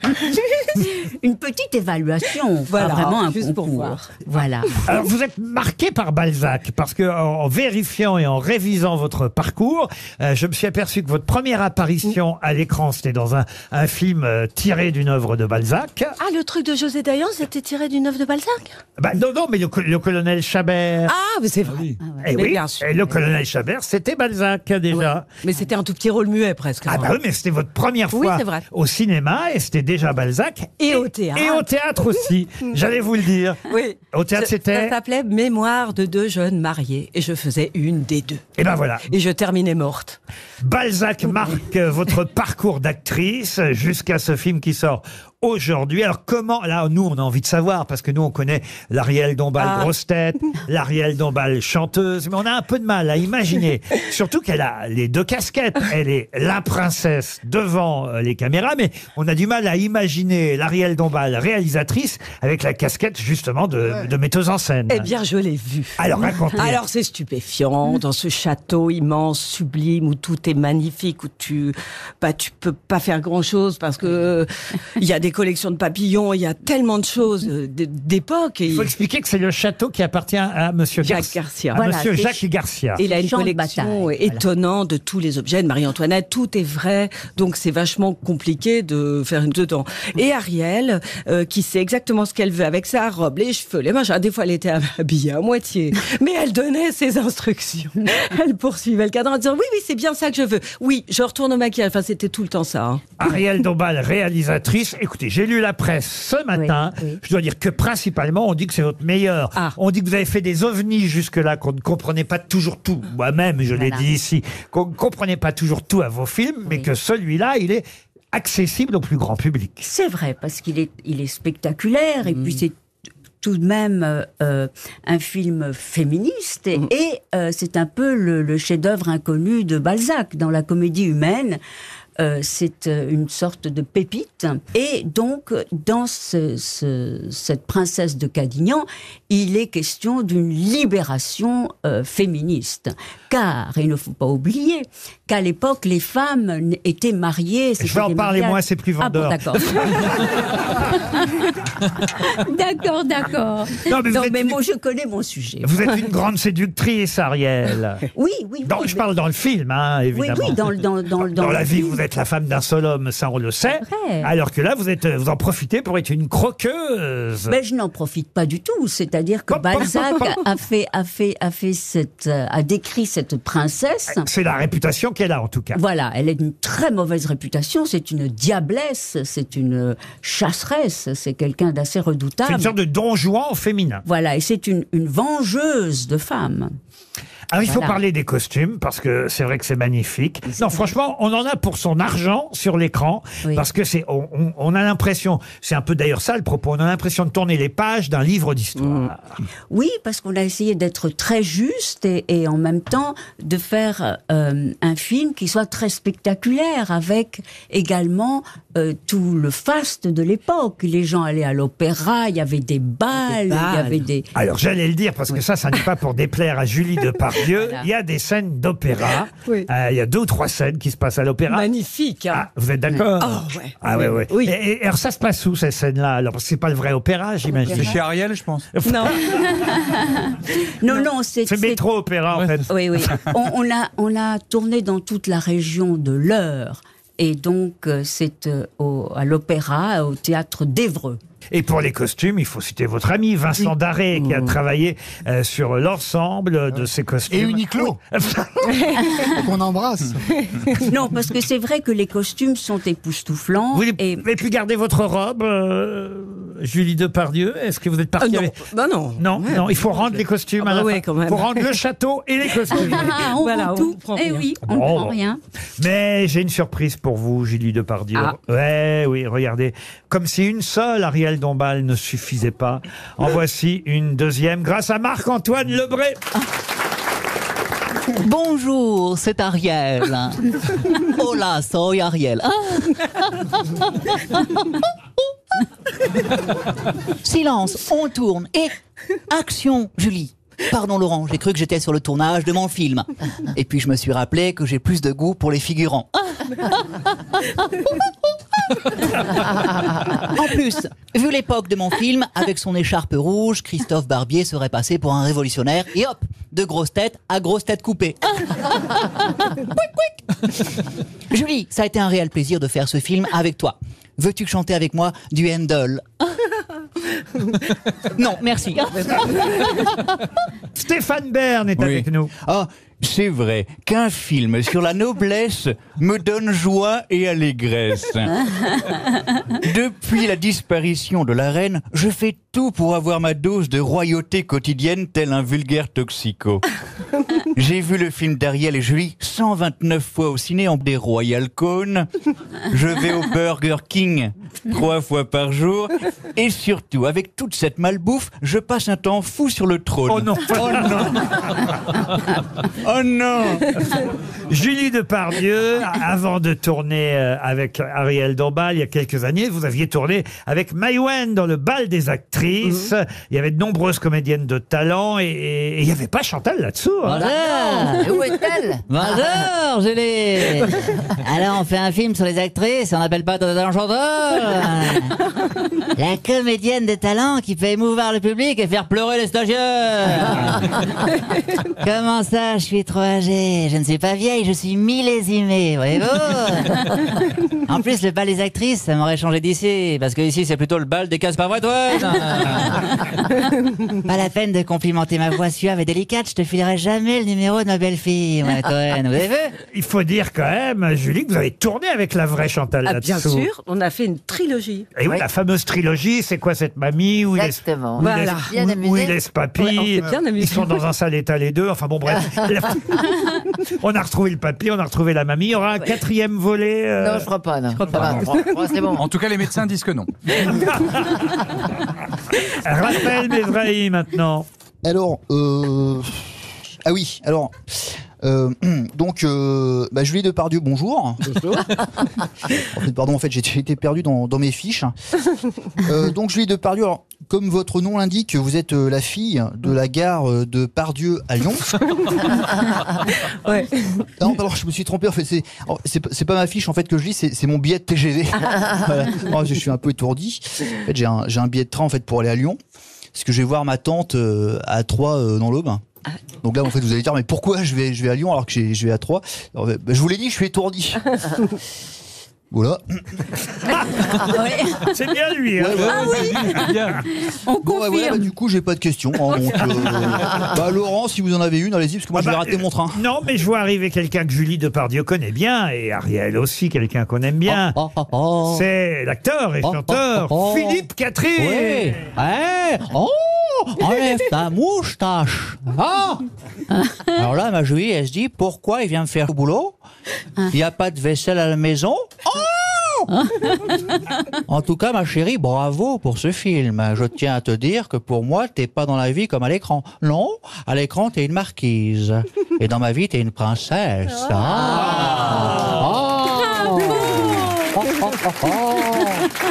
Une petite évaluation, Voilà, pas vraiment un juste pour concours. voir. Voilà. Alors vous êtes marqué par Balzac parce que en, en vérifiant et en révisant votre parcours, euh, je me suis aperçu que votre première apparition à l'écran c'était dans un, un film euh, tiré d'une œuvre de Balzac. Ah, le truc de José Dayan, c'était tiré d'une œuvre de Balzac? Bah, non, non, mais le, co- le colonel Chabert. Ah, mais c'est vrai. Et Mais oui, bien sûr. et le colonel Chabert, c'était Balzac déjà. Mais c'était un tout petit rôle muet presque. Ah bah oui, mais c'était votre première Oui, fois c'est vrai. au cinéma et c'était déjà Balzac. Et au théâtre. Et au théâtre aussi. J'allais vous le dire. Oui. Au théâtre, Je- c'était. Ça s'appelait Mémoire de deux jeunes mariés. Et je faisais une des deux. Et ben voilà. Et je terminais morte. Balzac marque euh, votre parcours d'actrice euh, jusqu'à ce film qui sort aujourd'hui. Alors comment, là, nous, on a envie de savoir, parce que nous, on connaît l'Ariel Dombal Ah. grosse tête, l'Ariel Dombal chanteuse, mais on a un peu de mal à imaginer. Surtout qu'elle a les deux casquettes. Elle est la princesse devant euh, les caméras, mais on a du mal à imaginer l'Ariel Dombal réalisatrice avec la casquette, justement, de, de metteuse en scène. Eh bien, je l'ai vu. Alors, racontez. Alors, c'est stupéfiant, dans ce château immense, sublime, où tout est magnifique, où tu, bah, tu peux pas faire grand chose parce que il y a des collections de papillons, il y a tellement de choses euh, d- d'époque. Et Il faut expliquer que c'est le château qui appartient à Monsieur Jacques Garcia. Garcia. À Voilà, Monsieur c'est- Jacques Garcia. Il a une Champ de collection bataille, étonnante de tous les objets de Marie-Antoinette. Tout est vrai, donc c'est vachement compliqué de faire une dedans. Et Ariel, euh, qui sait exactement ce qu'elle veut avec sa robe, les cheveux, les machins. Des fois, elle était habillée à moitié, mais elle donnait ses instructions. Elle poursuivait le cadre en disant oui, oui, c'est bien ça que je veux. Oui, je retourne au maquillage. Enfin, c'était tout le temps ça. hein. Ariel Dombal, réalisatrice. Écoutez, j'ai lu la presse ce matin. Je dois dire que principalement, on dit que c'est votre meilleur. Ah. On dit que vous avez fait des ovnis jusque-là, qu'on ne comprenait pas toujours tout. Moi-même, je l'ai Voilà. dit ici, qu'on ne comprenait pas toujours tout à vos films, mais que celui-là, il est accessible au plus grand public. C'est vrai, parce qu'il est, il est spectaculaire, et puis c'est tout de même euh, euh, un film féministe, et, et, euh, c'est un peu le, le chef-d'œuvre inconnu de Balzac dans la comédie humaine. Euh, c'est euh, une sorte de pépite. Et donc, dans ce, ce, cette princesse de Cadignan, il est question d'une libération euh, féministe. Car, il ne faut pas oublier qu'à l'époque, les femmes n- étaient mariées. Je vais en parler, moi, c'est plus vendeur. Ah bon, d'accord. D'accord, d'accord. Non, mais vous êtes mais une- moi, je connais mon sujet. Vous êtes une grande séductrice, Ariel. Oui, oui, Dans- oui. je parle dans le film, hein, Oui, évidemment. oui, dans, le- dans, dans, dans, Dans le la vie, film. vous êtes la femme d'un seul homme, ça on le sait. vrai. Alors que là, vous êtes, vous en profitez pour être une croqueuse. Mais je n'en profite pas du tout. C'est-à-dire que Balzac a fait, a fait, a fait cette, euh, a décrit cette princesse. C'est la réputation qu'elle a, en tout cas. Voilà, elle a une très mauvaise réputation. C'est une diablesse, c'est une chasseresse, c'est quelqu'un d'assez redoutable. C'est une sorte de Don Juan au féminin. Voilà, et c'est une, une vengeuse de femmes. Alors, il faut Voilà. parler des costumes, parce que c'est vrai que c'est magnifique. Non, franchement, on en a pour son argent sur l'écran, Oui. parce que c'est, on, on- on a l'impression, c'est un peu d'ailleurs ça le propos, on a l'impression de tourner les pages d'un livre d'histoire. Oui, parce qu'on a essayé d'être très juste et, et en même temps de faire euh, un film qui soit très spectaculaire, avec également euh, tout le faste de l'époque. Les gens allaient à l'opéra, il y avait des balles, il y avait des... Alors, j'allais le dire, parce que ça, ça n'est pas pour déplaire à Julie Depardieu. Voilà. Il y a des scènes d'opéra. Oui. Euh, il y a deux ou trois scènes qui se passent à l'opéra. Magnifique. Hein. Ah, vous êtes d'accord? Oh, ouais. Ah, ouais, ouais. Oui. Et, et alors, ça se passe où, ces scènes-là? Alors, parce que c'est pas le vrai opéra, j'imagine. C'est chez Ariel, je pense. Non. Non, non, c'est... C'est c'est- métro-opéra, en fait. Oui, oui. On, on, a, on a tourné dans toute la région de l'Eure. Et donc, euh, c'est euh, au- à l'opéra, au théâtre d'Évreux. Et pour les costumes, il faut citer votre ami Vincent Darré, qui a travaillé euh, sur l'ensemble de ces costumes. Et Uniqlo. Qu'on embrasse. Non, parce que c'est vrai que les costumes sont époustouflants. Vous et... avez pu garder votre robe, euh, Julie Depardieu? Est-ce que vous êtes partie Ah non, avec... bah non. Non, Ouais. non, il faut rendre les costumes Ah à bah la ouais, fin. quand même. Il faut rendre le château et les costumes. Ah, on Voilà, prend on tout. prend Eh rien. oui, on ne Bon. prend rien. Mais j'ai une surprise pour vous, Julie Depardieu. Ah. Ouais, oui, regardez. Comme si une seule Ariel Dombal ne suffisait pas. En voici une deuxième grâce à Marc-Antoine Lebré. Bonjour, c'est Ariel. Hola, soy Ariel. Silence, on tourne. Et action, Julie. Pardon Laurent, j'ai cru que j'étais sur le tournage de mon film. Et puis je me suis rappelé que j'ai plus de goût pour les figurants. En plus, vu l'époque de mon film, avec son écharpe rouge, Christophe Barbier serait passé pour un révolutionnaire. Et hop, de grosse tête à grosse tête coupée. Pouic, pouic. Julie, ça a été un réel plaisir de faire ce film avec toi. Veux-tu chanter avec moi du Handel? Non, merci. Stéphane Bern est Oui. avec nous. Ah, c'est vrai qu'un film sur la noblesse me donne joie et allégresse. Depuis la disparition de la reine, je fais tout pour avoir ma dose de royauté quotidienne tel un vulgaire toxico. J'ai vu le film d'Ariel et Julie cent vingt-neuf fois au ciné en des Royal Cones. Je vais au Burger King trois fois par jour. Et surtout, avec toute cette malbouffe, je passe un temps fou sur le trône. Oh non. Oh non. Oh non. Julie Depardieu, avant de tourner euh, avec Ariel Dombal il y a quelques années, vous aviez tourné avec Maïwenn dans le bal des actrices. Mhm. Il y avait de nombreuses comédiennes de talent et, et il n'y avait pas Chantal là-dessous. hein. Voilà. Et où est-elle? Bonjour, Julie. Alors, on fait un film sur les actrices et on n'appelle pas Tata Chantal. La comédienne de talent qui peut émouvoir le public et faire pleurer les stagiaires. Comment ça, je suis trop âgée? Je ne suis pas vieille, je suis millésimée, voyez-vous. En plus, le bal des actrices, ça m'aurait changé d'ici. Parce que ici, c'est plutôt le bal des casse pas vrai, toi. Pas la peine de complimenter ma voix suave et délicate, je te filerai jamais le numéro de ma belle-fille, moi, Toen. Vous avez vu? Il faut dire quand même, Julie, que vous avez tourné avec la vraie Chantal Ah, là-dessous. bien sûr, on a fait une trilogie. Et oui, la fameuse trilogie, c'est quoi cette mamie où il laisse, Exactement. où il Voilà. laisse- Bien où- amusé. où il laisse papy, Ouais, on s'est bien amusé. ils sont dans un sale état les deux, enfin bon bref. On a retrouvé le papy, on a retrouvé la mamie, il y aura un quatrième volet. euh, Non, je crois pas. Non. Je crois pas. c'est bon. En tout cas, les médecins disent que non. Raphaël Mesrahi maintenant. Alors, euh... ah oui, alors, euh, donc, euh, bah, Julie Depardieu, bonjour. Bonjour. En fait, pardon, en fait, j'ai j'ai été perdu dans, dans mes fiches. Euh, donc, Julie Depardieu, alors, comme votre nom l'indique, vous êtes euh, la fille de la gare euh, de Pardieu à Lyon. Ouais. Non, pardon, je me suis trompé. En fait, c'est oh, c'est pas- c'est pas ma fiche en fait que je lis, c'est c'est mon billet de T G V. Voilà. Oh, je suis un peu étourdi. En fait, j'ai un j'ai un billet de train en fait pour aller à Lyon, parce que je vais voir ma tante euh, à Troyes euh, dans l'Aube. Donc là, en fait, vous allez dire, mais pourquoi je vais je vais à Lyon alors que j'ai- je vais à Troyes? Alors, bah, je vous l'ai dit, je suis étourdi. Voilà. C'est bien lui. Hein. Ouais, ouais, Ah oui. Bien. On Bon, bah, voilà, bah, du coup, j'ai pas de questions. hein, donc, euh, bah, Laurent, si vous en avez une, allez-y, parce que moi, Ah je vais bah, rater mon train. Non, mais je vois arriver quelqu'un que Julie Depardieu connaît bien, et Ariel aussi, quelqu'un qu'on aime bien. Oh, oh, oh. C'est l'acteur et Oh, chanteur oh, oh. Philippe Catherine. Oui. Ouais. Oh, enlève ta moustache. Ah. Alors là, ma Julie, elle se dit, pourquoi il vient me faire le boulot? Il n'y a pas de vaisselle à la maison. Oh. En tout cas, ma chérie, bravo pour ce film. Je tiens à te dire que pour moi, t'es pas dans la vie comme à l'écran. Non, à l'écran, t'es une marquise. Et dans ma vie, t'es une princesse. Ah. Oh. Oh, oh, oh, oh.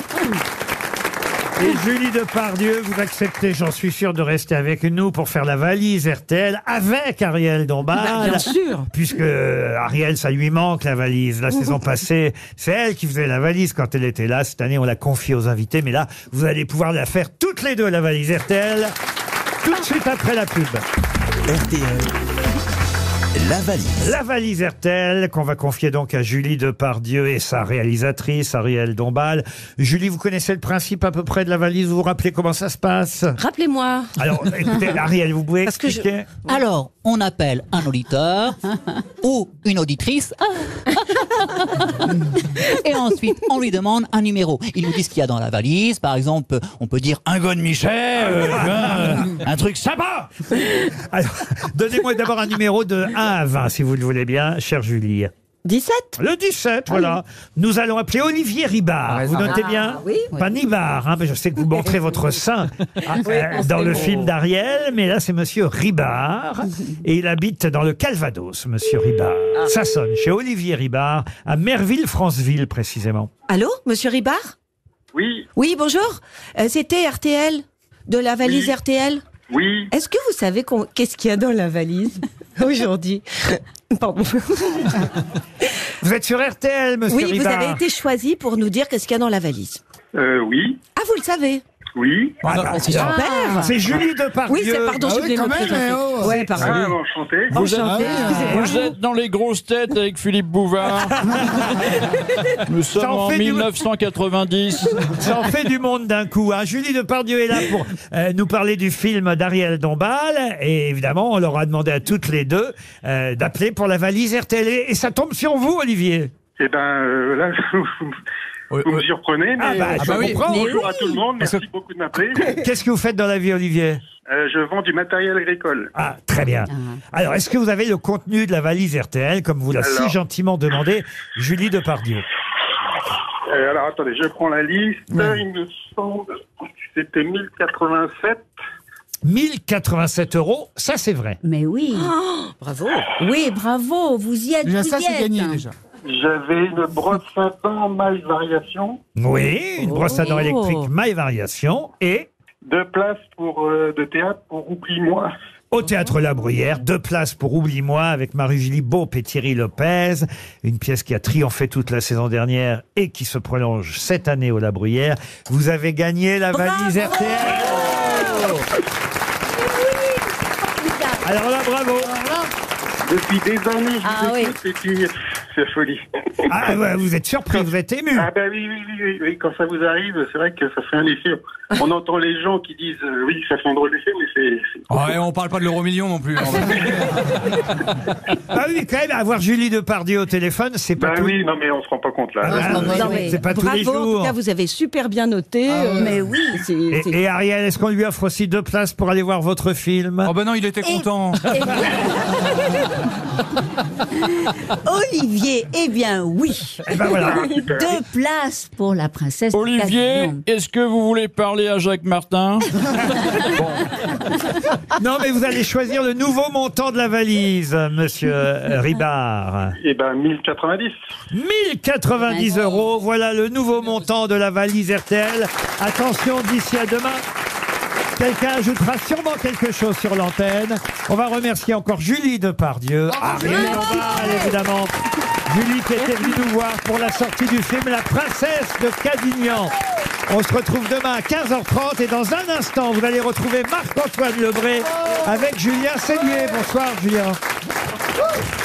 Et Julie Depardieu, vous acceptez, j'en suis sûr, de rester avec nous pour faire la valise R T L avec Ariel Dombal. Bah, bien sûr. Puisque euh, Ariel, ça lui manque la valise. La saison passée, c'est elle qui faisait la valise quand elle était là. Cette année, on l'a confiée aux invités. Mais là, vous allez pouvoir la faire toutes les deux, la valise R T L, tout de suite après la pub. R T L. La valise. La valise R T L qu'on va confier donc à Julie Depardieu et sa réalisatrice Ariel Dombal. Julie, vous connaissez le principe à peu près de la valise? Vous vous rappelez comment ça se passe? Rappelez-moi. Alors, écoutez, Ariel, vous pouvez Parce que je- expliquer? Alors, on appelle un auditeur ou une auditrice et ensuite on lui demande un numéro. Il nous dit ce qu'il y a dans la valise. Par exemple, on peut dire un God Michel, euh, euh, un truc sympa. Alors, donnez-moi d'abord un numéro de un à vingt, si vous le voulez bien, chère Julie. dix-sept. Le dix-sept, voilà. Nous allons appeler Olivier Ribard. Vous notez bien? Ah, oui. Pas Nibard, hein, mais je sais que vous montrez votre sein hein, euh, dans le film d'Ariel, mais là c'est Monsieur Ribard et il habite dans le Calvados, Monsieur Ribard. Ça sonne chez Olivier Ribard à Merville-Franceville précisément. Allô, monsieur Ribard? Oui, Oui, bonjour. Euh, C'était R T L, de la valise Oui. R T L. oui. Est-ce que vous savez qu'on- qu'est-ce qu'il y a dans la valise aujourd'hui? Pardon. Vous êtes sur R T L, Monsieur Oui, vous Ribard. avez été choisi pour nous dire qu'est-ce qu'il y a dans la valise. Euh, oui, Ah, vous le savez? oui. Ah, bah, C'est alors, super. C'est Julie Depardieu. Oui, c'est pardon, Ah je oui, voulais quand me même, présenter. eh oh. Ouais, pardon. Ah, enchanté. Vous êtes, Enchanté, excusez-moi. vous êtes dans les grosses têtes avec Philippe Bouvard. Nous sommes en en fait du- mille neuf cent quatre-vingt-dix. Ça en fait du monde d'un coup. Hein. Julie Depardieu est là pour euh, nous parler du film d'Ariel Dombal. Et évidemment, on leur a demandé à toutes les deux euh, d'appeler pour la valise R T L. Et ça tombe sur vous, Olivier. Eh ben, euh, là, vous me surprenez, mais Ah bah, euh, je je comprends. bonjour Mais à tout le monde. Merci beaucoup de m'appeler. Qu'est-ce que vous faites dans la vie, Olivier? Euh, je vends du matériel agricole. Ah, très bien. Alors, est-ce que vous avez le contenu de la valise R T L, comme vous l'a si Alors. gentiment demandé Julie Depardieu? Euh, alors, attendez, je prends la liste. Il me semble que c'était mille quatre-vingt-sept. mille quatre-vingt-sept euros, ça c'est vrai. Mais oui. bravo. Oui, bravo, vous y êtes. Déjà, vous ça, y c'est êtes. gagné, déjà. J'avais une brosse à dents maille variation. Oui, une brosse à dents Oh. électrique maille variation et Deux places pour, euh, de théâtre pour Oublie-moi. au Théâtre La Bruyère, deux places pour Oublie-moi avec Marie-Julie Beaup et Thierry Lopez. Une pièce qui a triomphé toute la saison dernière et qui se prolonge cette année au La Bruyère. Vous avez gagné la valise R T L. Alors là, bravo. Depuis des années, je Ah vous oui. écoute et puis c'est folie. Ah, ouais, vous êtes surpris, vous êtes ému. Ah ben oui, oui, oui, oui, oui, quand ça vous arrive, c'est vrai que ça fait un effet. On entend les gens qui disent euh, oui, ça fait un drôle d'effet, mais c'est... c'est- Ouais, on parle pas de l'euro million non plus. hein. Ah oui, quand même, avoir Julie Depardieu au téléphone, c'est pas Ben tout. oui, non mais on se rend pas compte là. Ah, Non, c'est- mais c'est pas tous bravo, les en tout jours. cas, vous avez super bien noté. euh, Mais oui. c'est- Et, c'est- et Ariel, est-ce qu'on lui offre aussi deux places pour aller voir votre film? Oh ben non, il était content. Olivier, eh bien oui. Eh ben voilà. Deux places pour la princesse. Olivier, Casablanca. est-ce que vous voulez parler à Jacques Martin? Non, mais vous allez choisir le nouveau montant de la valise, monsieur euh, Ribard. Eh ben mille quatre-vingt-dix. mille quatre-vingt-dix euros, voilà le nouveau montant de la valise R T L. Attention, d'ici à demain, quelqu'un ajoutera sûrement quelque chose sur l'antenne. On va remercier encore Julie Depardieu, Ariel Dombal, évidemment. Julie qui était venue nous voir pour la sortie du film La Princesse de Cadignan. On se retrouve demain à quinze heures trente et dans un instant, vous allez retrouver Marc-Antoine Lebré avec Julien Cellier. Bonsoir Julien.